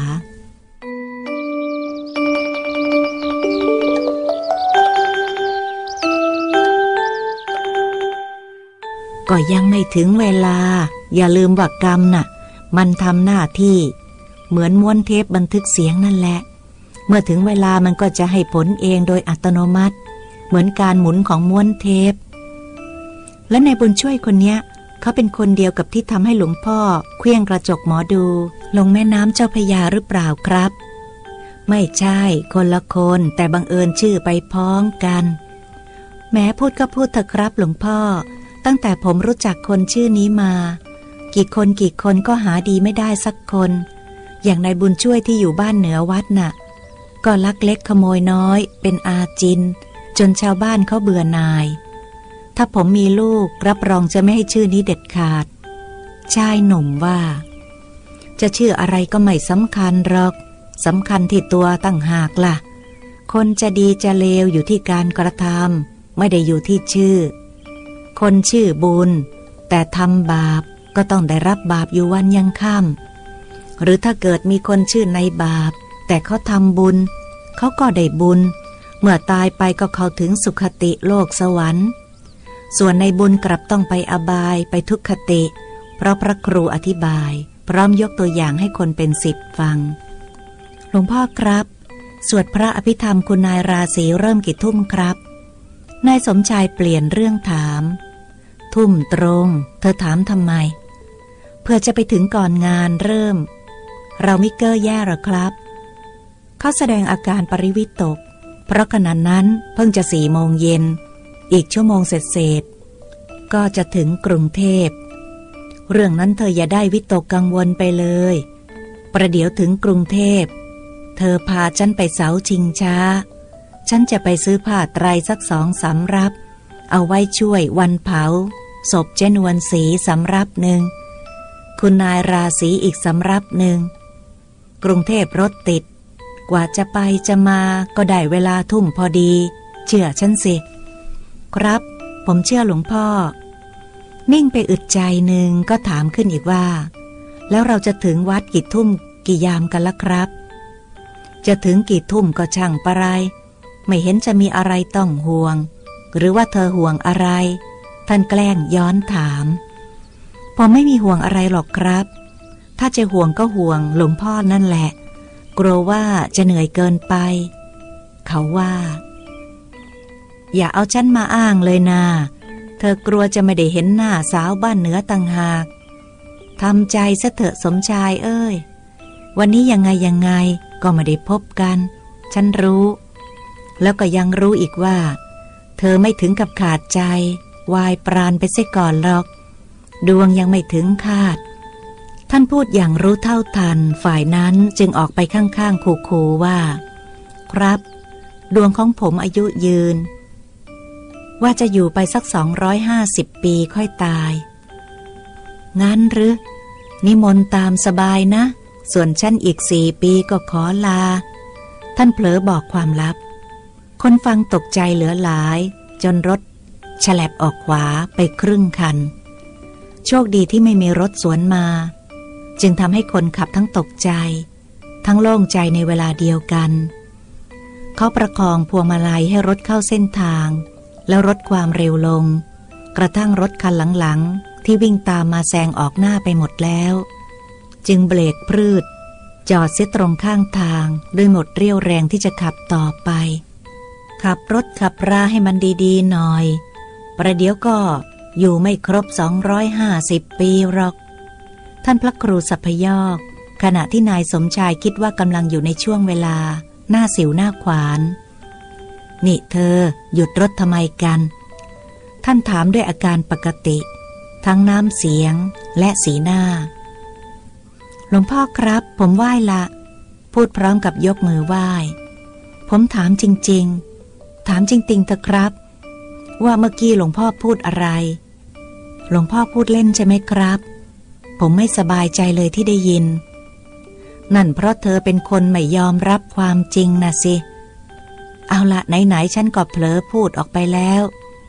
ก็ยังไม่ถึงเวลาอย่าลืมว่ากรรมน่ะมันทำหน้าที่เหมือนม้วนเทปบันทึกเสียงนั่นแหละเมื่อถึงเวลามันก็จะให้ผลเองโดยอัตโนมัติเหมือนการหมุนของม้วนเทปและในบุญช่วยคนเนี้ยเขาเป็นคนเดียวกับที่ทำให้หลวงพ่อเคลื่องกระจกหมอดูลงแม่น้ำเจ้าพระยาหรือเปล่าครับไม่ใช่คนละคนแต่บังเอิญชื่อไปพ้องกันแม้พูดก็พูดเถอะครับหลวงพ่อตั้งแต่ผมรู้จักคนชื่อนี้มากี่คนกี่คนก็หาดีไม่ได้สักคนอย่างนายบุญช่วยที่อยู่บ้านเหนือวัดน่ะก็ลักเล็กขโมยน้อยเป็นอาจินจนชาวบ้านเขาเบื่อหน่ายถ้าผมมีลูกรับรองจะไม่ให้ชื่อนี้เด็ดขาดชายหนุ่มว่าจะชื่ออะไรก็ไม่สำคัญหรอกสำคัญที่ตัวตั้งหากล่ะคนจะดีจะเลวอยู่ที่การกระทำไม่ได้อยู่ที่ชื่อคนชื่อบุญแต่ทำบาปก็ต้องได้รับบาปอยู่วันยังค่ำหรือถ้าเกิดมีคนชื่อในบาปแต่เขาทำบุญเขาก็ได้บุญเมื่อตายไปก็เข้าถึงสุคติโลกสวรรค์ส่วนในบุญกลับต้องไปอบายไปทุกขติเพราะพระครูอธิบายพร้อมยกตัวอย่างให้คนเป็นสิบฟังหลวงพ่อครับสวดพระอภิธรรมคุณนายราศีเริ่มกี่ทุ่มครับนายสมชายเปลี่ยนเรื่องถามทุ่มตรงเธอถามทำไมเพื่อจะไปถึงก่อนงานเริ่มเราไม่เก้อแย่หรอครับเขาแสดงอาการปริวิตกเพราะขณะนั้นเพิ่งจะสี่โมงเย็นอีกชั่วโมงเศษๆก็จะถึงกรุงเทพเรื่องนั้นเธออย่าได้วิตกกังวลไปเลยประเดี๋ยวถึงกรุงเทพเธอพาฉันไปเสาชิงช้าฉันจะไปซื้อผ้าไตรสักสองสำรับเอาไว้ช่วยวันเผาศพเจนวนศรีสำรับหนึ่งคุณนายราศีอีกสำรับหนึ่งกรุงเทพรถติดกว่าจะไปจะมาก็ได้เวลาทุ่มพอดีเชื่อฉันสิครับผมเชื่อหลวงพ่อนิ่งไปอึดใจหนึ่งก็ถามขึ้นอีกว่าแล้วเราจะถึงวัดกี่ทุ่มกี่ยามกันล่ะครับจะถึงกี่ทุ่มก็ช่างปะไรไม่เห็นจะมีอะไรต้องห่วงหรือว่าเธอห่วงอะไรท่านแกล้งย้อนถามผมไม่มีห่วงอะไรหรอกครับถ้าจะห่วงก็ห่วงหลวงพ่อนั่นแหละกลัวว่าจะเหนื่อยเกินไปเขาว่าอย่าเอาฉันมาอ้างเลยนาเธอกลัวจะไม่ได้เห็นหน้าสาวบ้านเหนือต่างหากทำใจซะเถอะสมชายเอ้ยวันนี้ยังไงยังไงก็ไม่ได้พบกันฉันรู้แล้วก็ยังรู้อีกว่าเธอไม่ถึงกับขาดใจวายปราณไปเสียก่อนหรอกดวงยังไม่ถึงคาดท่านพูดอย่างรู้เท่าทันฝ่ายนั้นจึงออกไปข้างๆขู่ๆว่าครับดวงของผมอายุยืนว่าจะอยู่ไปสักสองร้อยห้าสิบปีค่อยตายงั้นหรือนิมนต์ตามสบายนะส่วนฉันอีกสี่ปีก็ขอลาท่านเผลอบอกความลับคนฟังตกใจเหลือหลายจนรถฉลับออกขวาไปครึ่งคันโชคดีที่ไม่มีรถสวนมาจึงทำให้คนขับทั้งตกใจทั้งโล่งใจในเวลาเดียวกันเขาประคองพวงมาลัยให้รถเข้าเส้นทางแล้วลดความเร็วลงกระทั่งรถคันหลังๆที่วิ่งตามมาแซงออกหน้าไปหมดแล้วจึงเบรกพรืดจอดเสียตรงข้างทางด้วยหมดเรี่ยวแรงที่จะขับต่อไปขับรถขับราให้มันดีๆหน่อยประเดี๋ยวก็อยู่ไม่ครบสองร้อยห้าสิบปีหรอกท่านพระครูสัพพยอกขณะที่นายสมชายคิดว่ากำลังอยู่ในช่วงเวลาหน้าสิวหน้าขวานนี่เธอหยุดรถทำไมกันท่านถามด้วยอาการปกติทั้งน้ำเสียงและสีหน้าหลวงพ่อครับผมไหว้ละพูดพร้อมกับยกมือไหว้ผมถามจริงๆถามจริงๆเถอะครับว่าเมื่อกี้หลวงพ่อพูดอะไรหลวงพ่อพูดเล่นใช่ไหมครับผมไม่สบายใจเลยที่ได้ยินนั่นเพราะเธอเป็นคนไม่ยอมรับความจริงนะสิเอาละไหนๆฉันก็เผลอพูดออกไปแล้ว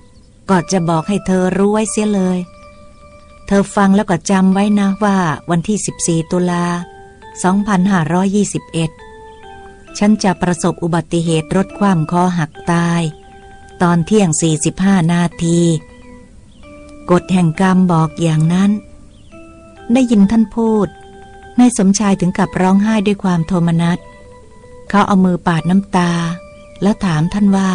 ก็จะบอกให้เธอรู้ไว้เสียเลยเธอฟังแล้วก็จำไว้นะว่าวันที่สิบสี่ตุลาสองพันห้าร้อยยี่สิบเอ็ดฉันจะประสบอุบัติเหตุรถคว่ำคอหักตายตอนเที่ยงสี่สิบห้านาทีกฎแห่งกรรมบอกอย่างนั้นได้ยินท่านพูดนายสมชายถึงกับร้องไห้ด้วยความโทมนัสเขาเอามือปาดน้ำตาแล้วถามท่านว่า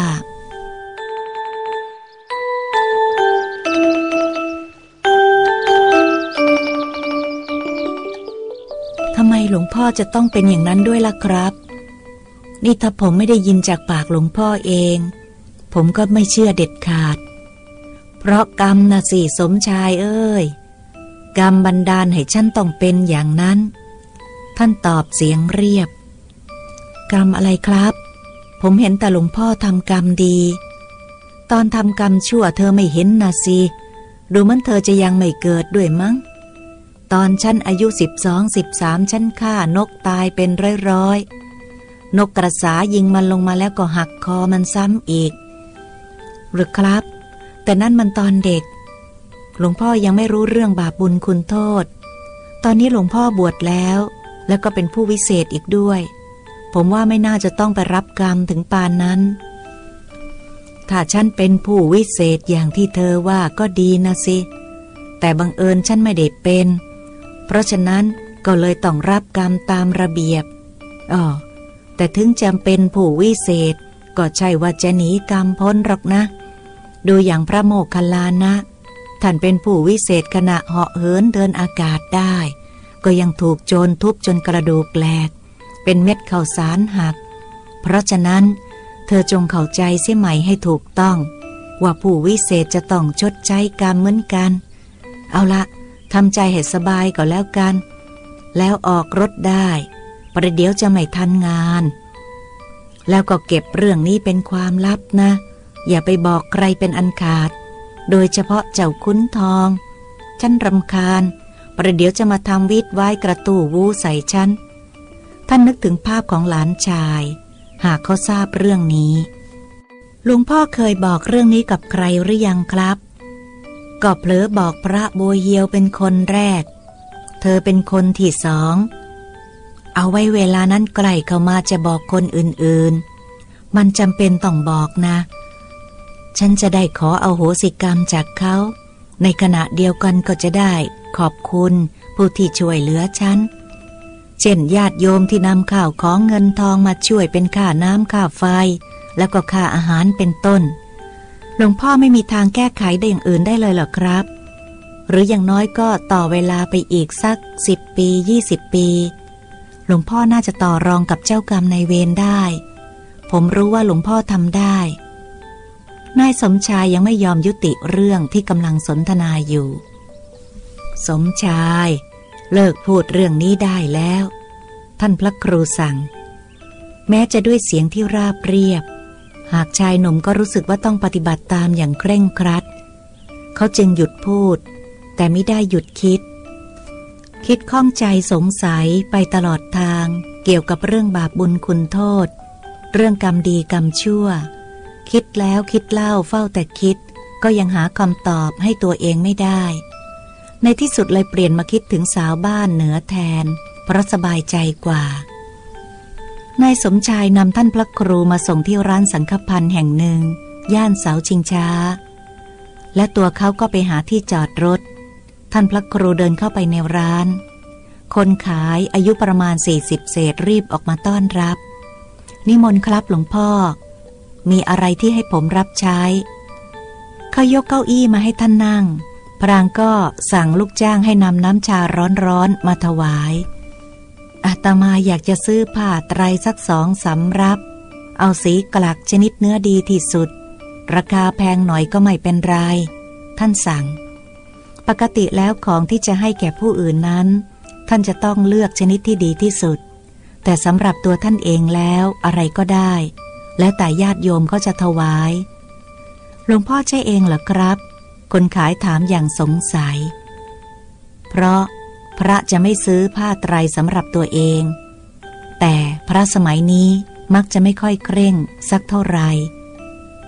ทำไมหลวงพ่อจะต้องเป็นอย่างนั้นด้วยล่ะครับนี่ถ้าผมไม่ได้ยินจากปากหลวงพ่อเองผมก็ไม่เชื่อเด็ดขาดเพราะกรรมนะสิสมชายเอ้ยกรรมบันดาลให้ฉันต้องเป็นอย่างนั้นท่านตอบเสียงเรียบกรรมอะไรครับผมเห็นแต่หลวงพ่อทำกรรมดีตอนทำกรรมชั่วเธอไม่เห็นนะสิดูเหมือนเธอจะยังไม่เกิดด้วยมั้งตอนฉันอายุสิบสองสิบสามฉันฆ่านกตายเป็นร้อยๆนกกระสายิงมันลงมาแล้วก็หักคอมันซ้ำอีกหรือครับแต่นั่นมันตอนเด็กหลวงพ่อยังไม่รู้เรื่องบาปบุญคุณโทษตอนนี้หลวงพ่อบวชแล้วแล้วก็เป็นผู้วิเศษอีกด้วยผมว่าไม่น่าจะต้องไปรับกรรมถึงปานนั้นถ้าฉันเป็นผู้วิเศษอย่างที่เธอว่าก็ดีนะสิแต่บังเอิญฉันไม่ได้เป็นเพราะฉะนั้นก็เลยต้องรับกรรมตามระเบียบอ๋อแต่ถึงจำเป็นผู้วิเศษก็ใช่ว่าจะหนีกรรมพ้นหรอกนะดูอย่างพระโมคคัลลานะท่านเป็นผู้วิเศษขณะเหาะเหินเดินอากาศได้ก็ยังถูกโจรทุบจนกระดูกแหลกเป็นเม็ดข้าวสารหักเพราะฉะนั้นเธอจงเข้าใจเสียใหม่ให้ถูกต้องว่าผู้วิเศษจะต้องชดใช้กรรมเหมือนกันเอาละทำใจให้สบายก็แล้วกันแล้วออกรถได้ประเดี๋ยวจะไม่ทันงานแล้วก็เก็บเรื่องนี้เป็นความลับนะอย่าไปบอกใครเป็นอันขาดโดยเฉพาะเจ้าคุ้นทองฉันรำคาญประเดี๋ยวจะมาทำวิทย์ไว้กระตู้วูใส่ฉันท่านนึกถึงภาพของหลานชายหากเขาทราบเรื่องนี้หลวงพ่อเคยบอกเรื่องนี้กับใครหรือยังครับก็เผลอบอกพระบัวเหียวเป็นคนแรกเธอเป็นคนที่สองเอาไว้เวลานั้นใกล้เข้ามาจะบอกคนอื่นๆมันจำเป็นต้องบอกนะฉันจะได้ขออโหสิกรรมจากเขาในขณะเดียวกันก็จะได้ขอบคุณผู้ที่ช่วยเหลือฉันเช่นญาติโยมที่นำข้าวของเงินทองมาช่วยเป็นค่าน้ำค่าไฟแล้วก็ค่าอาหารเป็นต้นหลวงพ่อไม่มีทางแก้ไขได้อย่างอื่นได้เลยเหรอครับหรืออย่างน้อยก็ต่อเวลาไปอีกสักสิบปียี่สิบปีหลวงพ่อน่าจะต่อรองกับเจ้ากรรมนายเวรได้ผมรู้ว่าหลวงพ่อทำได้นายสมชายยังไม่ยอมยุติเรื่องที่กำลังสนทนาอยู่สมชายเลิกพูดเรื่องนี้ได้แล้วท่านพระครูสั่งแม้จะด้วยเสียงที่ราบเรียบหากชายหนุ่มก็รู้สึกว่าต้องปฏิบัติตามอย่างเคร่งครัดเขาจึงหยุดพูดแต่ไม่ได้หยุดคิดคิดข้องใจสงสัยไปตลอดทางเกี่ยวกับเรื่องบาปบุญคุณโทษเรื่องกรรมดีกรรมชั่วคิดแล้วคิดเล่าเฝ้าแต่คิดก็ยังหาคำตอบให้ตัวเองไม่ได้ในที่สุดเลยเปลี่ยนมาคิดถึงสาวบ้านเหนือแทนเพราะสบายใจกว่านายสมชายนำท่านพระครูมาส่งที่ร้านสังฆพันธ์แห่งหนึ่งย่านเสาชิงช้าและตัวเขาก็ไปหาที่จอดรถท่านพระครูเดินเข้าไปในร้านคนขายอายุประมาณสี่สิบเศษรีบออกมาต้อนรับนิมนต์ครับหลวงพ่อมีอะไรที่ให้ผมรับใช้เขายกเก้าอี้มาให้ท่านนั่งพรางก็สั่งลูกจ้างให้นำน้ำชาร้อนๆมาถวายอาตมาอยากจะซื้อผ้าไตรสักสองสำรับเอาสีกลักชนิดเนื้อดีที่สุดราคาแพงหน่อยก็ไม่เป็นไรท่านสั่งปกติแล้วของที่จะให้แก่ผู้อื่นนั้นท่านจะต้องเลือกชนิดที่ดีที่สุดแต่สำหรับตัวท่านเองแล้วอะไรก็ได้แล้วแต่ญาติโยมก็จะถวายหลวงพ่อใช่เองเหรอครับคนขายถามอย่างสงสัยเพราะพระจะไม่ซื้อผ้าไตรสำหรับตัวเองแต่พระสมัยนี้มักจะไม่ค่อยเคร่งสักเท่าไหร่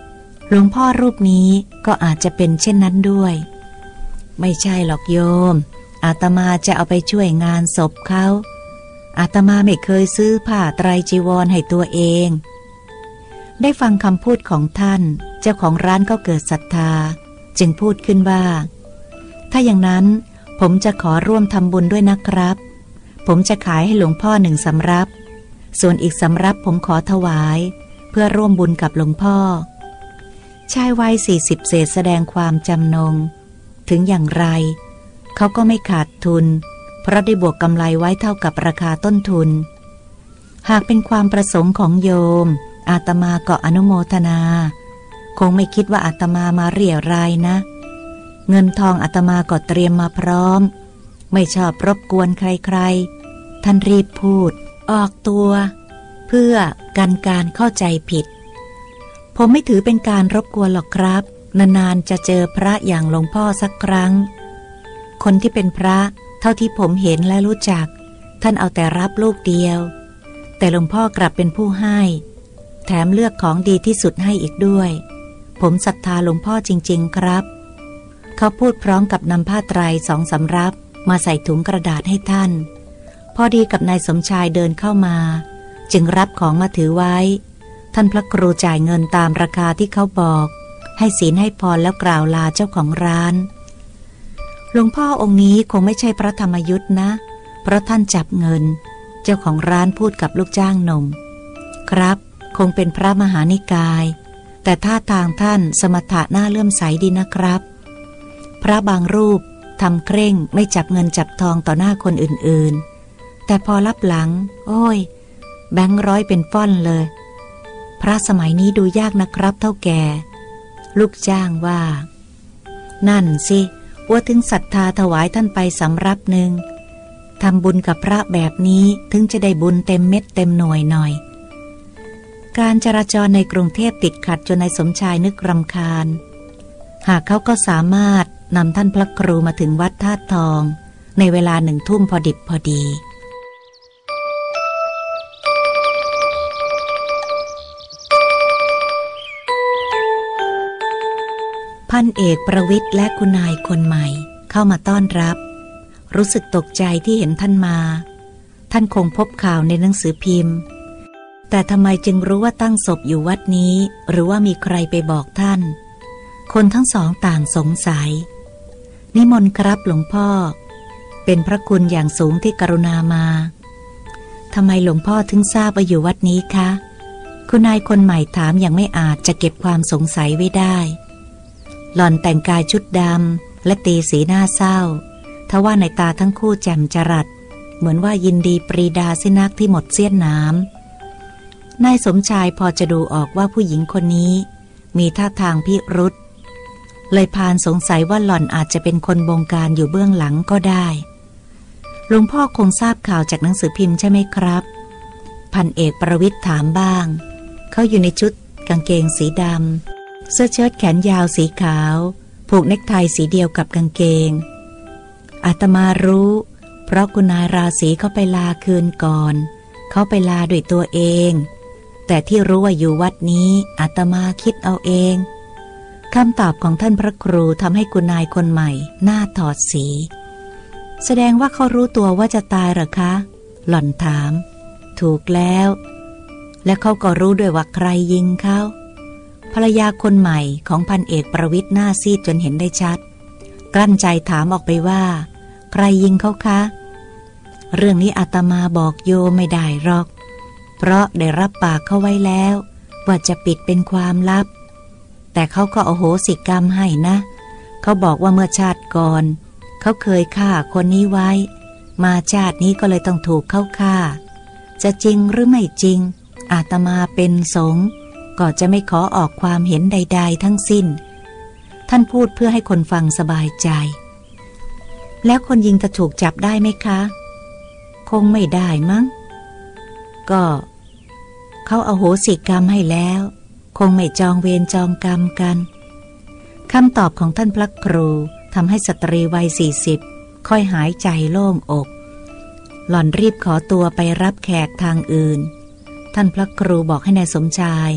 หลวงพ่อรูปนี้ก็อาจจะเป็นเช่นนั้นด้วยไม่ใช่หรอกโยมอาตมาจะเอาไปช่วยงานศพเขาอาตมาไม่เคยซื้อผ้าไตรจีวรให้ตัวเองได้ฟังคำพูดของท่านเจ้าของร้านก็เกิดศรัทธาจึงพูดขึ้นว่าถ้าอย่างนั้นผมจะขอร่วมทำบุญด้วยนะครับผมจะขายให้หลวงพ่อหนึ่งสำรับส่วนอีกสำรับผมขอถวายเพื่อร่วมบุญกับหลวงพ่อชายวัยสี่สิบเศษแสดงความจำนงถึงอย่างไรเขาก็ไม่ขาดทุนเพราะได้บวกกำไรไว้เท่ากับราคาต้นทุนหากเป็นความประสงค์ของโยมอาตมาก็อนุโมทนาคงไม่คิดว่าอาตมามาเรี่ยรายนะเงินทองอาตมาก็เตรียมมาพร้อมไม่ชอบรบกวนใครๆท่านรีบพูดออกตัวเพื่อกันการเข้าใจผิดผมไม่ถือเป็นการรบกวนหรอกครับนานๆจะเจอพระอย่างหลวงพ่อสักครั้งคนที่เป็นพระเท่าที่ผมเห็นและรู้จักท่านเอาแต่รับลูกเดียวแต่หลวงพ่อกลับเป็นผู้ให้แถมเลือกของดีที่สุดให้อีกด้วยผมศรัทธาหลวงพ่อจริงๆครับเขาพูดพร้อมกับนำผ้าไตรสองสำรับมาใส่ถุงกระดาษให้ท่านพอดีกับนายสมชายเดินเข้ามาจึงรับของมาถือไว้ท่านพระครูจ่ายเงินตามราคาที่เขาบอกให้ศีลให้พรแล้วกล่าวลาเจ้าของร้านหลวงพ่อองค์นี้คงไม่ใช่พระธรรมยุทธ์นะเพราะท่านจับเงินเจ้าของร้านพูดกับลูกจ้างหนุ่มครับคงเป็นพระมหานิกายแต่ท่าทางท่านสมถะน่าเลื่อมใสดีนะครับพระบางรูปทำเคร่งไม่จับเงินจับทองต่อหน้าคนอื่นๆแต่พอรับหลังโอ้ยแบงค์ร้อยเป็นฟ่อนเลยพระสมัยนี้ดูยากนะครับเท่าแก่ลูกจ้างว่านั่นสิว่าถึงศรัทธาถวายท่านไปสำรับหนึ่งทำบุญกับพระแบบนี้ถึงจะได้บุญเต็มเม็ดเต็มหน่วยหน่อยการจราจรในกรุงเทพติดขัดจนนายสมชายนึกรำคาญหากเขาก็สามารถนำท่านพระครูมาถึงวัดธาตุทองในเวลาหนึ่งทุ่มพอดิบพอดีพันเอกประวิตรและคุณนายคนใหม่เข้ามาต้อนรับรู้สึกตกใจที่เห็นท่านมาท่านคงพบข่าวในหนังสือพิมพ์แต่ทำไมจึงรู้ว่าตั้งศพอยู่วัดนี้หรือว่ามีใครไปบอกท่านคนทั้งสองต่างสงสัยนิมนต์ครับหลวงพ่อเป็นพระคุณอย่างสูงที่กรุณามาทำไมหลวงพ่อถึงทราบว่าอยู่วัดนี้คะคุณนายคนใหม่ถามอย่างไม่อาจจะเก็บความสงสัยไว้ได้หล่อนแต่งกายชุดดำและตีสีหน้าเศร้าทว่าในตาทั้งคู่แจ่มจรัสเหมือนว่ายินดีปรีดาสินักที่หมดเสี้ยนน้ำนายสมชายพอจะดูออกว่าผู้หญิงคนนี้มีท่าทางพิรุธเลยพานสงสัยว่าหล่อนอาจจะเป็นคนบงการอยู่เบื้องหลังก็ได้หลวงพ่อคงทราบข่าวจากหนังสือพิมพ์ใช่ไหมครับพันเอกประวิตรถามบ้างเขาอยู่ในชุดกางเกงสีดำเสื้อเชิ้ตแขนยาวสีขาวผูกเนคไทสีเดียวกับกางเกงอาตมารู้เพราะคุณนายราศีเขาไปลาคืนก่อนเขาไปลาด้วยตัวเองแต่ที่รู้ว่าอยู่วัดนี้อาตมาคิดเอาเองคำตอบของท่านพระครูทำให้คุณนายคนใหม่หน้าถอดสีแสดงว่าเขารู้ตัวว่าจะตายหรอคะหล่อนถามถูกแล้วและเขาก็รู้ด้วยว่าใครยิงเขาภรรยาคนใหม่ของพันเอกประวิตรหน้าซีดจนเห็นได้ชัดกลั้นใจถามออกไปว่าใครยิงเขาคะเรื่องนี้อาตมาบอกโยไม่ได้หรอกเพราะได้รับปากเขาไว้แล้วว่าจะปิดเป็นความลับแต่เขาก็อโหสิกรรมให้นะเขาบอกว่าเมื่อชาติก่อนเขาเคยฆ่าคนนี้ไว้มาชาตินี้ก็เลยต้องถูกเขาฆ่าจะจริงหรือไม่จริงอาตมาเป็นสงฆ์ก็จะไม่ขอออกความเห็นใดๆทั้งสิ้นท่านพูดเพื่อให้คนฟังสบายใจแล้วคนยิงจะถูกจับได้ไหมคะคงไม่ได้มั้งก็เขาอโหสิกรรมให้แล้วคงไม่จองเวรจองกรรมกันคำตอบของท่านพระครูทำให้สตรีวัยสี่สิบค่อยหายใจโล่งอกหล่อนรีบขอตัวไปรับแขกทางอื่นท่านพระครูบอกให้นายสมชาย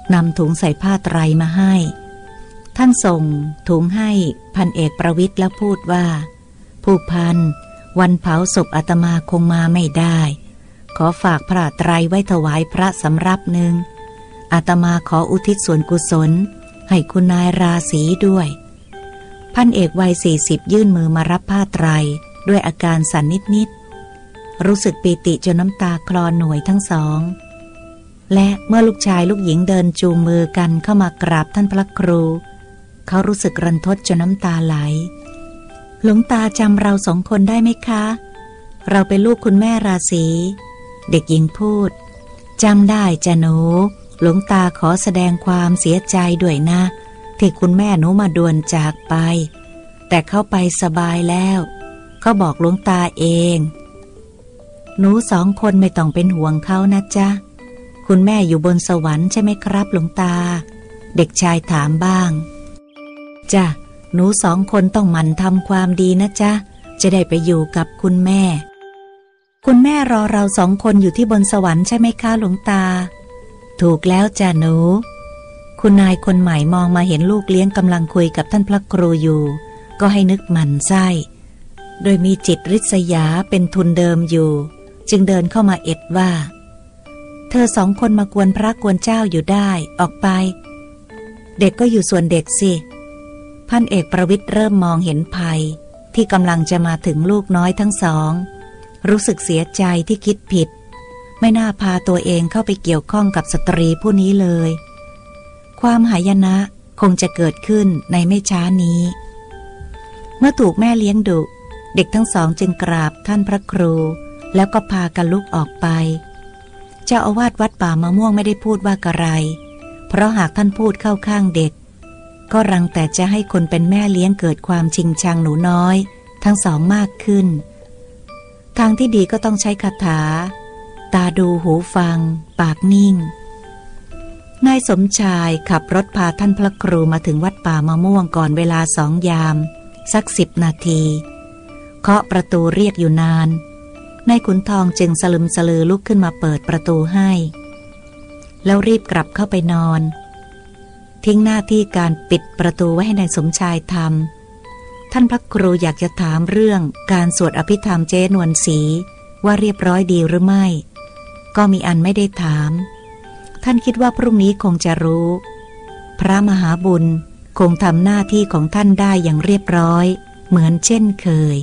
นำถุงใส่ผ้าไตรมาให้ท่านส่งถุงให้พันเอกประวิตรแล้วพูดว่าผู้พันวันเผาศพอาตมาคงมาไม่ได้ขอฝากผ้าไตรไว้ถวายพระสำรับหนึ่งอาตมาขออุทิศส่วนกุศลให้คุณนายราศีด้วยพันเอกวัยสี่สิบยื่นมือมารับผ้าไตรด้วยอาการสั่นนิดๆรู้สึกปีติจนน้ำตาคลอหน่วยทั้งสองและเมื่อลูกชายลูกหญิงเดินจูงมือกันเข้ามากราบท่านพระครูเขารู้สึกรันทดจนน้ำตาไหลหลวงตาจำเราสองคนได้ไหมคะเราเป็นลูกคุณแม่ราศีเด็กหญิงพูดจำได้จ้ะหนูหลวงตาขอแสดงความเสียใจด้วยนะที่คุณแม่หนูมาด่วนจากไปแต่เขาไปสบายแล้วเขาบอกหลวงตาเองหนูสองคนไม่ต้องเป็นห่วงเขานะจ๊ะคุณแม่อยู่บนสวรรค์ใช่ไหมครับหลวงตาเด็กชายถามบ้างจ้ะหนูสองคนต้องหมั่นทำความดีนะจ๊ะจะได้ไปอยู่กับคุณแม่คุณแม่รอเราสองคนอยู่ที่บนสวรรค์ใช่ไหมคะหลวงตาถูกแล้วจ้ะหนูคุณนายคนใหม่มองมาเห็นลูกเลี้ยงกำลังคุยกับท่านพระครูอยู่ก็ให้นึกหมั่นไส้โดยมีจิตริษยาเป็นทุนเดิมอยู่จึงเดินเข้ามาเอ็ดว่าเธอสองคนมากวนพระกวนเจ้าอยู่ได้ออกไปเด็กก็อยู่ส่วนเด็กสิพันเอกประวิตรเริ่มมองเห็นภัยที่กำลังจะมาถึงลูกน้อยทั้งสองรู้สึกเสียใจที่คิดผิดไม่น่าพาตัวเองเข้าไปเกี่ยวข้องกับสตรีผู้นี้เลยความหายนะคงจะเกิดขึ้นในไม่ช้านี้เมื่อถูกแม่เลี้ยงดุเด็กทั้งสองจึงกราบท่านพระครูแล้วก็พากันลุกออกไปเจ้าอาวาสวัดป่ามะม่วงไม่ได้พูดว่ากระไรเพราะหากท่านพูดเข้าข้างเด็กก็รังแต่จะให้คนเป็นแม่เลี้ยงเกิดความชิงชังหนูน้อยทั้งสองมากขึ้นทางที่ดีก็ต้องใช้คาถาตาดูหูฟังปากนิ่งนายสมชายขับรถพาท่านพระครูมาถึงวัดป่ามะม่วงก่อนเวลาสองยามสักสิบนาทีเคาะประตูเรียกอยู่นานนายขุนทองจึงสลึมสลือลุกขึ้นมาเปิดประตูให้แล้วรีบกลับเข้าไปนอนทิ้งหน้าที่การปิดประตูไว้ให้นายสมชายทำท่านพระครูอยากจะถามเรื่องการสวดอภิธรรมเจ๊นวลศรีว่าเรียบร้อยดีหรือไม่ก็มีอันไม่ได้ถามท่านคิดว่าพรุ่งนี้คงจะรู้พระมหาบุญคงทำหน้าที่ของท่านได้อย่างเรียบร้อยเหมือนเช่นเคย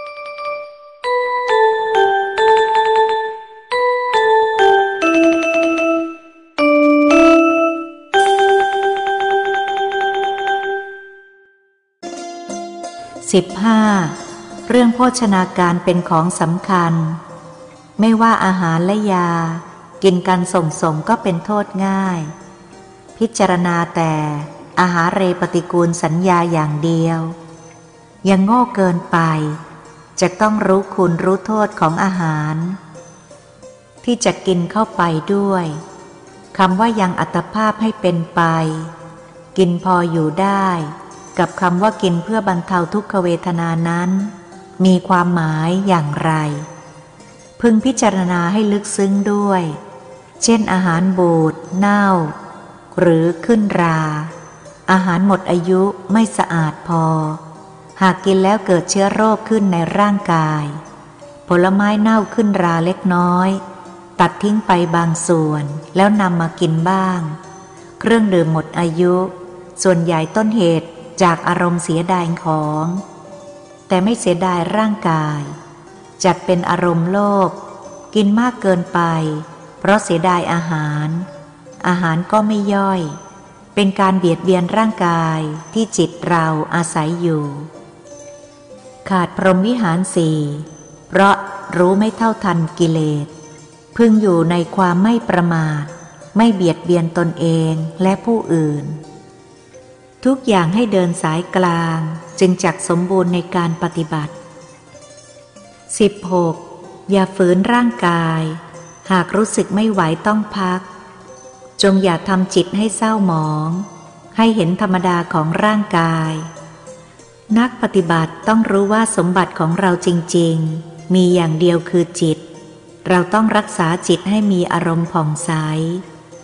สิบห้าเรื่องโภชนาการเป็นของสำคัญไม่ว่าอาหารและยากินกันส่งๆก็เป็นโทษง่ายพิจารณาแต่อาหารเรปฏิกูลสัญญาอย่างเดียวยังโง่เกินไปจะต้องรู้คุณรู้โทษของอาหารที่จะกินเข้าไปด้วยคำว่ายังอัตภาพให้เป็นไปกินพออยู่ได้กับคำว่ากินเพื่อบรรเทาทุกขเวทนานั้นมีความหมายอย่างไรพึงพิจารณาให้ลึกซึ้งด้วยเช่นอาหารบูดเน่าหรือขึ้นราอาหารหมดอายุไม่สะอาดพอหากกินแล้วเกิดเชื้อโรคขึ้นในร่างกายผลไม้เน่าขึ้นราเล็กน้อยตัดทิ้งไปบางส่วนแล้วนำมากินบ้างเครื่องดื่มหมดอายุส่วนใหญ่ต้นเหตุจากอารมณ์เสียดายของแต่ไม่เสียดายร่างกายจัดเป็นอารมณ์โลภกินมากเกินไปเพราะเสียดายอาหารอาหารก็ไม่ย่อยเป็นการเบียดเบียนร่างกายที่จิตเราอาศัยอยู่ขาดพรหมวิหารสี่เพราะรู้ไม่เท่าทันกิเลสพึงอยู่ในความไม่ประมาทไม่เบียดเบียนตนเองและผู้อื่นทุกอย่างให้เดินสายกลางจึงจักสมบูรณ์ในการปฏิบัติ สิบหก อย่าฝืนร่างกายหากรู้สึกไม่ไหวต้องพักจงอย่าทำจิตให้เศร้าหมองให้เห็นธรรมดาของร่างกายนักปฏิบัติต้องรู้ว่าสมบัติของเราจริงๆมีอย่างเดียวคือจิตเราต้องรักษาจิตให้มีอารมณ์ผ่องใส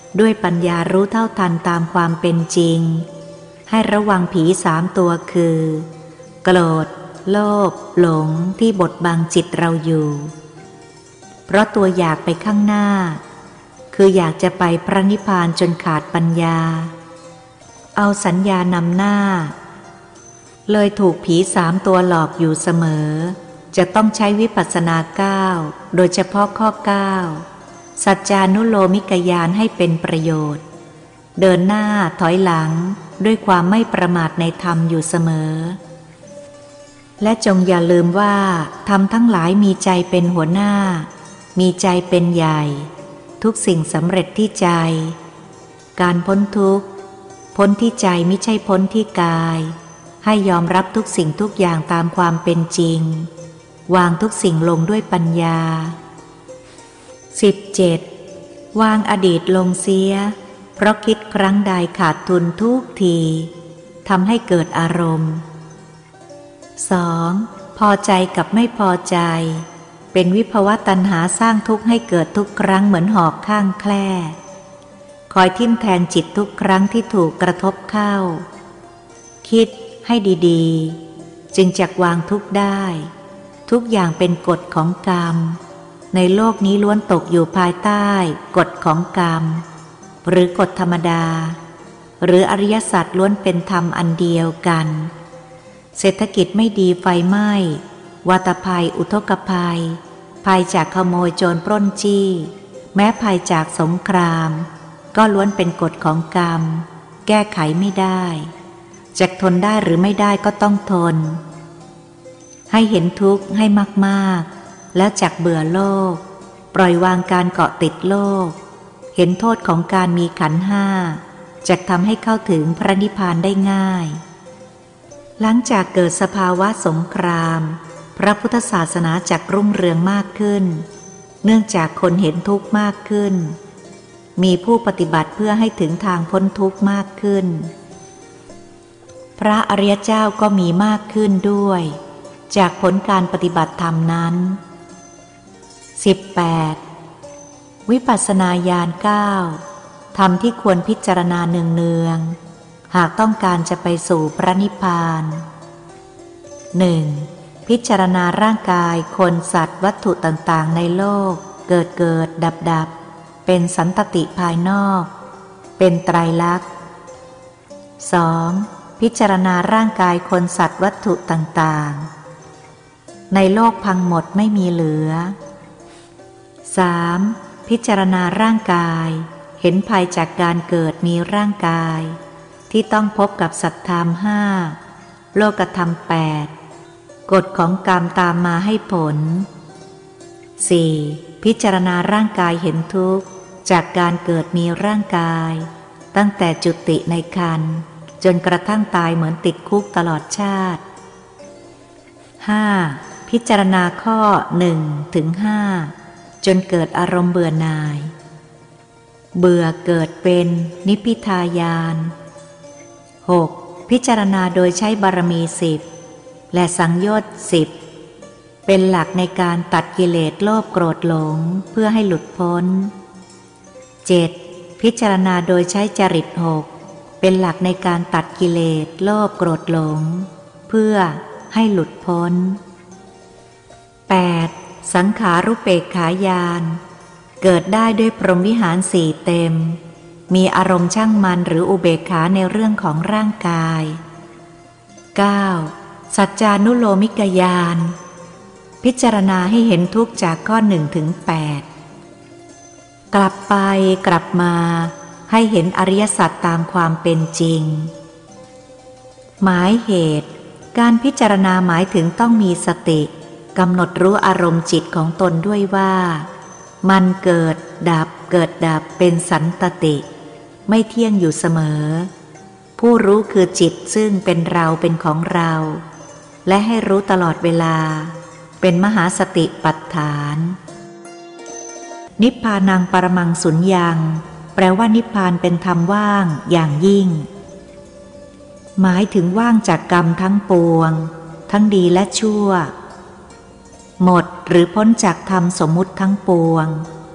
ด้วยปัญญารู้เท่าทันตามความเป็นจริงให้ระวังผีสามตัวคือโกรธโลภหลงที่บดบังจิตเราอยู่เพราะตัวอยากไปข้างหน้าคืออยากจะไปพระนิพพานจนขาดปัญญาเอาสัญญานำหน้าเลยถูกผีสามตัวหลอกอยู่เสมอจะต้องใช้วิปัสสนาเก้าโดยเฉพาะข้อเก้าสัจจานุโลมิกญาณให้เป็นประโยชน์เดินหน้าถอยหลังด้วยความไม่ประมาทในธรรมอยู่เสมอและจงอย่าลืมว่าธรรมทั้งหลายมีใจเป็นหัวหน้ามีใจเป็นใหญ่ทุกสิ่งสำเร็จที่ใจการพ้นทุกข์พ้นที่ใจไม่ใช่พ้นที่กายให้ยอมรับทุกสิ่งทุกอย่างตามความเป็นจริงวางทุกสิ่งลงด้วยปัญญา สิบเจ็ด วางอดีตลงเสียเพราะคิดครั้งใดขาดทุนทุกทีทำให้เกิดอารมณ์ สอง พอใจกับไม่พอใจเป็นวิภวตัณหาสร้างทุกข์ให้เกิดทุกครั้งเหมือนหอกข้างแคร่คอยทิ่มแทงจิตทุกครั้งที่ถูกกระทบเข้าคิดให้ดีๆจึงจักวางทุกข์ได้ทุกอย่างเป็นกฎของกรรมในโลกนี้ล้วนตกอยู่ภายใต้กฎของกรรมหรือกฎธรรมดาหรืออริยสัจล้วนเป็นธรรมอันเดียวกันเศรษฐกิจไม่ดีไฟไหม้วาตภัยอุทกภัยภัยจากขโมยโจรปล้นจี้แม้ภัยจากสงครามก็ล้วนเป็นกฎของกรรมแก้ไขไม่ได้จะทนได้หรือไม่ได้ก็ต้องทนให้เห็นทุกข์ให้มากๆแล้วจักเบื่อโลกปล่อยวางการเกาะติดโลกเห็นโทษของการมีขันธ์ห้าจะทำให้เข้าถึงพระนิพพานได้ง่ายหลังจากเกิดสภาวะสงครามพระพุทธศาสนาจักรุ่งเรืองมากขึ้นเนื่องจากคนเห็นทุกข์มากขึ้นมีผู้ปฏิบัติเพื่อให้ถึงทางพ้นทุกข์มากขึ้นพระอริยเจ้าก็มีมากขึ้นด้วยจากผลการปฏิบัติธรรมนั้น สิบแปด วิปัสสนาญาณเก้าธรรมที่ควรพิจารณาเนืองๆหากต้องการจะไปสู่พระนิพพาน หนึ่ง. พิจารณาร่างกายคนสัตว์วัตถุต่างๆในโลกเกิดเกิดดับดับเป็นสันตติภายนอกเป็นไตรลักษณ์ สอง. พิจารณาร่างกายคนสัตว์วัตถุต่างๆในโลกพังหมดไม่มีเหลือ สาม. พิจารณาร่างกายเห็นภัยจากการเกิดมีร่างกายที่ต้องพบกับสัตธรรมห้าโลกธรรมแปดกฎของกรรมตามมาให้ผล สี่. พิจารณาร่างกายเห็นทุกข์จากการเกิดมีร่างกายตั้งแต่จุติในครรภ์จนกระทั่งตายเหมือนติดคุกตลอดชาติ ห้า. พิจารณาข้อ หนึ่งถึงห้า จนเกิดอารมณ์เบื่อหน่ายเบื่อเกิดเป็นนิพพิทายาน หก. พิจารณาโดยใช้บารมีสิบและสังโยชน์สิบเป็นหลักในการตัดกิเลสโลภโกรธหลงเพื่อให้หลุดพ้น เจ็ด. พิจารณาโดยใช้จริตหกเป็นหลักในการตัดกิเลสโลภโกรธหลงเพื่อให้หลุดพ้น แปด. สังขารุเปกขาญาณเกิดได้ด้วยพรหมวิหารสี่เต็มมีอารมณ์ช่างมันหรืออุเบกขาในเรื่องของร่างกาย เก้า. สัจจานุโลมิกญาณพิจารณาให้เห็นทุกข์จากข้อหนึ่งถึงแปดกลับไปกลับมาให้เห็นอริยสัจตามความเป็นจริงหมายเหตุการพิจารณาหมายถึงต้องมีสติกำหนดรู้อารมณ์จิตของตนด้วยว่ามันเกิดดับเกิดดับเป็นสันตติไม่เที่ยงอยู่เสมอผู้รู้คือจิตซึ่งเป็นเราเป็นของเราและให้รู้ตลอดเวลาเป็นมหาสติปัฏฐานนิพพานังปรมังสุญญังแปลว่านิพพานเป็นธรรมว่างอย่างยิ่งหมายถึงว่างจากกรรมทั้งปวงทั้งดีและชั่วหมดหรือพ้นจากธรรมสมมุติทั้งปวง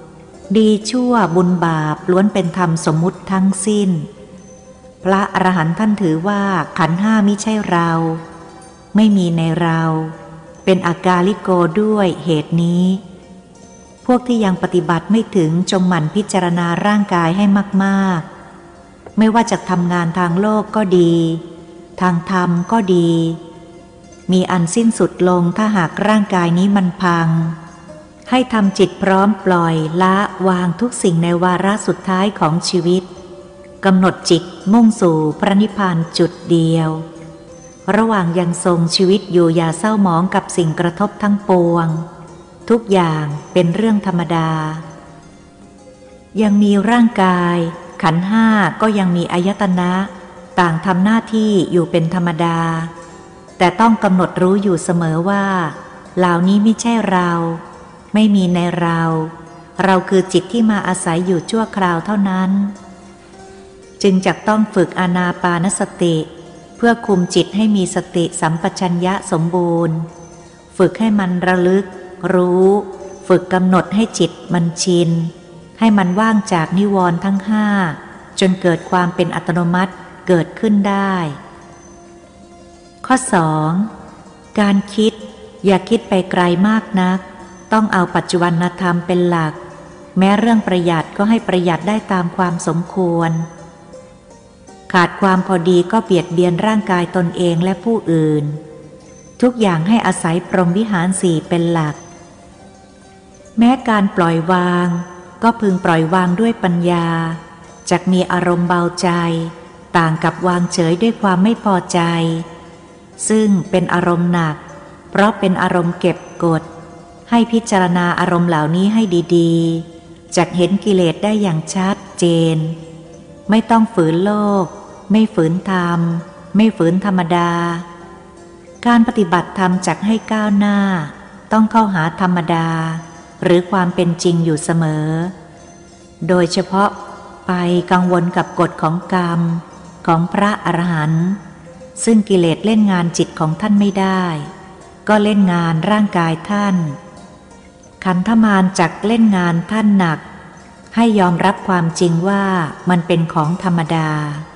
ดีชั่วบุญบาปล้วนเป็นธรรมสมมุติทั้งสิ้นพระอรหันต์ท่านถือว่าขันธ์ห้ามิใช่เราไม่มีในเราเป็นอากาลิโกด้วยเหตุนี้พวกที่ยังปฏิบัติไม่ถึงจงหมั่นพิจารณาร่างกายให้มากๆไม่ว่าจะทำงานทางโลกก็ดีทางธรรมก็ดีมีอันสิ้นสุดลงถ้าหากร่างกายนี้มันพังให้ทำจิตพร้อมปล่อยละวางทุกสิ่งในวาระสุดท้ายของชีวิตกำหนดจิตมุ่งสู่พระนิพพานจุดเดียวระหว่างยังทรงชีวิตอยู่อย่าเศร้าหมองกับสิ่งกระทบทั้งปวงทุกอย่างเป็นเรื่องธรรมดายังมีร่างกายขันธ์ห้าก็ยังมีอายตนะต่างทำหน้าที่อยู่เป็นธรรมดาแต่ต้องกำหนดรู้อยู่เสมอว่าเหล่านี้ไม่ใช่เราไม่มีในเราเราคือจิตที่มาอาศัยอยู่ชั่วคราวเท่านั้นจึงจะต้องฝึกอานาปานสติเพื่อคุมจิตให้มีสติสัมปชัญญะสมบูรณ์ฝึกให้มันระลึกรู้ฝึกกำหนดให้จิตมันชินให้มันว่างจากนิวรณ์ทั้งห้าจนเกิดความเป็นอัตโนมัติเกิดขึ้นได้ข้อสองการคิดอย่าคิดไปไกลมากนักต้องเอาปัจจุบันธรรมเป็นหลักแม้เรื่องประหยัดก็ให้ประหยัดได้ตามความสมควรขาดความพอดีก็เบียดเบียนร่างกายตนเองและผู้อื่นทุกอย่างให้อาศัยพรหมวิหารสี่เป็นหลักแม้การปล่อยวางก็พึงปล่อยวางด้วยปัญญาจักมีอารมณ์เบาใจต่างกับวางเฉยด้วยความไม่พอใจซึ่งเป็นอารมณ์หนักเพราะเป็นอารมณ์เก็บกดให้พิจารณาอารมณ์เหล่านี้ให้ดีๆจักเห็นกิเลสได้อย่างชัดเจนไม่ต้องฝืนโลกไม่ฝืนธรรมไม่ฝืนธรรมดาการปฏิบัติธรรมจักให้ก้าวหน้าต้องเข้าหาธรรมดาหรือความเป็นจริงอยู่เสมอโดยเฉพาะไปกังวลกับกฎของกรรมของพระอรหันต์ซึ่งกิเลสเล่นงานจิตของท่านไม่ได้ก็เล่นงานร่างกายท่านขันธมารจักเล่นงานท่านหนักให้ยอมรับความจริงว่ามันเป็นของธรรมดา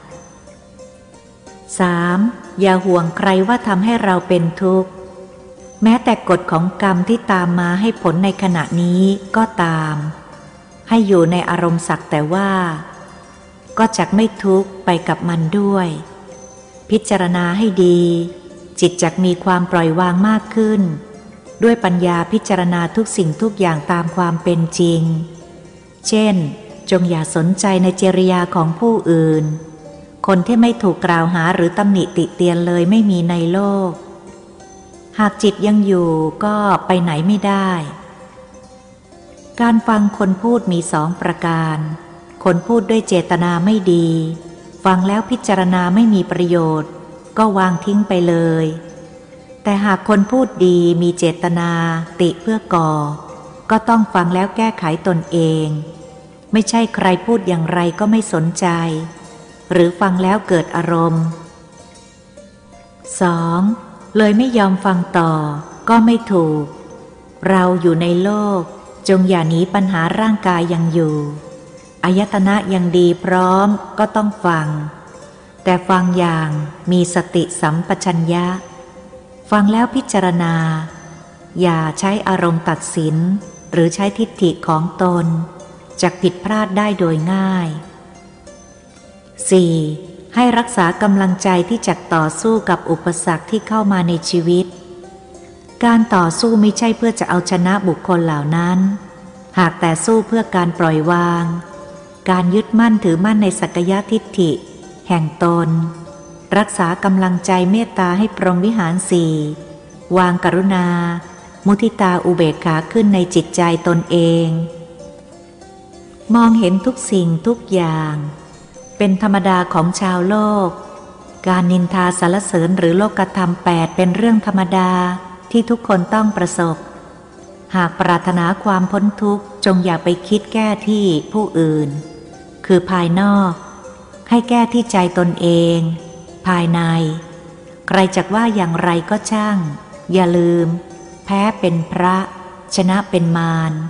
สาม. อย่าห่วงใครว่าทำให้เราเป็นทุกข์แม้แต่กฎของกรรมที่ตามมาให้ผลในขณะนี้ก็ตามให้อยู่ในอารมณ์สักแต่ว่าก็จักไม่ทุกข์ไปกับมันด้วยพิจารณาให้ดีจิตจักมีความปล่อยวางมากขึ้นด้วยปัญญาพิจารณาทุกสิ่งทุกอย่างตามความเป็นจริงเช่นจงอย่าสนใจในจริยาของผู้อื่นคนที่ไม่ถูกกล่าวหาหรือตำหนิติเตียนเลยไม่มีในโลกหากจิตยังอยู่ก็ไปไหนไม่ได้การฟังคนพูดมีสองประการคนพูดด้วยเจตนาไม่ดีฟังแล้วพิจารณาไม่มีประโยชน์ก็วางทิ้งไปเลยแต่หากคนพูดดีมีเจตนาติเพื่อก่อก็ต้องฟังแล้วแก้ไขตนเองไม่ใช่ใครพูดอย่างไรก็ไม่สนใจหรือฟังแล้วเกิดอารมณ์ สอง. เลยไม่ยอมฟังต่อก็ไม่ถูกเราอยู่ในโลกจงอย่าหนีปัญหาร่างกายยังอยู่อายตนะยังดีพร้อมก็ต้องฟังแต่ฟังอย่างมีสติสัมปชัญญะฟังแล้วพิจารณาอย่าใช้อารมณ์ตัดสินหรือใช้ทิฏฐิของตนจักผิดพลาดได้โดยง่าย สี่. ให้รักษากำลังใจที่จักต่อสู้กับอุปสรรคที่เข้ามาในชีวิตการต่อสู้ไม่ใช่เพื่อจะเอาชนะบุคคลเหล่านั้นหากแต่สู้เพื่อการปล่อยวางการยึดมั่นถือมั่นในสักยทิฏฐิแห่งตนรักษากำลังใจเมตตาให้พรหมวิหารสี่วางกรุณามุทิตาอุเบกขาขึ้นในจิตใจตนเองมองเห็นทุกสิ่งทุกอย่างเป็นธรรมดาของชาวโลกการนินทาสรรเสริญหรือโลกธรรมแปดเป็นเรื่องธรรมดาที่ทุกคนต้องประสบหากปรารถนาความพ้นทุกข์จงอย่าไปคิดแก้ที่ผู้อื่นคือภายนอกให้แก้ที่ใจตนเองภายในใครจักว่าอย่างไรก็ช่างอย่าลืมแพ้เป็นพระชนะเป็นมาร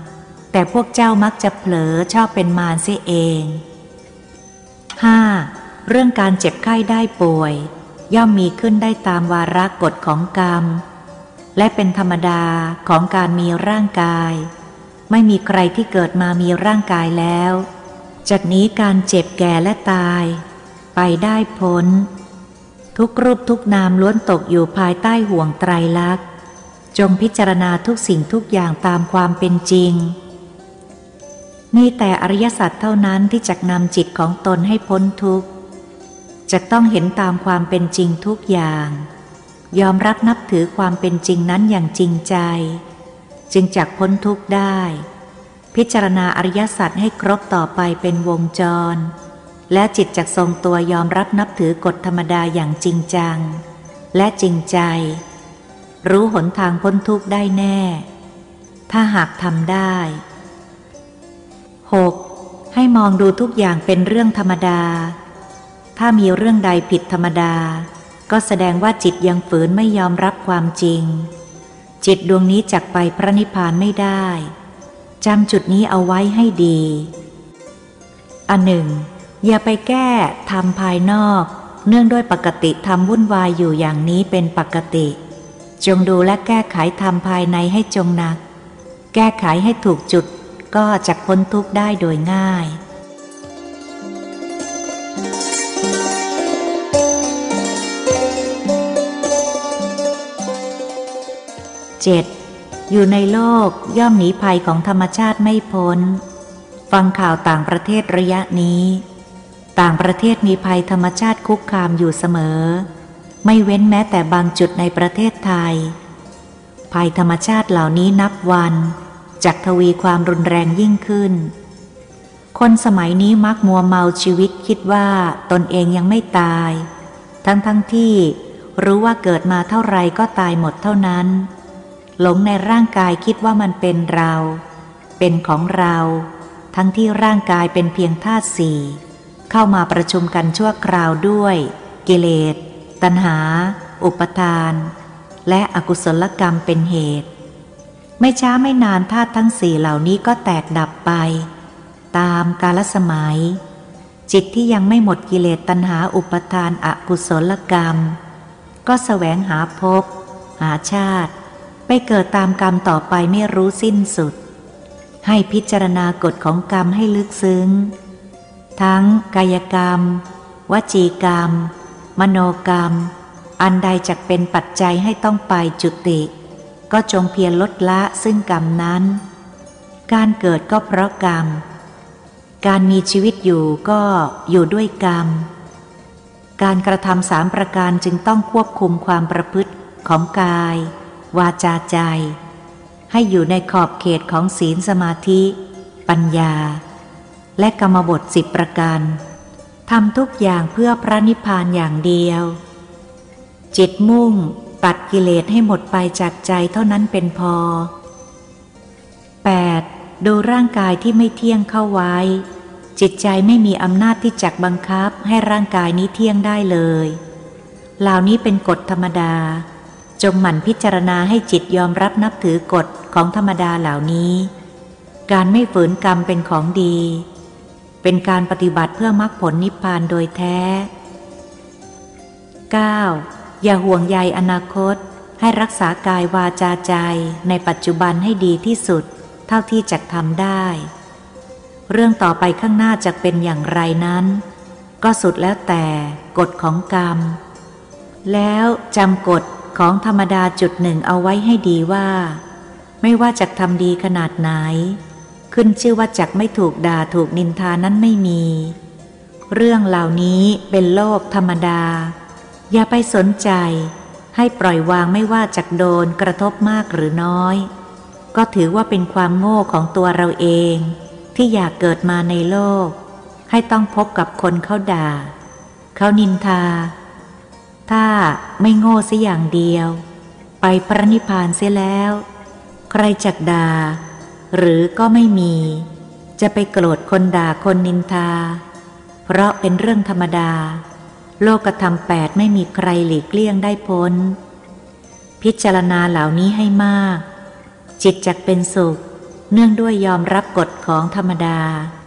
แต่พวกเจ้ามักจะเผลอชอบเป็นมารเสียเอง ห้า. เรื่องการเจ็บไข้ได้ป่วยย่อมมีขึ้นได้ตามวาระกฎของกรรมและเป็นธรรมดาของการมีร่างกายไม่มีใครที่เกิดมามีร่างกายแล้วจากนี้การเจ็บแก่และตายไปได้พ้นทุกรูปทุกนามล้วนตกอยู่ภายใต้ห่วงไตรลักษณ์จงพิจารณาทุกสิ่งทุกอย่างตามความเป็นจริงมีแต่อริยสัจเท่านั้นที่จะนำจิตของตนให้พ้นทุกข์จะต้องเห็นตามความเป็นจริงทุกอย่างยอมรับนับถือความเป็นจริงนั้นอย่างจริงใจจึงจักพ้นทุกข์ได้พิจารณาอริยสัจให้ครบต่อไปเป็นวงจรและจิตจักทรงตัวยอมรับนับถือกฎธรรมดาอย่างจริงจังและจริงใจรู้หนทางพ้นทุกข์ได้แน่ถ้าหากทำได้ หก. ให้มองดูทุกอย่างเป็นเรื่องธรรมดาถ้ามีเรื่องใดผิดธรรมดาก็แสดงว่าจิตยังฝืนไม่ยอมรับความจริงจิตดวงนี้จักไปพระนิพพานไม่ได้จำจุดนี้เอาไว้ให้ดีอันหนึ่งอย่าไปแก้ทำภายนอกเนื่องด้วยปกติทำวุ่นวายอยู่อย่างนี้เป็นปกติจงดูและแก้ไขทำภายในให้จงหนักแก้ไขให้ถูกจุดก็จักพ้นทุกข์ได้โดยง่าย เจ็ด. อยู่ในโลกย่อมหนีภัยของธรรมชาติไม่พ้นฟังข่าวต่างประเทศระยะนี้ต่างประเทศมีภัยธรรมชาติคุกคามอยู่เสมอไม่เว้นแม้แต่บางจุดในประเทศไทยภัยธรรมชาติเหล่านี้นับวันจักทวีความรุนแรงยิ่งขึ้นคนสมัยนี้มักมัวเมาชีวิตคิดว่าตนเองยังไม่ตายทั้งทั้งที่รู้ว่าเกิดมาเท่าไรก็ตายหมดเท่านั้นหลงในร่างกายคิดว่ามันเป็นเราเป็นของเราทั้งที่ร่างกายเป็นเพียงธาตุสี่เข้ามาประชุมกันชั่วคราวด้วยกิเลสตัณหาอุปทานและอกุศลกรรมเป็นเหตุไม่ช้าไม่นานธาตุทั้งสี่เหล่านี้ก็แตกดับไปตามกาลสมัยจิตที่ยังไม่หมดกิเลสตัณหาอุปทานอกุศลกรรมก็แสวงหาภพหาชาติไปเกิดตามกรรมต่อไปไม่รู้สิ้นสุดให้พิจารณากฎของกรรมให้ลึกซึ้งทั้งกายกรรมวจีกรรมมโนกรรมอันใดจักเป็นปัจจัยให้ต้องไปจุติก็จงเพียรลดละซึ่งกรรมนั้นการเกิดก็เพราะกรรมการมีชีวิตอยู่ก็อยู่ด้วยกรรมการกระทำสามประการจึงต้องควบคุมความประพฤติของกายวาจาใจให้อยู่ในขอบเขตของศีลสมาธิปัญญาและกรรมบทสิบประการทำทุกอย่างเพื่อพระนิพพานอย่างเดียวจิตมุ่งตัดกิเลสให้หมดไปจากใจเท่านั้นเป็นพอ แปด. ดูร่างกายที่ไม่เที่ยงเข้าไว้จิตใจไม่มีอำนาจที่จักบังคับให้ร่างกายนี้เที่ยงได้เลยเหล่านี้เป็นกฎธรรมดาจงหมั่นพิจารณาให้จิตยอมรับนับถือกฎของธรรมดาเหล่านี้การไม่ฝืนกรรมเป็นของดีเป็นการปฏิบัติเพื่อมรรคผลนิพพานโดยแท้ เก้า. อย่าห่วงใยอนาคตให้รักษากายวาจาใจในปัจจุบันให้ดีที่สุดเท่าที่จะทำได้เรื่องต่อไปข้างหน้าจะเป็นอย่างไรนั้นก็สุดแล้วแต่กฎของกรรมแล้วจำกฎของธรรมดาจุดหนึ่งเอาไว้ให้ดีว่าไม่ว่าจะทำดีขนาดไหนขึ้นชื่อว่าจักไม่ถูกด่าถูกนินทานั้นไม่มีเรื่องเหล่านี้เป็นโลกธรรมดาอย่าไปสนใจให้ปล่อยวางไม่ว่าจักโดนกระทบมากหรือน้อยก็ถือว่าเป็นความโง่ของตัวเราเองที่อยากเกิดมาในโลกให้ต้องพบกับคนเขาด่าเขานินทาถ้าไม่โง่เสียอย่างเดียวไปพระนิพพานเสียแล้วใครจักด่าหรือก็ไม่มีจะไปโกรธคนด่าคนนินทาเพราะเป็นเรื่องธรรมดาโลกธรรมแปดไม่มีใครหลีกเลี่ยงได้พ้นพิจารณาเหล่านี้ให้มากจิตจักเป็นสุขเนื่องด้วยยอมรับกฎของธรรมดา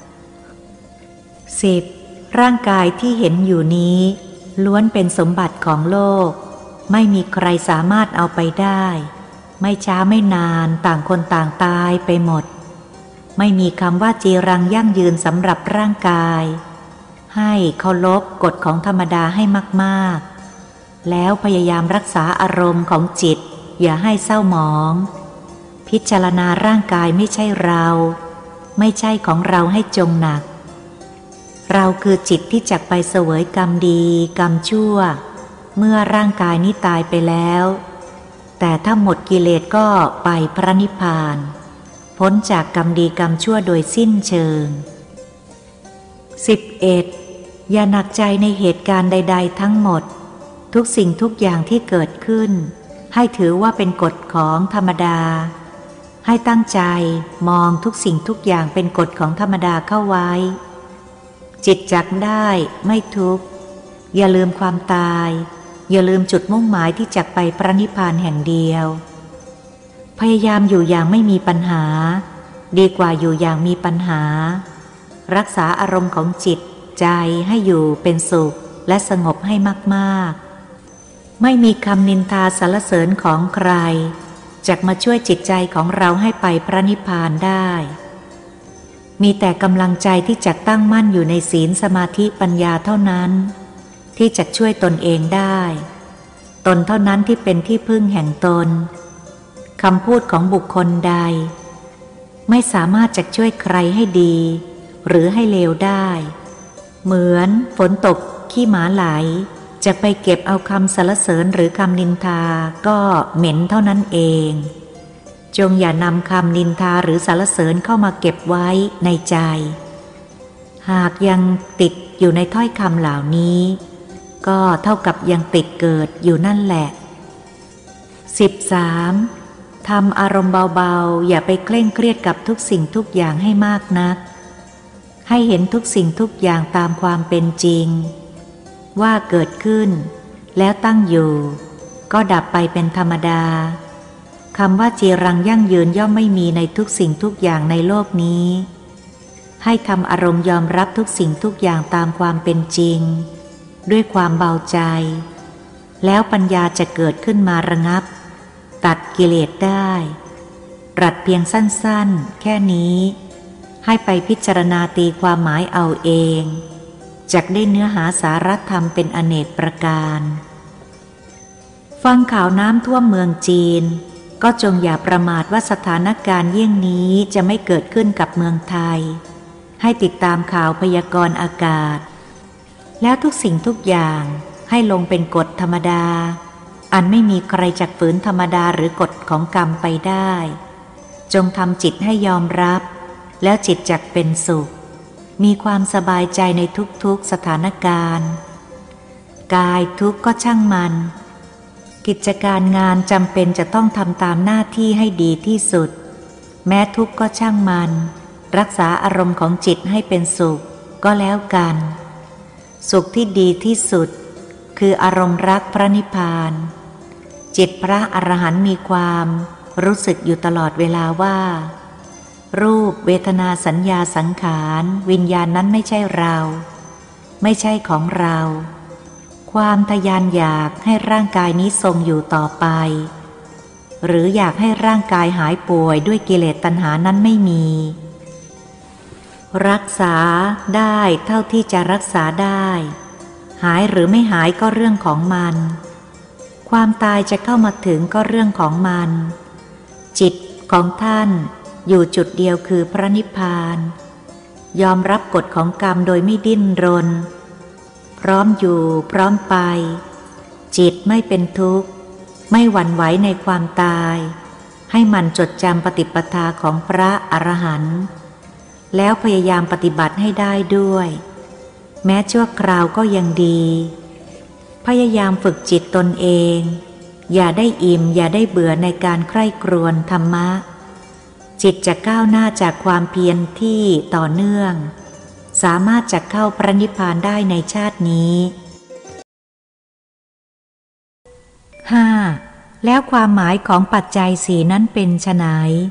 สิบ. ร่างกายที่เห็นอยู่นี้ล้วนเป็นสมบัติของโลกไม่มีใครสามารถเอาไปได้ไม่ช้าไม่นานต่างคนต่างตายไปหมดไม่มีคำว่าจีรังยั่งยืนสำหรับร่างกายให้เคารพกฎของธรรมดาให้มากๆแล้วพยายามรักษาอารมณ์ของจิตอย่าให้เศร้าหมองพิจารณาร่างกายไม่ใช่เราไม่ใช่ของเราให้จงหนักเราคือจิตที่จักไปเสวยกรรมดีกรรมชั่วเมื่อร่างกายนี้ตายไปแล้วแต่ถ้าหมดกิเลสก็ไปพระนิพพานพ้นจากกรรมดีกรรมชั่วโดยสิ้นเชิง สิบเอ็ด อย่าหนักใจในเหตุการณ์ใดๆทั้งหมดทุกสิ่งทุกอย่างที่เกิดขึ้นให้ถือว่าเป็นกฎของธรรมดาให้ตั้งใจมองทุกสิ่งทุกอย่างเป็นกฎของธรรมดาเข้าไว้จิตจักได้ไม่ทุกข์อย่าลืมความตายอย่าลืมจุดมุ่งหมายที่จักไปพระนิพพานแห่งเดียวพยายามอยู่อย่างไม่มีปัญหาดีกว่าอยู่อย่างมีปัญหารักษาอารมณ์ของจิตใจให้อยู่เป็นสุขและสงบให้มากๆไม่มีคำนินทาสรรเสริญของใครจักมาช่วยจิตใจของเราให้ไปพระนิพพานได้มีแต่กำลังใจที่จักตั้งมั่นอยู่ในศีลสมาธิปัญญาเท่านั้นที่จะช่วยตนเองได้ตนเท่านั้นที่เป็นที่พึ่งแห่งตนคำพูดของบุคคลใดไม่สามารถจะช่วยใครให้ดีหรือให้เลวได้เหมือนฝนตกขี้หมาไหลจะไปเก็บเอาคำสรรเสริญหรือคำนินทาก็เหม็นเท่านั้นเองจงอย่านำคำนินทาหรือสรรเสริญเข้ามาเก็บไว้ในใจหากยังติดอยู่ในถ้อยคำเหล่านี้ก็เท่ากับยังติดเกิดอยู่นั่นแหละ สิบสาม ทำอารมณ์เบาๆอย่าไปเคร่งเครียดกับทุกสิ่งทุกอย่างให้มากนักให้เห็นทุกสิ่งทุกอย่างตามความเป็นจริงว่าเกิดขึ้นแล้วตั้งอยู่ก็ดับไปเป็นธรรมดาคำว่าจีรังยั่งยืนย่อมไม่มีในทุกสิ่งทุกอย่างในโลกนี้ให้ทำอารมณ์ยอมรับทุกสิ่งทุกอย่างตามความเป็นจริงด้วยความเบาใจแล้วปัญญาจะเกิดขึ้นมาระงับตัดกิเลสได้ตรัสเพียงสั้นๆแค่นี้ให้ไปพิจารณาตีความหมายเอาเองจักได้เนื้อหาสาระธรรมเป็นอเนกประการฟังข่าวน้ำท่วมเมืองจีนก็จงอย่าประมาทว่าสถานการณ์เยี่ยงนี้จะไม่เกิดขึ้นกับเมืองไทยให้ติดตามข่าวพยากรณ์อากาศแล้วทุกสิ่งทุกอย่างให้ลงเป็นกฎธรรมดาอันไม่มีใครจักฝืนธรรมดาหรือกฎของกรรมไปได้จงทำจิตให้ยอมรับแล้วจิตจักเป็นสุขมีความสบายใจในทุกๆสถานการณ์กายทุกข์ก็ช่างมันกิจการงานจำเป็นจะต้องทำตามหน้าที่ให้ดีที่สุดแม้ทุกข์ก็ช่างมันรักษาอารมณ์ของจิตให้เป็นสุขก็แล้วกันสุขที่ดีที่สุดคืออารมณ์รักพระนิพพานจิตพระอรหันต์มีความรู้สึกอยู่ตลอดเวลาว่ารูปเวทนาสัญญาสังขารวิญญาณนั้นไม่ใช่เราไม่ใช่ของเราความทยานอยากให้ร่างกายนี้ทรงอยู่ต่อไปหรืออยากให้ร่างกายหายป่วยด้วยกิเลสตัณหานั้นไม่มีรักษาได้เท่าที่จะรักษาได้หายหรือไม่หายก็เรื่องของมันความตายจะเข้ามาถึงก็เรื่องของมันจิตของท่านอยู่จุดเดียวคือพระนิพพานยอมรับกฎของกรรมโดยไม่ดิ้นรนพร้อมอยู่พร้อมไปจิตไม่เป็นทุกข์ไม่หวั่นไหวในความตายให้มันจดจำปฏิปทาของพระอรหันต์แล้วพยายามปฏิบัติให้ได้ด้วยแม้ชั่วคราวก็ยังดีพยายามฝึกจิตตนเองอย่าได้อิ่มอย่าได้เบื่อในการใคร่ครวญธรรมะจิตจะก้าวหน้าจากความเพียรที่ต่อเนื่องสามารถจะเข้าพระนิพพานได้ในชาตินี้ ห้า. แล้วความหมายของปัจจัยสี่นั้นเป็นไฉน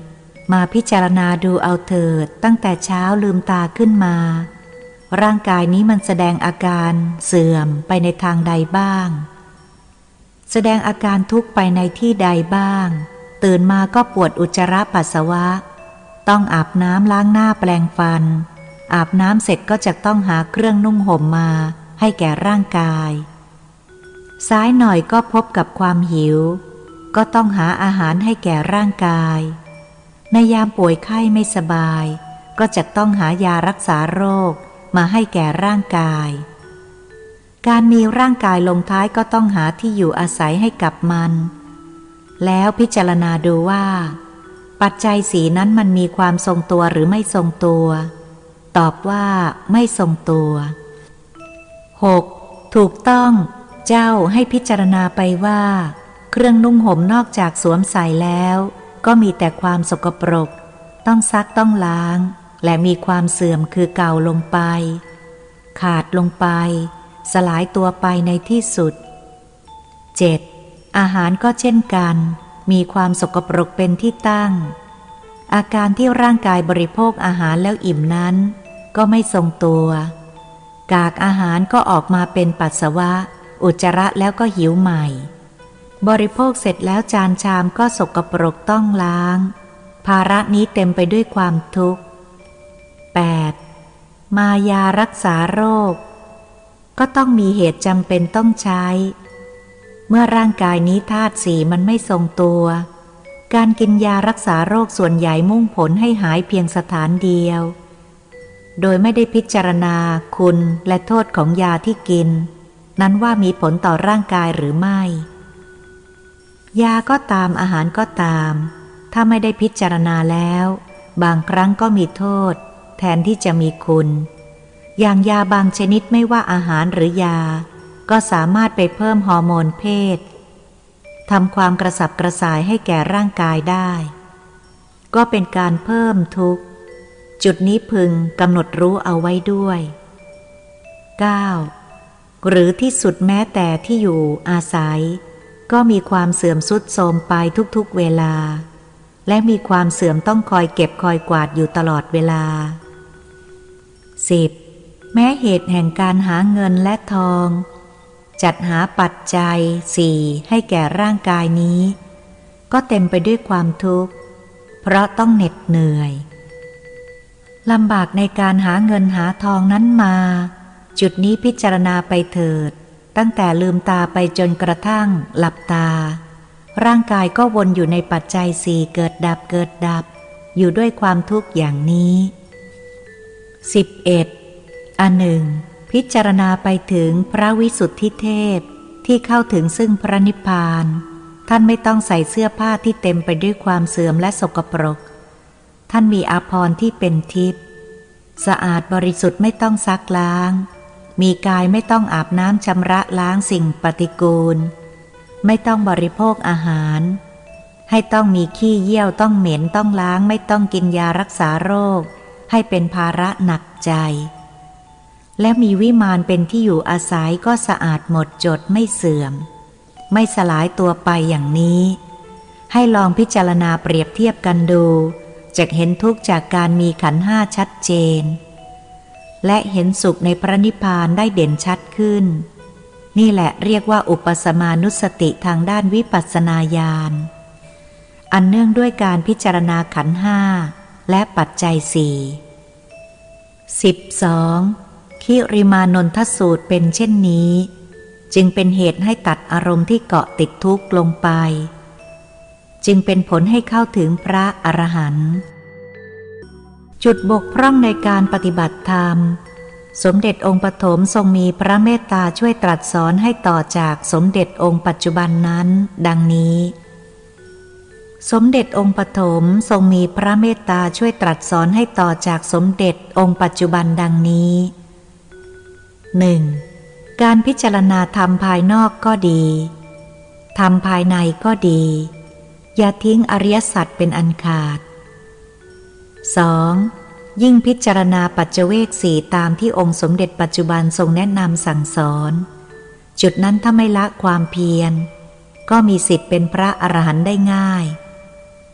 มาพิจารณาดูเอาเถิดตั้งแต่เช้าลืมตาขึ้นมาร่างกายนี้มันแสดงอาการเสื่อมไปในทางใดบ้างแสดงอาการทุกข์ไปในที่ใดบ้างตื่นมาก็ปวดอุจจาระปัสสาวะต้องอาบน้ำล้างหน้าแปรงฟันอาบน้ำเสร็จก็จะต้องหาเครื่องนุ่งห่มมาให้แก่ร่างกายซ้ายหน่อยก็พบกับความหิวก็ต้องหาอาหารให้แก่ร่างกายในยามป่วยไข้ไม่สบายก็จะต้องหายารักษาโรคมาให้แก่ร่างกายการมีร่างกายลงท้ายก็ต้องหาที่อยู่อาศัยให้กับมันแล้วพิจารณาดูว่าปัจจัยสีนั้นมันมีความทรงตัวหรือไม่ทรงตัวตอบว่าไม่ทรงตัว หก. ถูกต้องเจ้าให้พิจารณาไปว่าเครื่องนุ่งห่มนอกจากสวมใส่แล้วก็มีแต่ความสกปรกต้องซักต้องล้างและมีความเสื่อมคือเก่าลงไปขาดลงไปสลายตัวไปในที่สุด เจ็ด. อาหารก็เช่นกันมีความสกปรกเป็นที่ตั้งอาการที่ร่างกายบริโภคอาหารแล้วอิ่มนั้นก็ไม่ทรงตัวกากอาหารก็ออกมาเป็นปัสสาวะอุจจาระแล้วก็หิวใหม่บริโภคเสร็จแล้วจานชามก็สกปรกต้องล้างภาระนี้เต็มไปด้วยความทุกข์ แปด. มายารักษาโรคก็ต้องมีเหตุจำเป็นต้องใช้เมื่อร่างกายนี้ธาตุสี่มันไม่ทรงตัวการกินยารักษาโรคส่วนใหญ่มุ่งผลให้หายเพียงสถานเดียวโดยไม่ได้พิจารณาคุณและโทษของยาที่กินนั้นว่ามีผลต่อร่างกายหรือไม่ยาก็ตามอาหารก็ตามถ้าไม่ได้พิจารณาแล้วบางครั้งก็มีโทษแทนที่จะมีคุณอย่างยาบางชนิดไม่ว่าอาหารหรือยาก็สามารถไปเพิ่มฮอร์โมนเพศทำความกระสับกระส่ายให้แก่ร่างกายได้ก็เป็นการเพิ่มทุกข์จุดนี้พึงกำหนดรู้เอาไว้ด้วย เก้า. หรือที่สุดแม้แต่ที่อยู่อาศัยก็มีความเสื่อมทรุดโทรมไปทุกๆเวลาและมีความเสื่อมต้องคอยเก็บคอยกวาดอยู่ตลอดเวลา สิบ. แม้เหตุแห่งการหาเงินและทองจัดหาปัจจัยสี่ให้แก่ร่างกายนี้ก็เต็มไปด้วยความทุกข์เพราะต้องเหน็ดเหนื่อยลำบากในการหาเงินหาทองนั้นมาจุดนี้พิจารณาไปเถิดตั้งแต่ลืมตาไปจนกระทั่งหลับตาร่างกายก็วนอยู่ในปัจจัยสี่เกิดดับเกิดดับอยู่ด้วยความทุกข์อย่างนี้ สิบเอ็ด. อันหนึ่งพิจารณาไปถึงพระวิสุทธิเทพที่เข้าถึงซึ่งพระนิพพานท่านไม่ต้องใส่เสื้อผ้าที่เต็มไปด้วยความเสื่อมและสกปรกท่านมีอาภรณ์ที่เป็นทิพย์สะอาดบริสุทธิ์ไม่ต้องซักล้างมีกายไม่ต้องอาบน้ำชำระล้างสิ่งปฏิกูลไม่ต้องบริโภคอาหารให้ต้องมีขี้เยี่ยวต้องเหม็นต้องล้างไม่ต้องกินยารักษาโรคให้เป็นภาระหนักใจและมีวิมานเป็นที่อยู่อาศัยก็สะอาดหมดจดไม่เสื่อมไม่สลายตัวไปอย่างนี้ให้ลองพิจารณาเปรียบเทียบกันดูจะเห็นทุกข์จากการมีขันธ์ห้าชัดเจนและเห็นสุขในพระนิพพานได้เด่นชัดขึ้นนี่แหละเรียกว่าอุปสมานุสติทางด้านวิปัสสนาญาณอันเนื่องด้วยการพิจารณาขันธ์ห้าและปัจจัยสี่ สิบสอง. คิริมานนทสูตรเป็นเช่นนี้จึงเป็นเหตุให้ตัดอารมณ์ที่เกาะติดทุกข์ลงไปจึงเป็นผลให้เข้าถึงพระอรหันต์จุดบกพร่องในการปฏิบัติธรรมสมเด็จองค์ปฐมทรงมีพระเมตตาช่วยตรัสสอนให้ต่อจากสมเด็จองค์ปัจจุบันนั้นดังนี้สมเด็จองค์ปฐมทรงมีพระเมตตาช่วยตรัสสอนให้ต่อจากสมเด็จองค์ปัจจุบันดังนี้ หนึ่ง. การพิจารณาธรรมภายนอกก็ดีธรรมภายในก็ดีอย่าทิ้งอริยสัจเป็นอันขาด สอง. ยิ่งพิจารณาปัจเจเวกสี่ตามที่องค์สมเด็จปัจจุบันทรงแนะนำสั่งสอนจุดนั้นถ้าไม่ละความเพียรก็มีสิทธิ์เป็นพระอรหันต์ได้ง่าย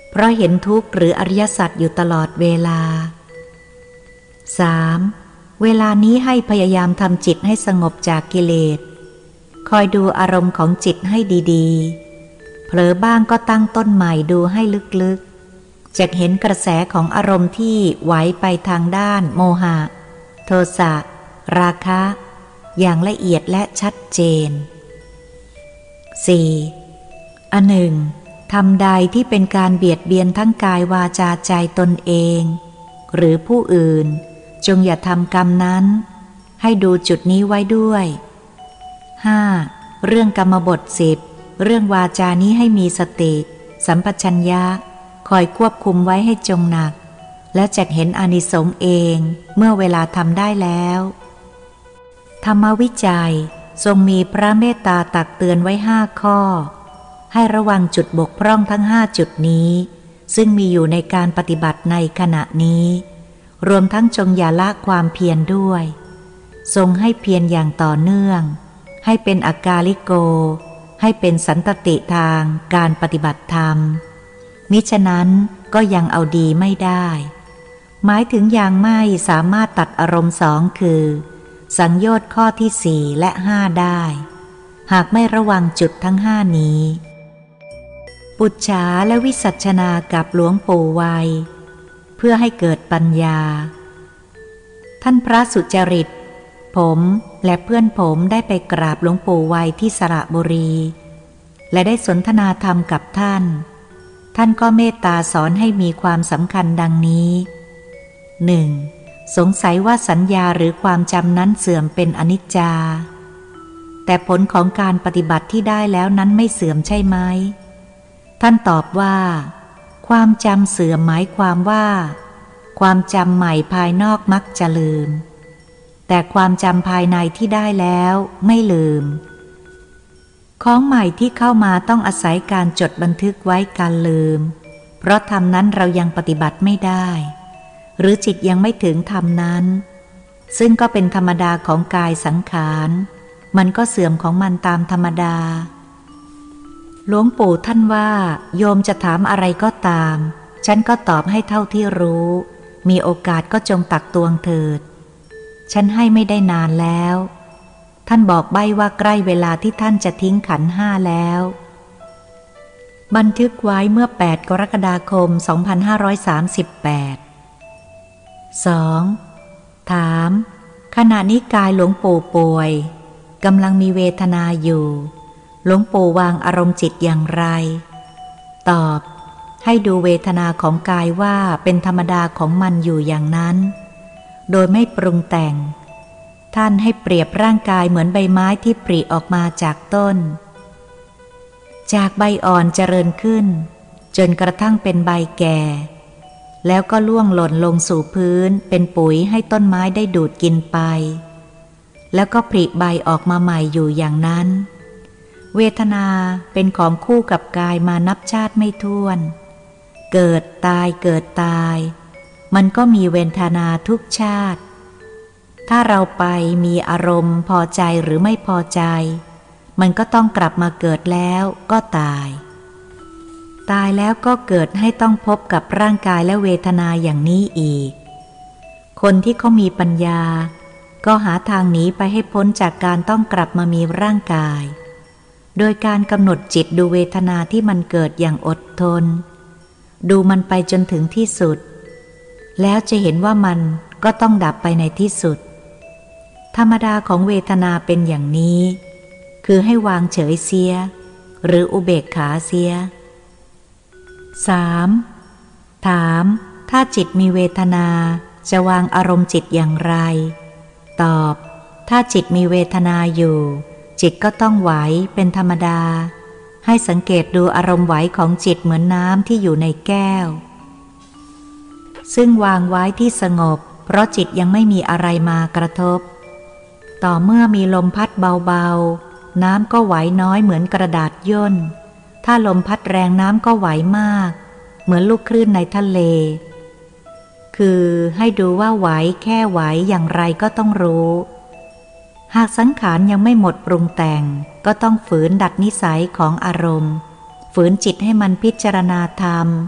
เพราะเห็นทุกข์หรืออริยสัจอยู่ตลอดเวลา สาม เวลานี้ให้พยายามทำจิตให้สงบจากกิเลสคอยดูอารมณ์ของจิตให้ดีๆเผลอบ้างก็ตั้งต้นใหม่ดูให้ลึกๆจะเห็นกระแสของอารมณ์ที่ไหวไปทางด้านโมหะโทสะราคะอย่างละเอียดและชัดเจน สี่ อันหนึ่งทำใดที่เป็นการเบียดเบียนทั้งกายวาจาใจตนเองหรือผู้อื่นจงอย่าทำกรรมนั้นให้ดูจุดนี้ไว้ด้วย ห้า เรื่องกรรมบทสิบเรื่องวาจานี้ให้มีสติสัมปชัญญะคอยควบคุมไว้ให้จงหนักและจะเห็นอานิสงส์เองเมื่อเวลาทำได้แล้วธรรมวิจัยทรงมีพระเมตตาตักเตือนไว้ห้าข้อให้ระวังจุดบกพร่องทั้งห้าจุดนี้ซึ่งมีอยู่ในการปฏิบัติในขณะนี้รวมทั้งจงอย่าละความเพียรด้วยทรงให้เพียรอย่างต่อเนื่องให้เป็นอากาลิโกให้เป็นสันตติทางการปฏิบัติธรรมมิฉะนั้นก็ยังเอาดีไม่ได้หมายถึงยังไม่สามารถตัดอารมณ์สองคือสังโยชน์ข้อที่สี่และห้าได้หากไม่ระวังจุดทั้งห้านี้ปุจฉาและวิสัชนากับหลวงปู่ไวยเพื่อให้เกิดปัญญาท่านพระสุจริตผมและเพื่อนผมได้ไปกราบหลวงปู่ไวยที่สระบุรีและได้สนทนาธรรมกับท่านท่านก็เมตตาสอนให้มีความสำคัญดังนี้ หนึ่ง สงสัยว่าสัญญาหรือความจำนั้นเสื่อมเป็นอนิจจาแต่ผลของการปฏิบัติที่ได้แล้วนั้นไม่เสื่อมใช่ไหมท่านตอบว่าความจำเสื่อมหมายความว่าความจำใหม่ภายนอกมักจะลืมแต่ความจำภายในที่ได้แล้วไม่ลืมของใหม่ที่เข้ามาต้องอาศัยการจดบันทึกไว้การลืมเพราะธรรมนั้นเรายังปฏิบัติไม่ได้หรือจิตยังไม่ถึงธรรมนั้นซึ่งก็เป็นธรรมดาของกายสังขารมันก็เสื่อมของมันตามธรรมดาหลวงปู่ท่านว่าโยมจะถามอะไรก็ตามฉันก็ตอบให้เท่าที่รู้มีโอกาสก็จงตักตวงเถิดฉันให้ไม่ได้นานแล้วท่านบอกใบ้ว่าใกล้เวลาที่ท่านจะทิ้งขันธ์ห้าแล้วบันทึกไว้เมื่อแปดกรกฎาคมสองพันห้าร้อยสามสิบแปด สอง ถามขณะนี้กายหลวงปู่ป่วยกำลังมีเวทนาอยู่หลวงปู่วางอารมณ์จิตอย่างไรตอบให้ดูเวทนาของกายว่าเป็นธรรมดาของมันอยู่อย่างนั้นโดยไม่ปรุงแต่งท่านให้เปรียบร่างกายเหมือนใบไม้ที่ปริออกมาจากต้นจากใบอ่อนเจริญขึ้นจนกระทั่งเป็นใบแก่แล้วก็ล่วงหล่นลงสู่พื้นเป็นปุ๋ยให้ต้นไม้ได้ดูดกินไปแล้วก็ผลิใบออกมาใหม่อยู่อย่างนั้นเวทนาเป็นของคู่กับกายมานับชาติไม่ถ้วนเกิดตายเกิดตายมันก็มีเวทนาทุกชาติถ้าเราไปมีอารมณ์พอใจหรือไม่พอใจมันก็ต้องกลับมาเกิดแล้วก็ตายตายแล้วก็เกิดให้ต้องพบกับร่างกายและเวทนาอย่างนี้อีกคนที่เขามีปัญญาก็หาทางหนีไปให้พ้นจากการต้องกลับมามีร่างกายโดยการกำหนดจิตดูเวทนาที่มันเกิดอย่างอดทนดูมันไปจนถึงที่สุดแล้วจะเห็นว่ามันก็ต้องดับไปในที่สุดธรรมดาของเวทนาเป็นอย่างนี้คือให้วางเฉยเสียหรืออุเบกขาเสีย สาม ถามถ้าจิตมีเวทนาจะวางอารมณ์จิตอย่างไรตอบถ้าจิตมีเวทนาอยู่จิตก็ต้องไหวเป็นธรรมดาให้สังเกตดูอารมณ์ไหวของจิตเหมือนน้ำที่อยู่ในแก้วซึ่งวางไว้ที่สงบเพราะจิตยังไม่มีอะไรมากระทบต่อเมื่อมีลมพัดเบาๆน้ำก็ไหวน้อยเหมือนกระดาษย่นถ้าลมพัดแรงน้ำก็ไหวมากเหมือนลูกคลื่นในทะเลคือให้ดูว่าไหวแค่ไหวอย่างไรก็ต้องรู้หากสังขารยังไม่หมดปรุงแต่งก็ต้องฝืนดัดนิสัยของอารมณ์ฝืนจิตให้มันพิจารณาธรรม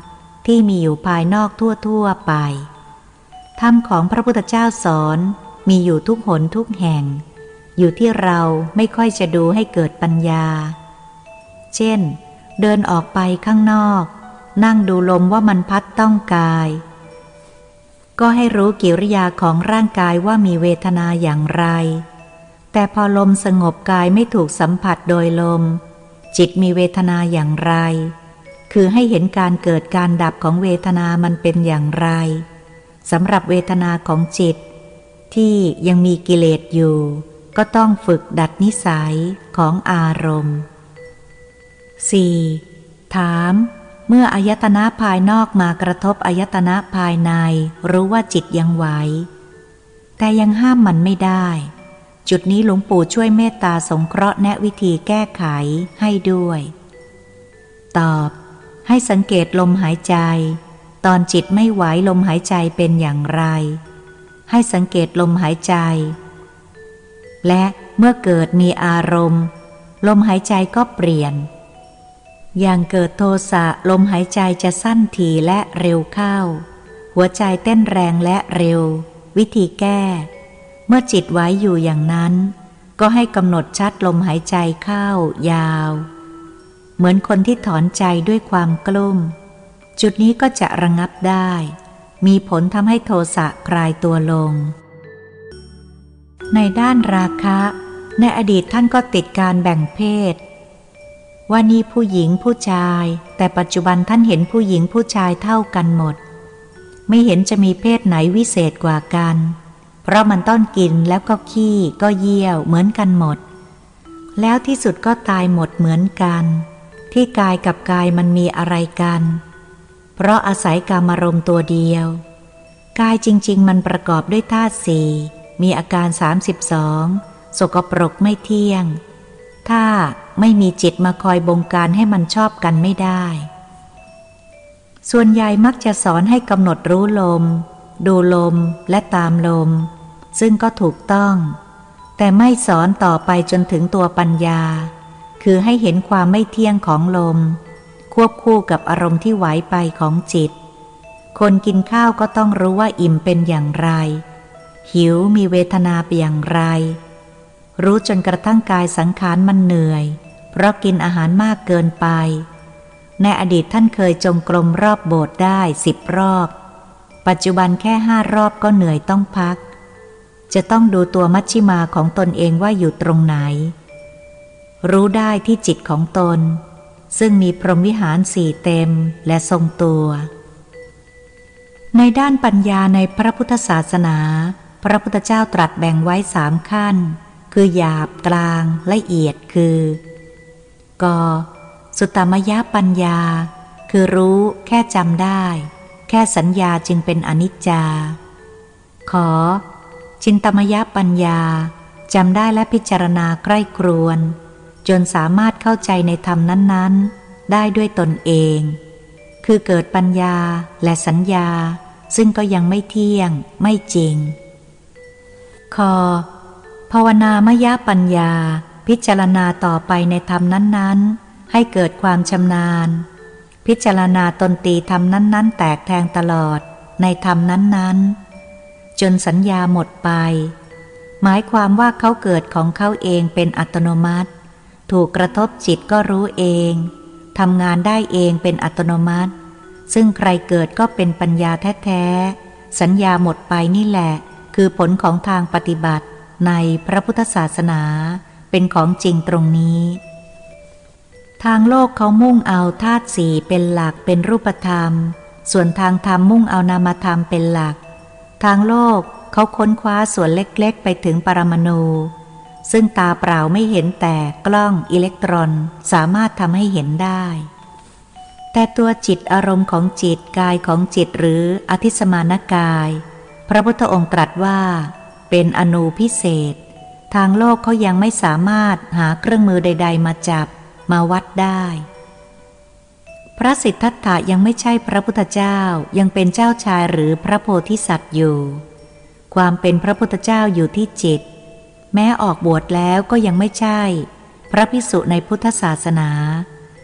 ที่มีอยู่ภายนอกทั่วๆไปธรรมของพระพุทธเจ้าสอนมีอยู่ทุกหนทุกแห่งอยู่ที่เราไม่ค่อยจะดูให้เกิดปัญญาเช่นเดินออกไปข้างนอกนั่งดูลมว่ามันพัดต้องกายก็ให้รู้กิริยาของร่างกายว่ามีเวทนาอย่างไรแต่พอลมสงบกายไม่ถูกสัมผัสโดยลมจิตมีเวทนาอย่างไรคือให้เห็นการเกิดการดับของเวทนามันเป็นอย่างไรสำหรับเวทนาของจิตที่ยังมีกิเลสอยู่ก็ต้องฝึกดัดนิสัยของอารมณ์ สี่. ถามเมื่ออายตนะภายนอกมากระทบอายตนะภายในรู้ว่าจิตยังไหวแต่ยังห้ามมันไม่ได้จุดนี้หลวงปู่ช่วยเมตตาสงเคราะห์แนะวิธีแก้ไขให้ด้วยตอบให้สังเกตลมหายใจตอนจิตไม่ไหวลมหายใจเป็นอย่างไรให้สังเกตลมหายใจและเมื่อเกิดมีอารมณ์ลมหายใจก็เปลี่ยนอย่างเกิดโทสะลมหายใจจะสั้นถี่และเร็วเข้าหัวใจเต้นแรงและเร็ววิธีแก้เมื่อจิตไว้อยู่อย่างนั้นก็ให้กำหนดชัดลมหายใจเข้ายาวเหมือนคนที่ถอนใจด้วยความกลุ้มจุดนี้ก็จะระงับได้มีผลทำให้โทสะคลายตัวลงในด้านราคะในอดีตท่านก็ติดการแบ่งเพศว่านี่ผู้หญิงผู้ชายแต่ปัจจุบันท่านเห็นผู้หญิงผู้ชายเท่ากันหมดไม่เห็นจะมีเพศไหนวิเศษกว่ากันเพราะมันต้องกินแล้วก็ขี้ก็เยี่ยวเหมือนกันหมดแล้วที่สุดก็ตายหมดเหมือนกันที่กายกับกายมันมีอะไรกันเพราะอาศัยกามารมณ์ตัวเดียวกายจริงๆมันประกอบด้วยธาตุสี่มีอาการสามสิบสองสกปรกไม่เที่ยงถ้าไม่มีจิตมาคอยบงการให้มันชอบกันไม่ได้ส่วนใหญ่มักจะสอนให้กำหนดรู้ลมดูลมและตามลมซึ่งก็ถูกต้องแต่ไม่สอนต่อไปจนถึงตัวปัญญาคือให้เห็นความไม่เที่ยงของลมควบคู่กับอารมณ์ที่ไหวไปของจิตคนกินข้าวก็ต้องรู้ว่าอิ่มเป็นอย่างไรหิวมีเวทนาเป็นอย่างไรรู้จนกระทั่งกายสังขารมันเหนื่อยเพราะกินอาหารมากเกินไปในอดีตท่านเคยจงกรมรอบโบสถ์ได้สิบรอบปัจจุบันแค่ห้ารอบก็เหนื่อยต้องพักจะต้องดูตัวมัชฌิมาของตนเองว่าอยู่ตรงไหนรู้ได้ที่จิตของตนซึ่งมีพรหมวิหารสี่เต็มและทรงตัวในด้านปัญญาในพระพุทธศาสนาพระพุทธเจ้าตรัสแบ่งไว้สามขั้นคือหยาบกลางละเอียดคือกสุตตมยปัญญาคือรู้แค่จำได้แค่สัญญาจึงเป็นอนิจจาขอจินตมยปัญญาจำได้และพิจารณาใกล้ครวนจนสามารถเข้าใจในธรรมนั้นๆได้ด้วยตนเองคือเกิดปัญญาและสัญญาซึ่งก็ยังไม่เที่ยงไม่จริงคอภาวนามยปัญญาพิจารณาต่อไปในธรรมนั้นๆให้เกิดความชำนาญพิจารณาตนตีธรรมนั้นๆแตกแทงตลอดในธรรมนั้นๆจนสัญญาหมดไปหมายความว่าเขาเกิดของเขาเองเป็นอัตโนมัติถูกกระทบจิตก็รู้เองทำงานได้เองเป็นอัตโนมัติซึ่งใครเกิดก็เป็นปัญญาแท้ๆสัญญาหมดไปนี่แหละคือผลของทางปฏิบัติในพระพุทธศาสนาเป็นของจริงตรงนี้ทางโลกเขามุ่งเอาธาตุสี่เป็นหลักเป็นรูปธรรมส่วนทางธรรมมุ่งเอานามธรรมเป็นหลักทางโลกเขาค้นคว้าส่วนเล็กๆไปถึงปรมาณูซึ่งตาเปล่าไม่เห็นแต่กล้องอิเล็กตรอนสามารถทำให้เห็นได้แต่ตัวจิตอารมณ์ของจิตกายของจิตหรืออธิสมานกายพระพุทธองค์ตรัสว่าเป็นอนูพิเศษทางโลกเขายังไม่สามารถหาเครื่องมือใดๆมาจับมาวัดได้พระสิทธัตถะยังไม่ใช่พระพุทธเจ้ายังเป็นเจ้าชายหรือพระโพธิสัตว์อยู่ความเป็นพระพุทธเจ้าอยู่ที่จิตแม้ออกบวชแล้วก็ยังไม่ใช่พระภิกษุในพุทธศาสนา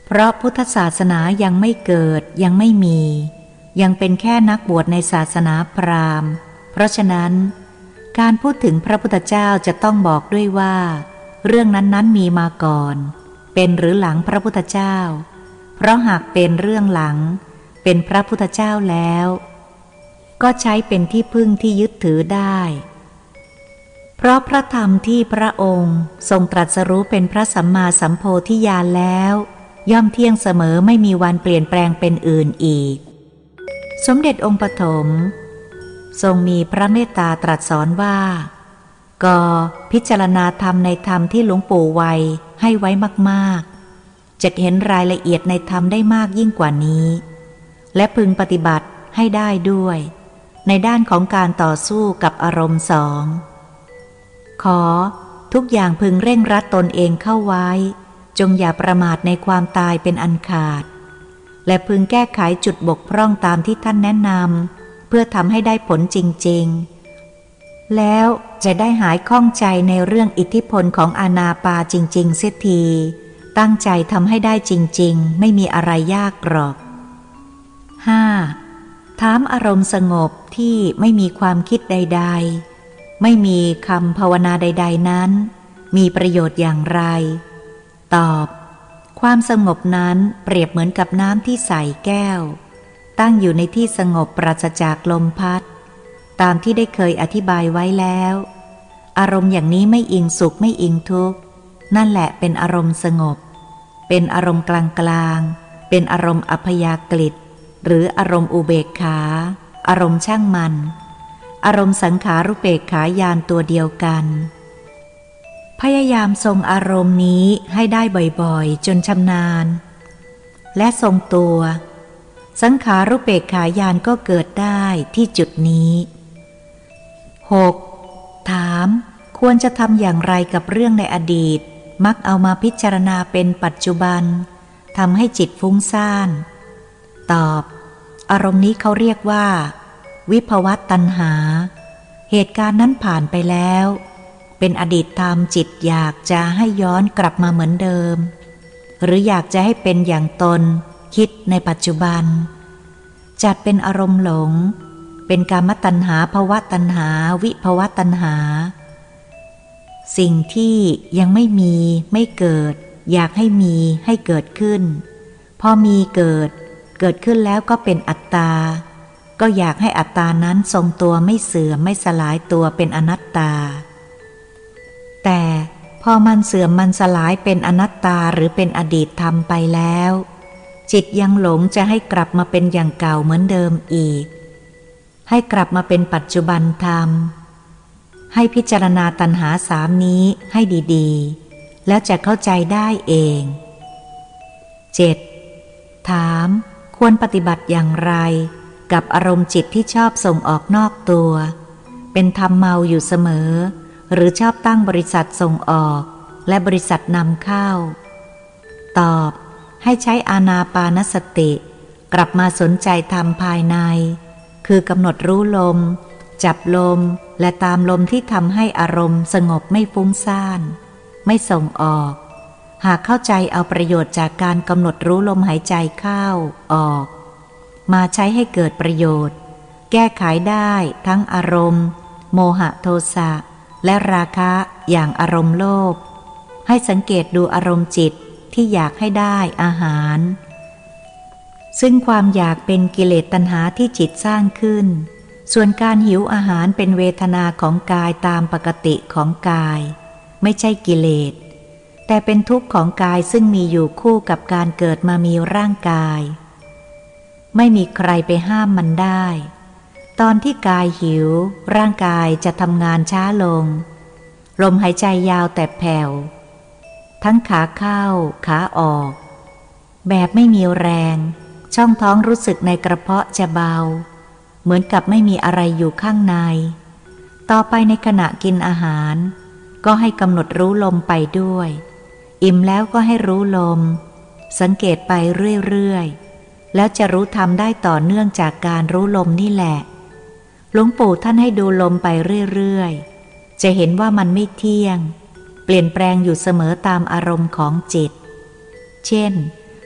เพราะพุทธศาสนายังไม่เกิดยังไม่มียังเป็นแค่นักบวชในศาสนาพราหมณ์เพราะฉะนั้นการพูดถึงพระพุทธเจ้าจะต้องบอกด้วยว่าเรื่องนั้นๆมีมาก่อนเป็นหรือหลังพระพุทธเจ้าเพราะหากเป็นเรื่องหลังเป็นพระพุทธเจ้าแล้วก็ใช้เป็นที่พึ่งที่ยึดถือได้เพราะพระธรรมที่พระองค์ทรงตรัสรู้เป็นพระสัมมาสัมโพธิญาณแล้วย่อมเที่ยงเสมอไม่มีวันเปลี่ยนแปลงเป็นอื่นอีกสมเด็จองค์ปฐมทรงมีพระเมตตาตรัสสอนว่าก็พิจารณาธรรมในธรรมที่หลวงปู่ไว้ให้ไว้มากๆจะเห็นรายละเอียดในธรรมได้มากยิ่งกว่านี้และพึงปฏิบัติให้ได้ด้วยในด้านของการต่อสู้กับอารมณ์สองขอทุกอย่างพึงเร่งรัดตนเองเข้าไว้จงอย่าประมาทในความตายเป็นอันขาดและพึงแก้ไขจุดบกพร่องตามที่ท่านแนะนำเพื่อทำให้ได้ผลจริงๆแล้วจะได้หายข้องใจในเรื่องอิทธิพลของอานาปาจริงๆเสียทีตั้งใจทำให้ได้จริงๆไม่มีอะไรยากหรอก ห้า. ถามอารมณ์สงบที่ไม่มีความคิดใดๆไม่มีคำภาวนาใดๆนั้นมีประโยชน์อย่างไรตอบความสงบนั้นเปรียบเหมือนกับน้ำที่ใสแก้วตั้งอยู่ในที่สงบปราศจากลมพัดตามที่ได้เคยอธิบายไว้แล้วอารมณ์อย่างนี้ไม่อิงสุขไม่อิงทุกข์นั่นแหละเป็นอารมณ์สงบเป็นอารมณ์กลางๆเป็นอารมณ์อัพยากฤิหรืออารมณ์อุเบกขาอารมณ์ช่างมันอารมณ์สังขารุเบกขาญาณตัวเดียวกันพยายามทรงอารมณ์นี้ให้ได้บ่อยๆจนชำนาญและทรงตัวสังขารุเบกขาญาณก็เกิดได้ที่จุดนี้ หก. ถามควรจะทำอย่างไรกับเรื่องในอดีตมักเอามาพิจารณาเป็นปัจจุบันทำให้จิตฟุ้งซ่านตอบอารมณ์นี้เขาเรียกว่าวิภวตัณหาเหตุการณ์นั้นผ่านไปแล้วเป็นอดีตธรรมจิตอยากจะให้ย้อนกลับมาเหมือนเดิมหรืออยากจะให้เป็นอย่างตนคิดในปัจจุบันจัดเป็นอารมณ์หลงเป็นกามตัณหาภวตัณหาวิภวตัณหาสิ่งที่ยังไม่มีไม่เกิดอยากให้มีให้เกิดขึ้นพอมีเกิดเกิดขึ้นแล้วก็เป็นอัตตาก็อยากให้อัตตานั้นทรงตัวไม่เสื่อมไม่สลายตัวเป็นอนัตตาแต่พอมันเสื่อมมันสลายเป็นอนัตตาหรือเป็นอดีตธรรมไปแล้วจิตยังหลงจะให้กลับมาเป็นอย่างเก่าเหมือนเดิมอีกให้กลับมาเป็นปัจจุบันธรรมให้พิจารณาตัณหาสามนี้ให้ดีๆแล้วจะเข้าใจได้เอง เจ็ด. ถามควรปฏิบัติอย่างไรกับอารมณ์จิตที่ชอบส่งออกนอกตัวเป็นธรรมเมาอยู่เสมอหรือชอบตั้งบริษัทส่งออกและบริษัทนำเข้าตอบให้ใช้อานาปานสติกลับมาสนใจธรรมภายในคือกำหนดรู้ลมจับลมและตามลมที่ทำให้อารมณ์สงบไม่ฟุ้งซ่านไม่ส่งออกหากเข้าใจเอาประโยชน์จากการกำหนดรู้ลมหายใจเข้าออกมาใช้ให้เกิดประโยชน์แก้ไขได้ทั้งอารมณ์โมหะโทสะและราคะอย่างอารมณ์โลภให้สังเกตดูอารมณ์จิตที่อยากให้ได้อาหารซึ่งความอยากเป็นกิเลสตัณหาที่จิตสร้างขึ้นส่วนการหิวอาหารเป็นเวทนาของกายตามปกติของกายไม่ใช่กิเลสแต่เป็นทุกข์ของกายซึ่งมีอยู่คู่กับการเกิดมามีร่างกายไม่มีใครไปห้ามมันได้ตอนที่กายหิวร่างกายจะทำงานช้าลงลมหายใจยาวแต่แผ่วทั้งขาเข้าขาออกแบบไม่มีแรงช่องท้องรู้สึกในกระเพาะจะเบาเหมือนกับไม่มีอะไรอยู่ข้างในต่อไปในขณะกินอาหารก็ให้กำหนดรู้ลมไปด้วยอิ่มแล้วก็ให้รู้ลมสังเกตไปเรื่อยๆแล้วจะรู้ทำได้ต่อเนื่องจากการรู้ลมนี่แหละหลวงปู่ท่านให้ดูลมไปเรื่อยๆจะเห็นว่ามันไม่เที่ยงเปลี่ยนแปลงอยู่เสมอตามอารมณ์ของจิตเช่น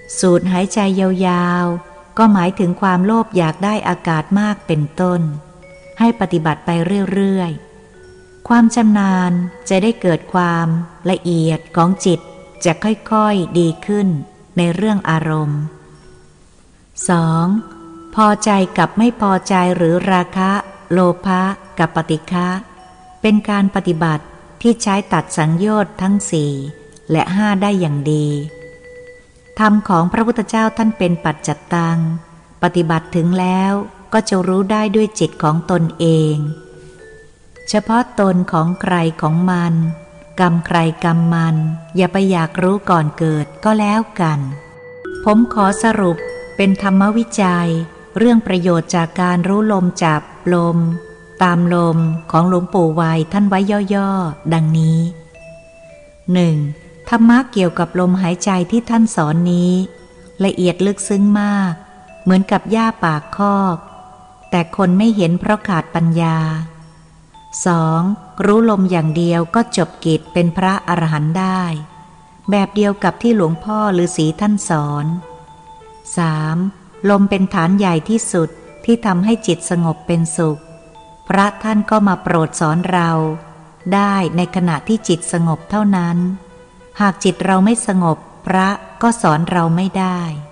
สูดหายใจยาวๆก็หมายถึงความโลภอยากได้อากาศมากเป็นต้นให้ปฏิบัติไปเรื่อยๆความชำนาญจะได้เกิดความละเอียดของจิตจะค่อยๆดีขึ้นในเรื่องอารมณ์ สอง. พอใจกับไม่พอใจหรือราคะโลภะกับปฏิฆะเป็นการปฏิบัติที่ใช้ตัดสังโยชน์ทั้งสี่และห้าได้อย่างดีธรรมของพระพุทธเจ้าท่านเป็นปัจจัตตังปฏิบัติถึงแล้วก็จะรู้ได้ด้วยจิตของตนเองเฉพาะตนของใครของมันกรรมใครกรรมมันอย่าไปอยากรู้ก่อนเกิดก็แล้วกันผมขอสรุปเป็นธรรมวิจัยเรื่องประโยชน์จากการรู้ลมจับลมตามลมของหลวงปู่ไวยท่านไว้ย่อๆดังนี้ หนึ่ง. ธรรมะเกี่ยวกับลมหายใจที่ท่านสอนนี้ละเอียดลึกซึ้งมากเหมือนกับหญ้าปากคอกแต่คนไม่เห็นเพราะขาดปัญญา สอง. รู้ลมอย่างเดียวก็จบกิจเป็นพระอรหันต์ได้แบบเดียวกับที่หลวงพ่อฤาษีท่านสอน สาม. ลมเป็นฐานใหญ่ที่สุดที่ทำให้จิตสงบเป็นสุขพระท่านก็มาโปรดสอนเราได้ในขณะที่จิตสงบเท่านั้นหากจิตเราไม่สงบพระก็สอนเราไม่ได้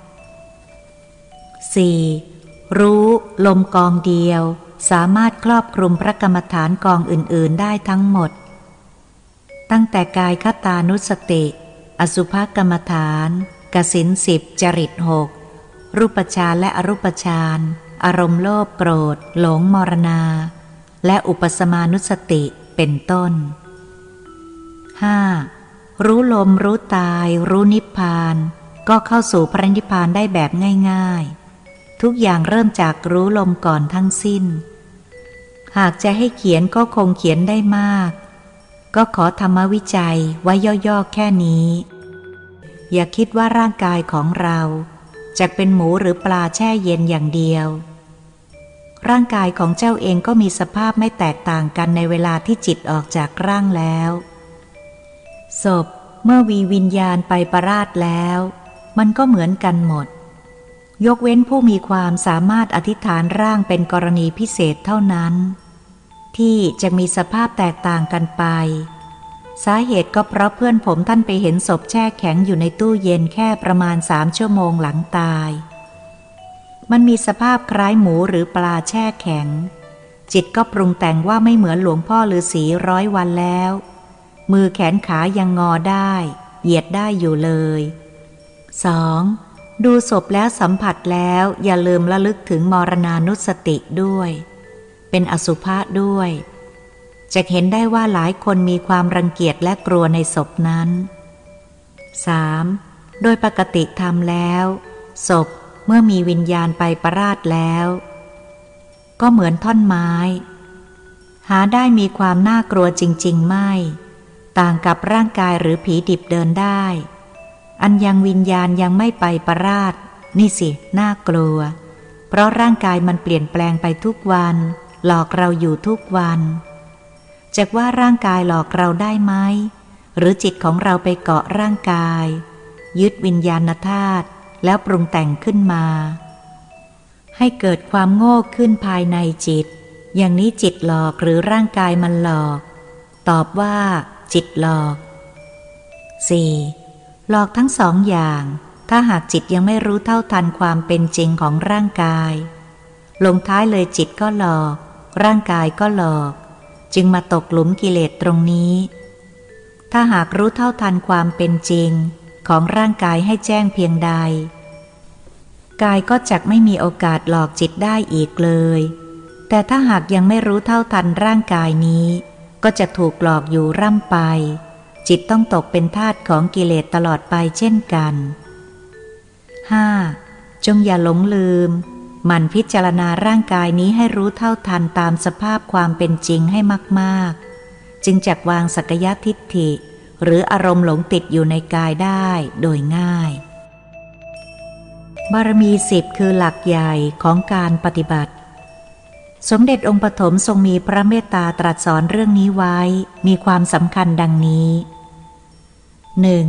สี่. รู้ลมกองเดียวสามารถครอบคลุมพระกรรมฐานกองอื่นๆได้ทั้งหมดตั้งแต่กายคตานุสติอสุภกรรมฐานกสิณสิบจริตหกรูปฌานและอรูปฌานอารมณ์โลภโกรธหลงมรณาและอุปสมานุสติเป็นต้น ห้า. รู้ลมรู้ตายรู้นิพพานก็เข้าสู่พระนิพพานได้แบบง่ายๆทุกอย่างเริ่มจากรู้ลมก่อนทั้งสิ้นหากจะให้เขียนก็คงเขียนได้มากก็ขอธรรมวิจัยไว้ย่อๆแค่นี้อย่าคิดว่าร่างกายของเราจะเป็นหมูหรือปลาแช่เย็นอย่างเดียวร่างกายของเจ้าเองก็มีสภาพไม่แตกต่างกันในเวลาที่จิตออกจากร่างแล้วศพเมื่อวีวิญญาณไปประราชแล้วมันก็เหมือนกันหมดยกเว้นผู้มีความสามารถอธิษฐานร่างเป็นกรณีพิเศษเท่านั้นที่จะมีสภาพแตกต่างกันไปสาเหตุก็เพราะเพื่อนผมท่านไปเห็นศพแช่แข็งอยู่ในตู้เย็นแค่ประมาณสามชั่วโมงหลังตายมันมีสภาพคล้ายหมูหรือปลาแช่แข็งจิตก็ปรุงแต่งว่าไม่เหมือนหลวงพ่อฤาษีร้อยวันแล้วมือแขนขายังงอได้เหยียดได้อยู่เลย สอง. ดูศพแล้วสัมผัสแล้วอย่าลืมระลึกถึงมรณานุสติด้วยเป็นอสุภะด้วยจะเห็นได้ว่าหลายคนมีความรังเกียจและกลัวในศพนั้น สาม. โดยปกติทำแล้วศพเมื่อมีวิญญาณไปประราชแล้วก็เหมือนท่อนไม้หาได้มีความน่ากลัวจริงๆไม่ต่างกับร่างกายหรือผีดิบเดินได้อันยังวิญญาณยังไม่ไปประราชนี่สิน่ากลัวเพราะร่างกายมันเปลี่ยนแปลงไปทุกวันหลอกเราอยู่ทุกวันจะว่าร่างกายหลอกเราได้ไหมหรือจิตของเราไปเกาะร่างกายยึดวิญญาณธาตุแล้วปรุงแต่งขึ้นมาให้เกิดความโง่ขึ้นภายในจิตอย่างนี้จิตหลอกหรือร่างกายมันหลอกตอบว่าจิตหลอก สี่. หลอกทั้งสองอย่างถ้าหากจิตยังไม่รู้เท่าทันความเป็นจริงของร่างกายลงท้ายเลยจิตก็หลอกร่างกายก็หลอกจึงมาตกหลุมกิเลสตรงนี้ถ้าหากรู้เท่าทันความเป็นจริงของร่างกายให้แจ้งเพียงใดกายก็จักไม่มีโอกาสหลอกจิตได้อีกเลยแต่ถ้าหากยังไม่รู้เท่าทันร่างกายนี้ก็จะถูกหลอกอยู่ร่ำไปจิตต้องตกเป็นทาสของกิเลสตลอดไปเช่นกัน ห้า. จงอย่าหลงลืมหมั่นพิจารณาร่างกายนี้ให้รู้เท่าทันตามสภาพความเป็นจริงให้มากๆจึงจักวางสักยทิฏฐิหรืออารมณ์หลงติดอยู่ในกายได้โดยง่ายบารมีสิบคือหลักใหญ่ของการปฏิบัติสมเด็จองค์ปฐมทรงมีพระเมตตาตรัสสอนเรื่องนี้ไว้มีความสำคัญดังนี้ หนึ่ง.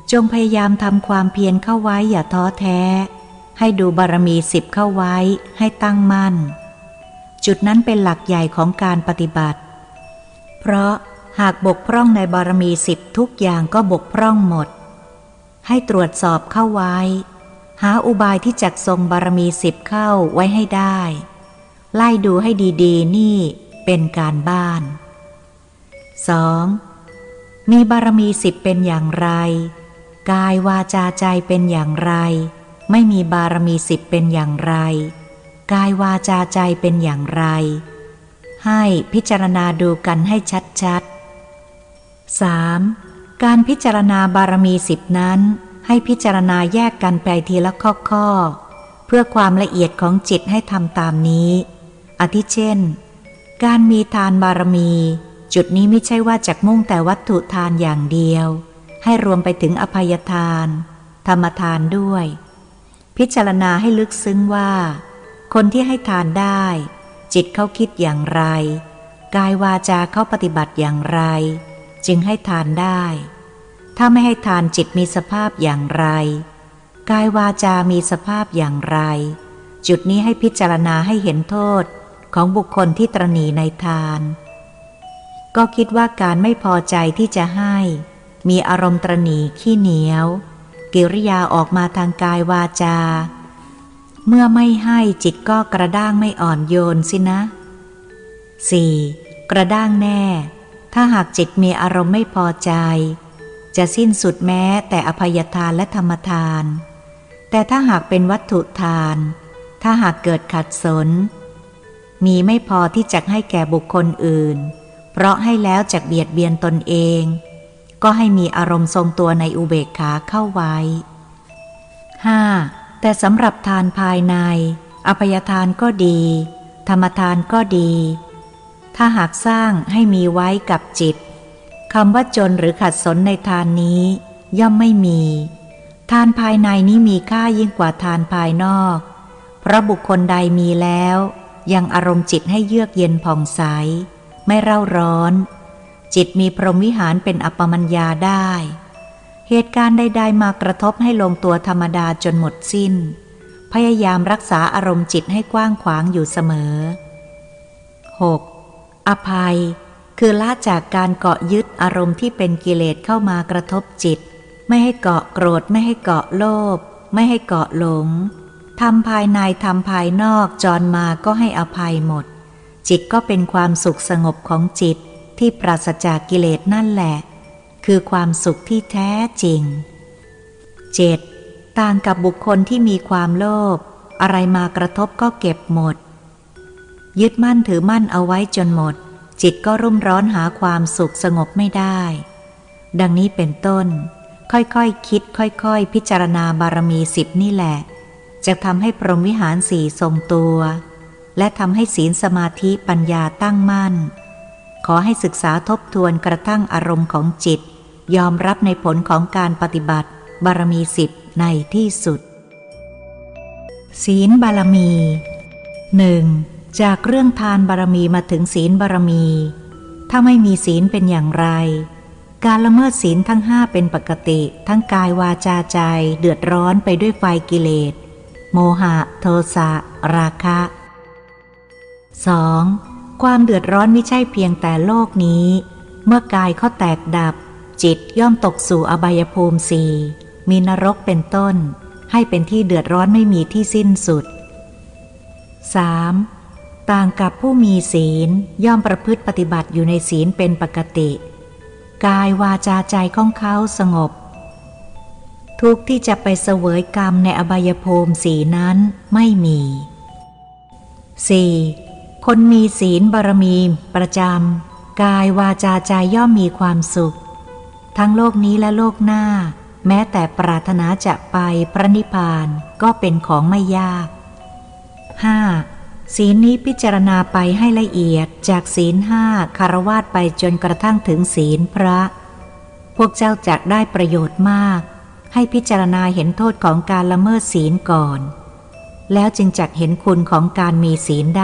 จงพยายามทำความเพียรเข้าไว้อย่าท้อแท้ให้ดูบารมีสิบเข้าไว้ให้ตั้งมั่นจุดนั้นเป็นหลักใหญ่ของการปฏิบัติเพราะหากบกพร่องในบารมีสิบทุกอย่างก็บกพร่องหมดให้ตรวจสอบเข้าไว้หาอุบายที่จักทรงบารมีสิบเข้าไว้ให้ได้ไล่ดูให้ดีๆนี่เป็นการบ้าน สอง. มีบารมีสิบเป็นอย่างไรกายวาจาใจเป็นอย่างไรไม่มีบารมีสิบเป็นอย่างไรกายวาจาใจเป็นอย่างไรให้พิจารณาดูกันให้ชัดๆ สาม. การพิจารณาบารมีสิบนั้นให้พิจารณาแยกกันไปทีละข้อๆเพื่อความละเอียดของจิตให้ทำตามนี้อาทิเช่นการมีทานบารมีจุดนี้ไม่ใช่ว่าจักมุ่งแต่วัตถุทานอย่างเดียวให้รวมไปถึงอภัยทานธรรมทานด้วยพิจารณาให้ลึกซึ้งว่าคนที่ให้ทานได้จิตเขาคิดอย่างไรกายวาจาเขาปฏิบัติอย่างไรจึงให้ทานได้ถ้าไม่ให้ทานจิตมีสภาพอย่างไรกายวาจามีสภาพอย่างไรจุดนี้ให้พิจารณาให้เห็นโทษของบุคคลที่ตระหนี่ในทานก็คิดว่าการไม่พอใจที่จะให้มีอารมณ์ตระหนี่ขี้เหนียวกิริยาออกมาทางกายวาจาเมื่อไม่ให้จิตก็กระด้างไม่อ่อนโยนสินะ สี่. กระด้างแน่ถ้าหากจิตมีอารมณ์ไม่พอใจจะสิ้นสุดแม้แต่อภัยทานและธรรมทานแต่ถ้าหากเป็นวัตถุทานถ้าหากเกิดขัดสนมีไม่พอที่จะให้แก่บุคคลอื่นเพราะให้แล้วจักเบียดเบียนตนเองก็ให้มีอารมณ์ทรงตัวในอุเบกขาเข้าไว้ ห้า. แต่สำหรับทานภายในอภัยทานก็ดีธรรมทานก็ดีถ้าหากสร้างให้มีไว้กับจิตคำว่าจนหรือขัดสนในทานนี้ย่อมไม่มีทานภายในนี้มีค่ายิ่งกว่าทานภายนอกเพราะบุคคลใดมีแล้วยังอารมณ์จิตให้เยือกเย็นผ่องใสไม่เร่าร้อนจิตมีพรหมวิหารเป็นอัปปมัญญาได้เหตุการณ์ใดๆมากระทบให้ลงตัวธรรมดาจนหมดสิ้นพยายามรักษาอารมณ์จิตให้กว้างขวางอยู่เสมอ หก. อภัยคือละจากการเกาะยึดอารมณ์ที่เป็นกิเลสเข้ามากระทบจิตไม่ให้เกาะโกรธไม่ให้เกาะโลภไม่ให้เกาะหลงทำภายในทำภายนอกจรมาก็ให้อภัยหมดจิตก็เป็นความสุขสงบของจิตที่ปราศจากกิเลสนั่นแหละคือความสุขที่แท้จริง เจ็ด. ต่างกับบุคคลที่มีความโลภอะไรมากระทบก็เก็บหมดยึดมั่นถือมั่นเอาไว้จนหมดจิตก็รุ่มร้อนหาความสุขสงบไม่ได้ดังนี้เป็นต้นค่อยๆ ค, คิดค่อยๆพิจารณาบารมีสิบนี่แหละจะทำให้พรหมวิหารสี่ทรงตัวและทำให้ศีลสมาธิปัญญาตั้งมั่นขอให้ศึกษาทบทวนกระทั่งอารมณ์ของจิตยอมรับในผลของการปฏิบัติบารมีสิบในที่สุดศีลบารมี หนึ่ง. จากเรื่องทานบารมีมาถึงศีลบารมีถ้าไม่มีศีลเป็นอย่างไรการละเมิดศีลทั้งห้าเป็นปกติทั้งกายวาจาใจเดือดร้อนไปด้วยไฟกิเลสโมหะโทสะราคะ สอง. ความเดือดร้อนไม่ใช่เพียงแต่โลกนี้เมื่อกายเขาแตกดับจิตย่อมตกสู่อบายภูมิสี่มีนรกเป็นต้นให้เป็นที่เดือดร้อนไม่มีที่สิ้นสุด สาม. ต่างกับผู้มีศีลย่อมประพฤติปฏิบัติอยู่ในศีลเป็นปกติกายวาจาใจของเขาสงบทุกข์ที่จะไปเสวยกรรมในอบายภูมิสีนั้นไม่มี สี่. คนมีศีลบารมีประจำกายวาจาใจย่อมมีความสุขทั้งโลกนี้และโลกหน้าแม้แต่ปรารถนาจะไปพระนิพพานก็เป็นของไม่ยาก ห้า. ศีลนี้พิจารณาไปให้ละเอียดจากศีลห้าคฤหัสถ์ไปจนกระทั่งถึงศีลพระพวกเจ้าจักได้ประโยชน์มากให้พิจารณาเห็นโทษของการละเมิดศีลก่อนแล้วจึงจักเห็นคุณของการมีศีลได้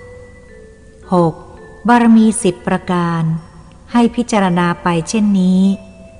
หก. บารมีสิบประการให้พิจารณาไปเช่นนี้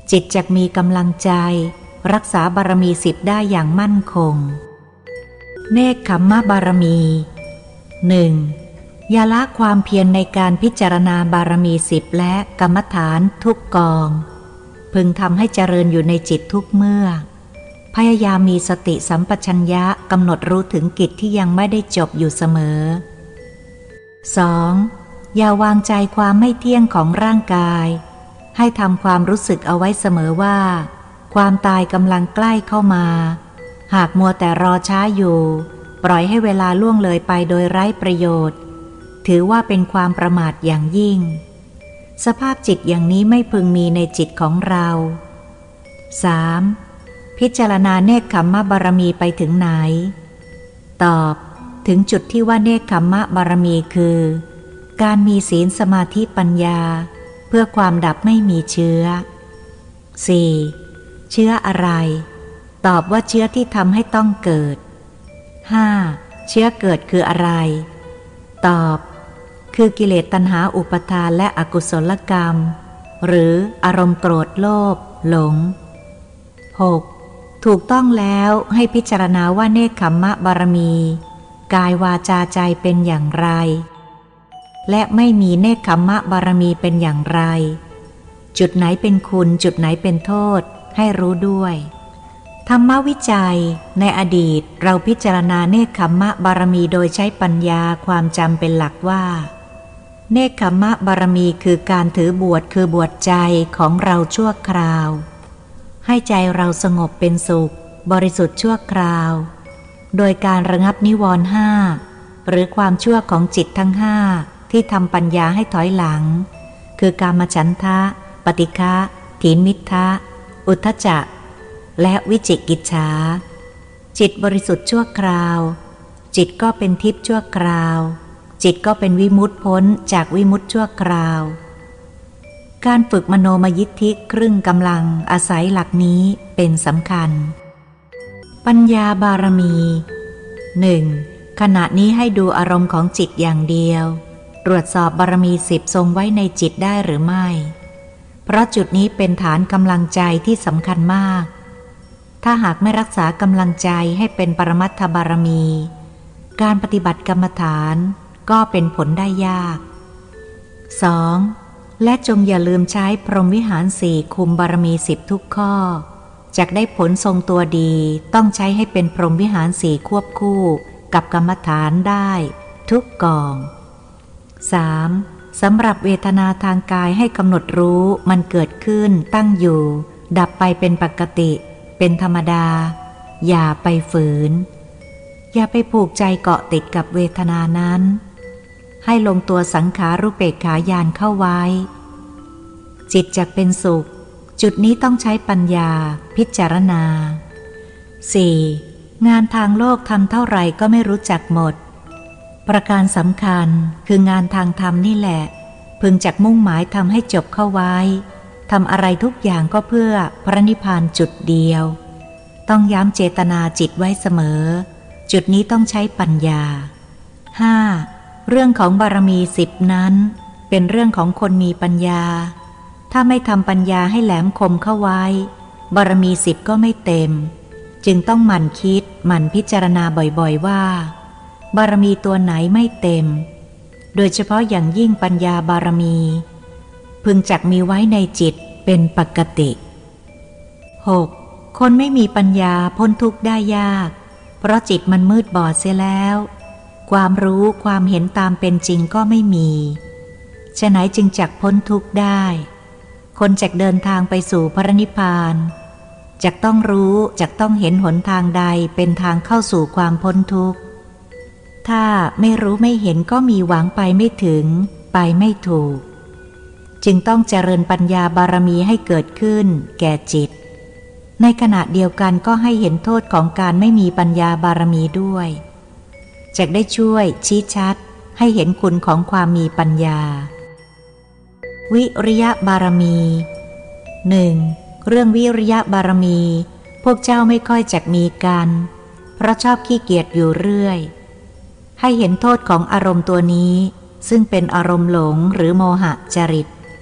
จิตจักมีกำลังใจรักษาบารมีสิบได้อย่างมั่นคงเนกขัมมะบารมีหนึ่งอย่าละความเพียรในการพิจารณาบารมีสิบและกรรมฐานทุกกองพึงทำให้เจริญอยู่ในจิตทุกเมื่อพยายามมีสติสัมปชัญญะกำหนดรู้ถึงกิจที่ยังไม่ได้จบอยู่เสมอ สอง. อย่าวางใจความไม่เที่ยงของร่างกายให้ทำความรู้สึกเอาไว้เสมอว่าความตายกำลังใกล้เข้ามาหากมัวแต่รอช้าอยู่ปล่อยให้เวลาล่วงเลยไปโดยไร้ประโยชน์ถือว่าเป็นความประมาทอย่างยิ่งสภาพจิตอย่างนี้ไม่พึงมีในจิตของเรา สาม. พิจารณาเนกขัมมะบารมีไปถึงไหนตอบถึงจุดที่ว่าเนกขัมมะบารมีคือการมีศีลสมาธิปัญญาเพื่อความดับไม่มีเชื้อ สี่. เชื้ออะไรตอบว่าเชื้อที่ทำให้ต้องเกิด ห้า. เชื้อเกิดคืออะไรตอบคือกิเลสตัณหาอุปทานและอกุศลกรรมหรืออารมณ์โกรธโลภหลง หก. ถูกต้องแล้วให้พิจารณาว่าเนกขัมมะบารมีกายวาจาใจเป็นอย่างไรและไม่มีเนกขัมมะบารมีเป็นอย่างไรจุดไหนเป็นคุณจุดไหนเป็นโทษให้รู้ด้วยธรรมวิจัยในอดีตเราพิจารณาเนกขัมมะบารมีโดยใช้ปัญญาความจำเป็นหลักว่าเนกขัมมะบารมีคือการถือบวชคือบวชใจของเราชั่วคราวให้ใจเราสงบเป็นสุขบริสุทธิ์ชั่วคราวโดยการระงับนิวรณ์ห้าหรือความชั่วของจิตทั้งห้าที่ทำปัญญาให้ถอยหลังคือกามฉันทะปฏิฆะถีนมิทธะอุทธัจจะและวิจิกิจฉาจิตบริสุทธิ์ชั่วคราวจิตก็เป็นทิพย์ชั่วคราวจิตก็เป็นวิมุตติพ้นจากวิมุตติชั่วคราวการฝึกมโนมยิทธิครึ่งกำลังอาศัยหลักนี้เป็นสำคัญปัญญาบารมี หนึ่ง. ขณะนี้ให้ดูอารมณ์ของจิตอย่างเดียวตรวจสอบบารมีสิบทรงไว้ในจิตได้หรือไม่เพราะจุดนี้เป็นฐานกำลังใจที่สำคัญมากถ้าหากไม่รักษากำลังใจให้เป็นปรมัตถบารมีการปฏิบัติกรรมฐานก็เป็นผลได้ยาก สอง. และจงอย่าลืมใช้พรหมวิหารสี่คุมบารมีสิบทุกข้อจักได้ผลทรงตัวดีต้องใช้ให้เป็นพรหมวิหารสี่ควบคู่กับกรรมฐานได้ทุกกอง สาม. สำหรับเวทนาทางกายให้กำหนดรู้มันเกิดขึ้นตั้งอยู่ดับไปเป็นปกติเป็นธรรมดาอย่าไปฝืนอย่าไปผูกใจเกาะติดกับเวทนานั้นให้ลงตัวสังขารุเปกขาญาณเข้าไว้จิตจักเป็นสุขจุดนี้ต้องใช้ปัญญาพิจารณา สี่. งานทางโลกทำเท่าไหร่ก็ไม่รู้จักหมดประการสำคัญคืองานทางธรรมนี่แหละพึงจักมุ่งหมายทำให้จบเข้าไว้ทำอะไรทุกอย่างก็เพื่อพระนิพพานจุดเดียวต้องย้ำเจตนาจิตไว้เสมอจุดนี้ต้องใช้ปัญญา ห้า. เรื่องของบารมีสิบนั้นเป็นเรื่องของคนมีปัญญาถ้าไม่ทำปัญญาให้แหลมคมเข้าไว้บารมีสิบก็ไม่เต็มจึงต้องหมั่นคิดหมั่นพิจารณาบ่อยๆว่าบารมีตัวไหนไม่เต็มโดยเฉพาะอย่างยิ่งปัญญาบารมีพึงจักมีไว้ในจิตเป็นปกติ หก. คนไม่มีปัญญาพ้นทุกข์ได้ยากเพราะจิตมันมืดบอดเสียแล้วความรู้ความเห็นตามเป็นจริงก็ไม่มีฉะไหนจึงจักพ้นทุกข์ได้คนจักเดินทางไปสู่พระนิพพานจักต้องรู้จักต้องเห็นหนทางใดเป็นทางเข้าสู่ความพ้นทุกข์ถ้าไม่รู้ไม่เห็นก็มีหวังไปไม่ถึงไปไม่ถูกจึงต้องเจริญปัญญาบารมีให้เกิดขึ้นแก่จิตในขณะเดียวกันก็ให้เห็นโทษของการไม่มีปัญญาบารมีด้วยจะได้ช่วยชี้ชัดให้เห็นคุณของความมีปัญญาวิริยะบารมี หนึ่ง. เรื่องวิริยะบารมีพวกเจ้าไม่ค่อยจักมีกันเพราะชอบขี้เกียจอยู่เรื่อยให้เห็นโทษของอารมณ์ตัวนี้ซึ่งเป็นอารมณ์หลงหรือโมหะจริต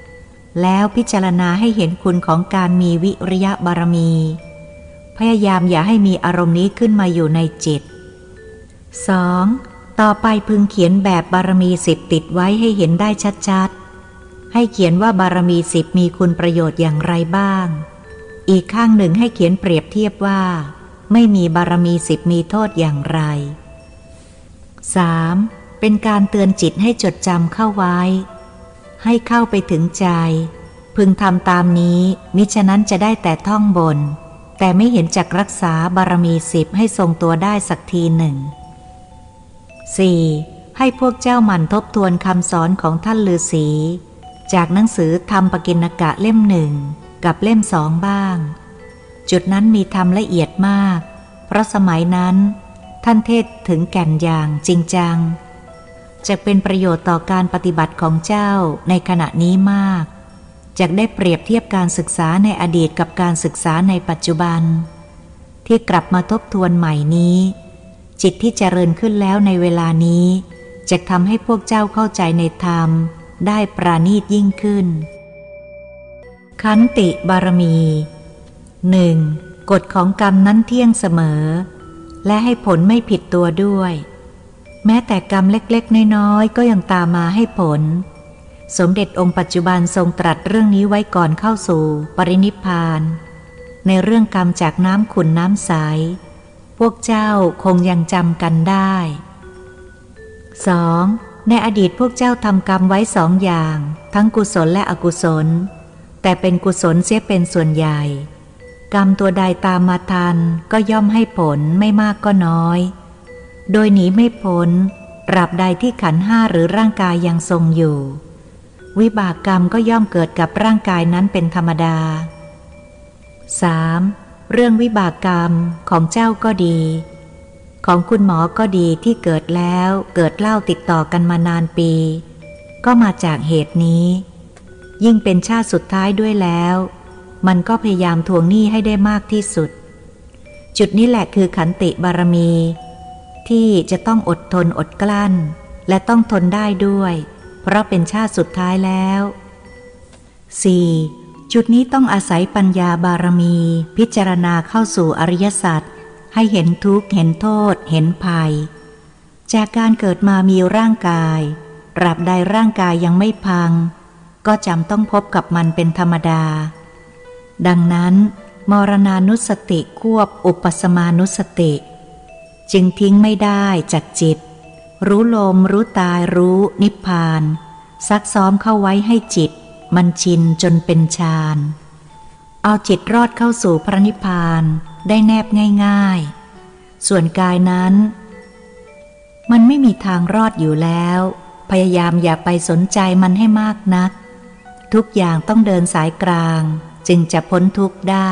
แล้วพิจารณาให้เห็นคุณของการมีวิริยะบารมีพยายามอย่าให้มีอารมณ์นี้ขึ้นมาอยู่ในจิต สอง. ต่อไปพึงเขียนแบบบารมีสิบติดไว้ให้เห็นได้ชัดๆให้เขียนว่าบารมีสิบมีคุณประโยชน์อย่างไรบ้างอีกข้างหนึ่งให้เขียนเปรียบเทียบว่าไม่มีบารมีสิบมีโทษอย่างไร สาม. เป็นการเตือนจิตให้จดจำเข้าไว้ให้เข้าไปถึงใจพึงทำตามนี้มิฉะนั้นจะได้แต่ท่องบนแต่ไม่เห็นจักรักษาบารมีสิบให้ทรงตัวได้สักทีหนึ่ง สี่. ให้พวกเจ้าหมั่นทบทวนคำสอนของท่านฤาษีจากหนังสือธรรมปกิณกะเล่มหนึ่งกับเล่มสองบ้างจุดนั้นมีธรรมละเอียดมากเพราะสมัยนั้นท่านเทศถึงแก่นอย่างจริงจังจะเป็นประโยชน์ต่อการปฏิบัติของเจ้าในขณะนี้มากจะได้เปรียบเทียบการศึกษาในอดีตกับการศึกษาในปัจจุบันที่กลับมาทบทวนใหม่นี้จิตที่เจริญขึ้นแล้วในเวลานี้จะทำให้พวกเจ้าเข้าใจในธรรมได้ปราณีตยิ่งขึ้นขันติบารมี หนึ่ง. กฎของกรรมนั้นเที่ยงเสมอและให้ผลไม่ผิดตัวด้วยแม้แต่กรรมเล็กๆน้อยๆก็ยังตามมาให้ผลสมเด็จองค์ปัจจุบันทรงตรัสเรื่องนี้ไว้ก่อนเข้าสู่ปรินิพพานในเรื่องกรรมจากน้ำขุ่นน้ำใสพวกเจ้าคงยังจำกันได้ สอง. ในอดีตพวกเจ้าทำกรรมไว้สองอย่างทั้งกุศลและอกุศลแต่เป็นกุศลเสียเป็นส่วนใหญ่กรรมตัวใดตามมาทันก็ย่อมให้ผลไม่มากก็น้อยโดยหนีไม่พ้นตราบใดที่ขันธ์ห้าหรือร่างกายยังทรงอยู่วิบากกรรมก็ย่อมเกิดกับร่างกายนั้นเป็นธรรมดา สาม. เรื่องวิบากกรรมของเจ้าก็ดีของคุณหมอก็ดีที่เกิดแล้วเกิดเล่าติดต่อกันมานานปีก็มาจากเหตุนี้ยิ่งเป็นชาติสุดท้ายด้วยแล้วมันก็พยายามทวงหนี้ให้ได้มากที่สุดจุดนี้แหละคือขันติบารมีที่จะต้องอดทนอดกลั้นและต้องทนได้ด้วยเพราะเป็นชาติสุดท้ายแล้ว สี่. จุดนี้ต้องอาศัยปัญญาบารมีพิจารณาเข้าสู่อริยสัจให้เห็นทุกข์เห็นโทษเห็นภัยจากการเกิดมามีร่างกายตราบใดร่างกายยังไม่พังก็จำต้องพบกับมันเป็นธรรมดาดังนั้นมรณานุสติควบอุปสมานุสติจึงทิ้งไม่ได้จากจิตรู้ลมรู้ตายรู้นิพพานซักซ้อมเข้าไว้ให้จิตมันชินจนเป็นฌานเอาจิตรอดเข้าสู่พระนิพพานได้แนบง่ายๆส่วนกายนั้นมันไม่มีทางรอดอยู่แล้วพยายามอย่าไปสนใจมันให้มากนักทุกอย่างต้องเดินสายกลางจึงจะพ้นทุกข์ได้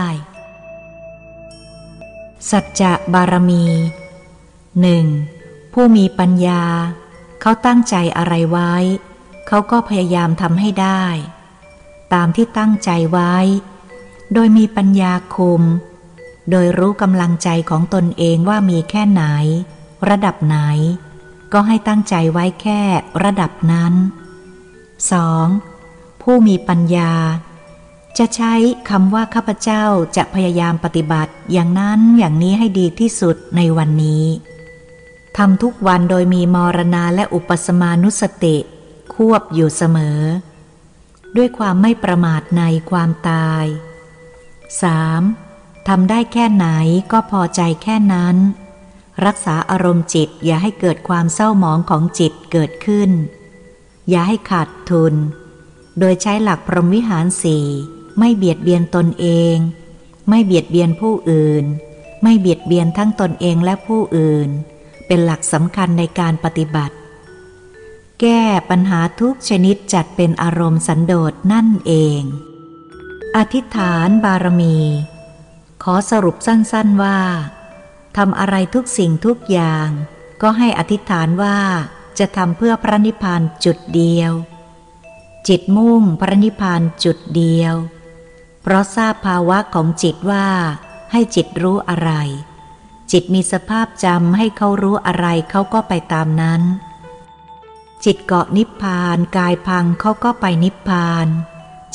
สัจจะบารมี หนึ่ง. ผู้มีปัญญาเขาตั้งใจอะไรไว้เขาก็พยายามทำให้ได้ตามที่ตั้งใจไว้โดยมีปัญญาคุมโดยรู้กำลังใจของตนเองว่ามีแค่ไหนระดับไหนก็ให้ตั้งใจไว้แค่ระดับนั้น สอง. ผู้มีปัญญาจะใช้คำว่าข้าพเจ้าจะพยายามปฏิบัติอย่างนั้นอย่างนี้ให้ดีที่สุดในวันนี้ทำทุกวันโดยมีมรณาและอุปสมานุสติควบอยู่เสมอด้วยความไม่ประมาทในความตาย สาม. ทำได้แค่ไหนก็พอใจแค่นั้นรักษาอารมณ์จิตอย่าให้เกิดความเศร้าหมองของจิตเกิดขึ้นอย่าให้ขาดทุนโดยใช้หลักพรหมวิหารสี่ไม่เบียดเบียนตนเองไม่เบียดเบียนผู้อื่นไม่เบียดเบียนทั้งตนเองและผู้อื่นเป็นหลักสำคัญในการปฏิบัติแก้ปัญหาทุกชนิดจัดเป็นอารมณ์สันโดษนั่นเองอธิษฐานบารมีขอสรุปสั้นๆว่าทำอะไรทุกสิ่งทุกอย่างก็ให้อธิษฐานว่าจะทำเพื่อพระนิพพานจุดเดียวจิตมุ่งพระนิพพานจุดเดียวเพราะทราบภาวะของจิตว่าให้จิตรู้อะไรจิตมีสภาพจำให้เขารู้อะไรเขาก็ไปตามนั้นจิตเกาะนิพพานกายพังเขาก็ไปนิพพาน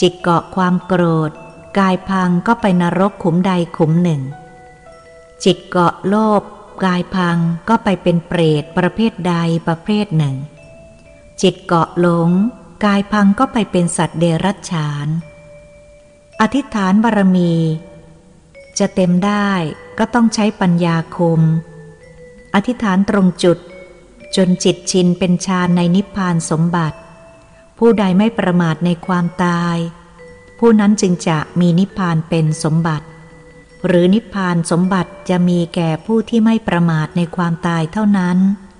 จิตเกาะความโกรธกายพังก็ไปนรกขุมใดขุมหนึ่งจิตเกาะโลภกายพังก็ไปเป็นเปรตประเภทใดประเภทหนึ่งจิตเกาะหลงกายพังก็ไปเป็นสัตว์เดรัจฉานอธิษฐานบารมีจะเต็มได้ก็ต้องใช้ปัญญาคุมอธิษฐานตรงจุดจนจิตชินเป็นฌานในนิพพานสมบัติผู้ใดไม่ประมาทในความตายผู้นั้นจึงจะมีนิพพานเป็นสมบัติหรือนิพพานสมบัติจะมีแก่ผู้ที่ไม่ประมาทในความตายเท่านั้น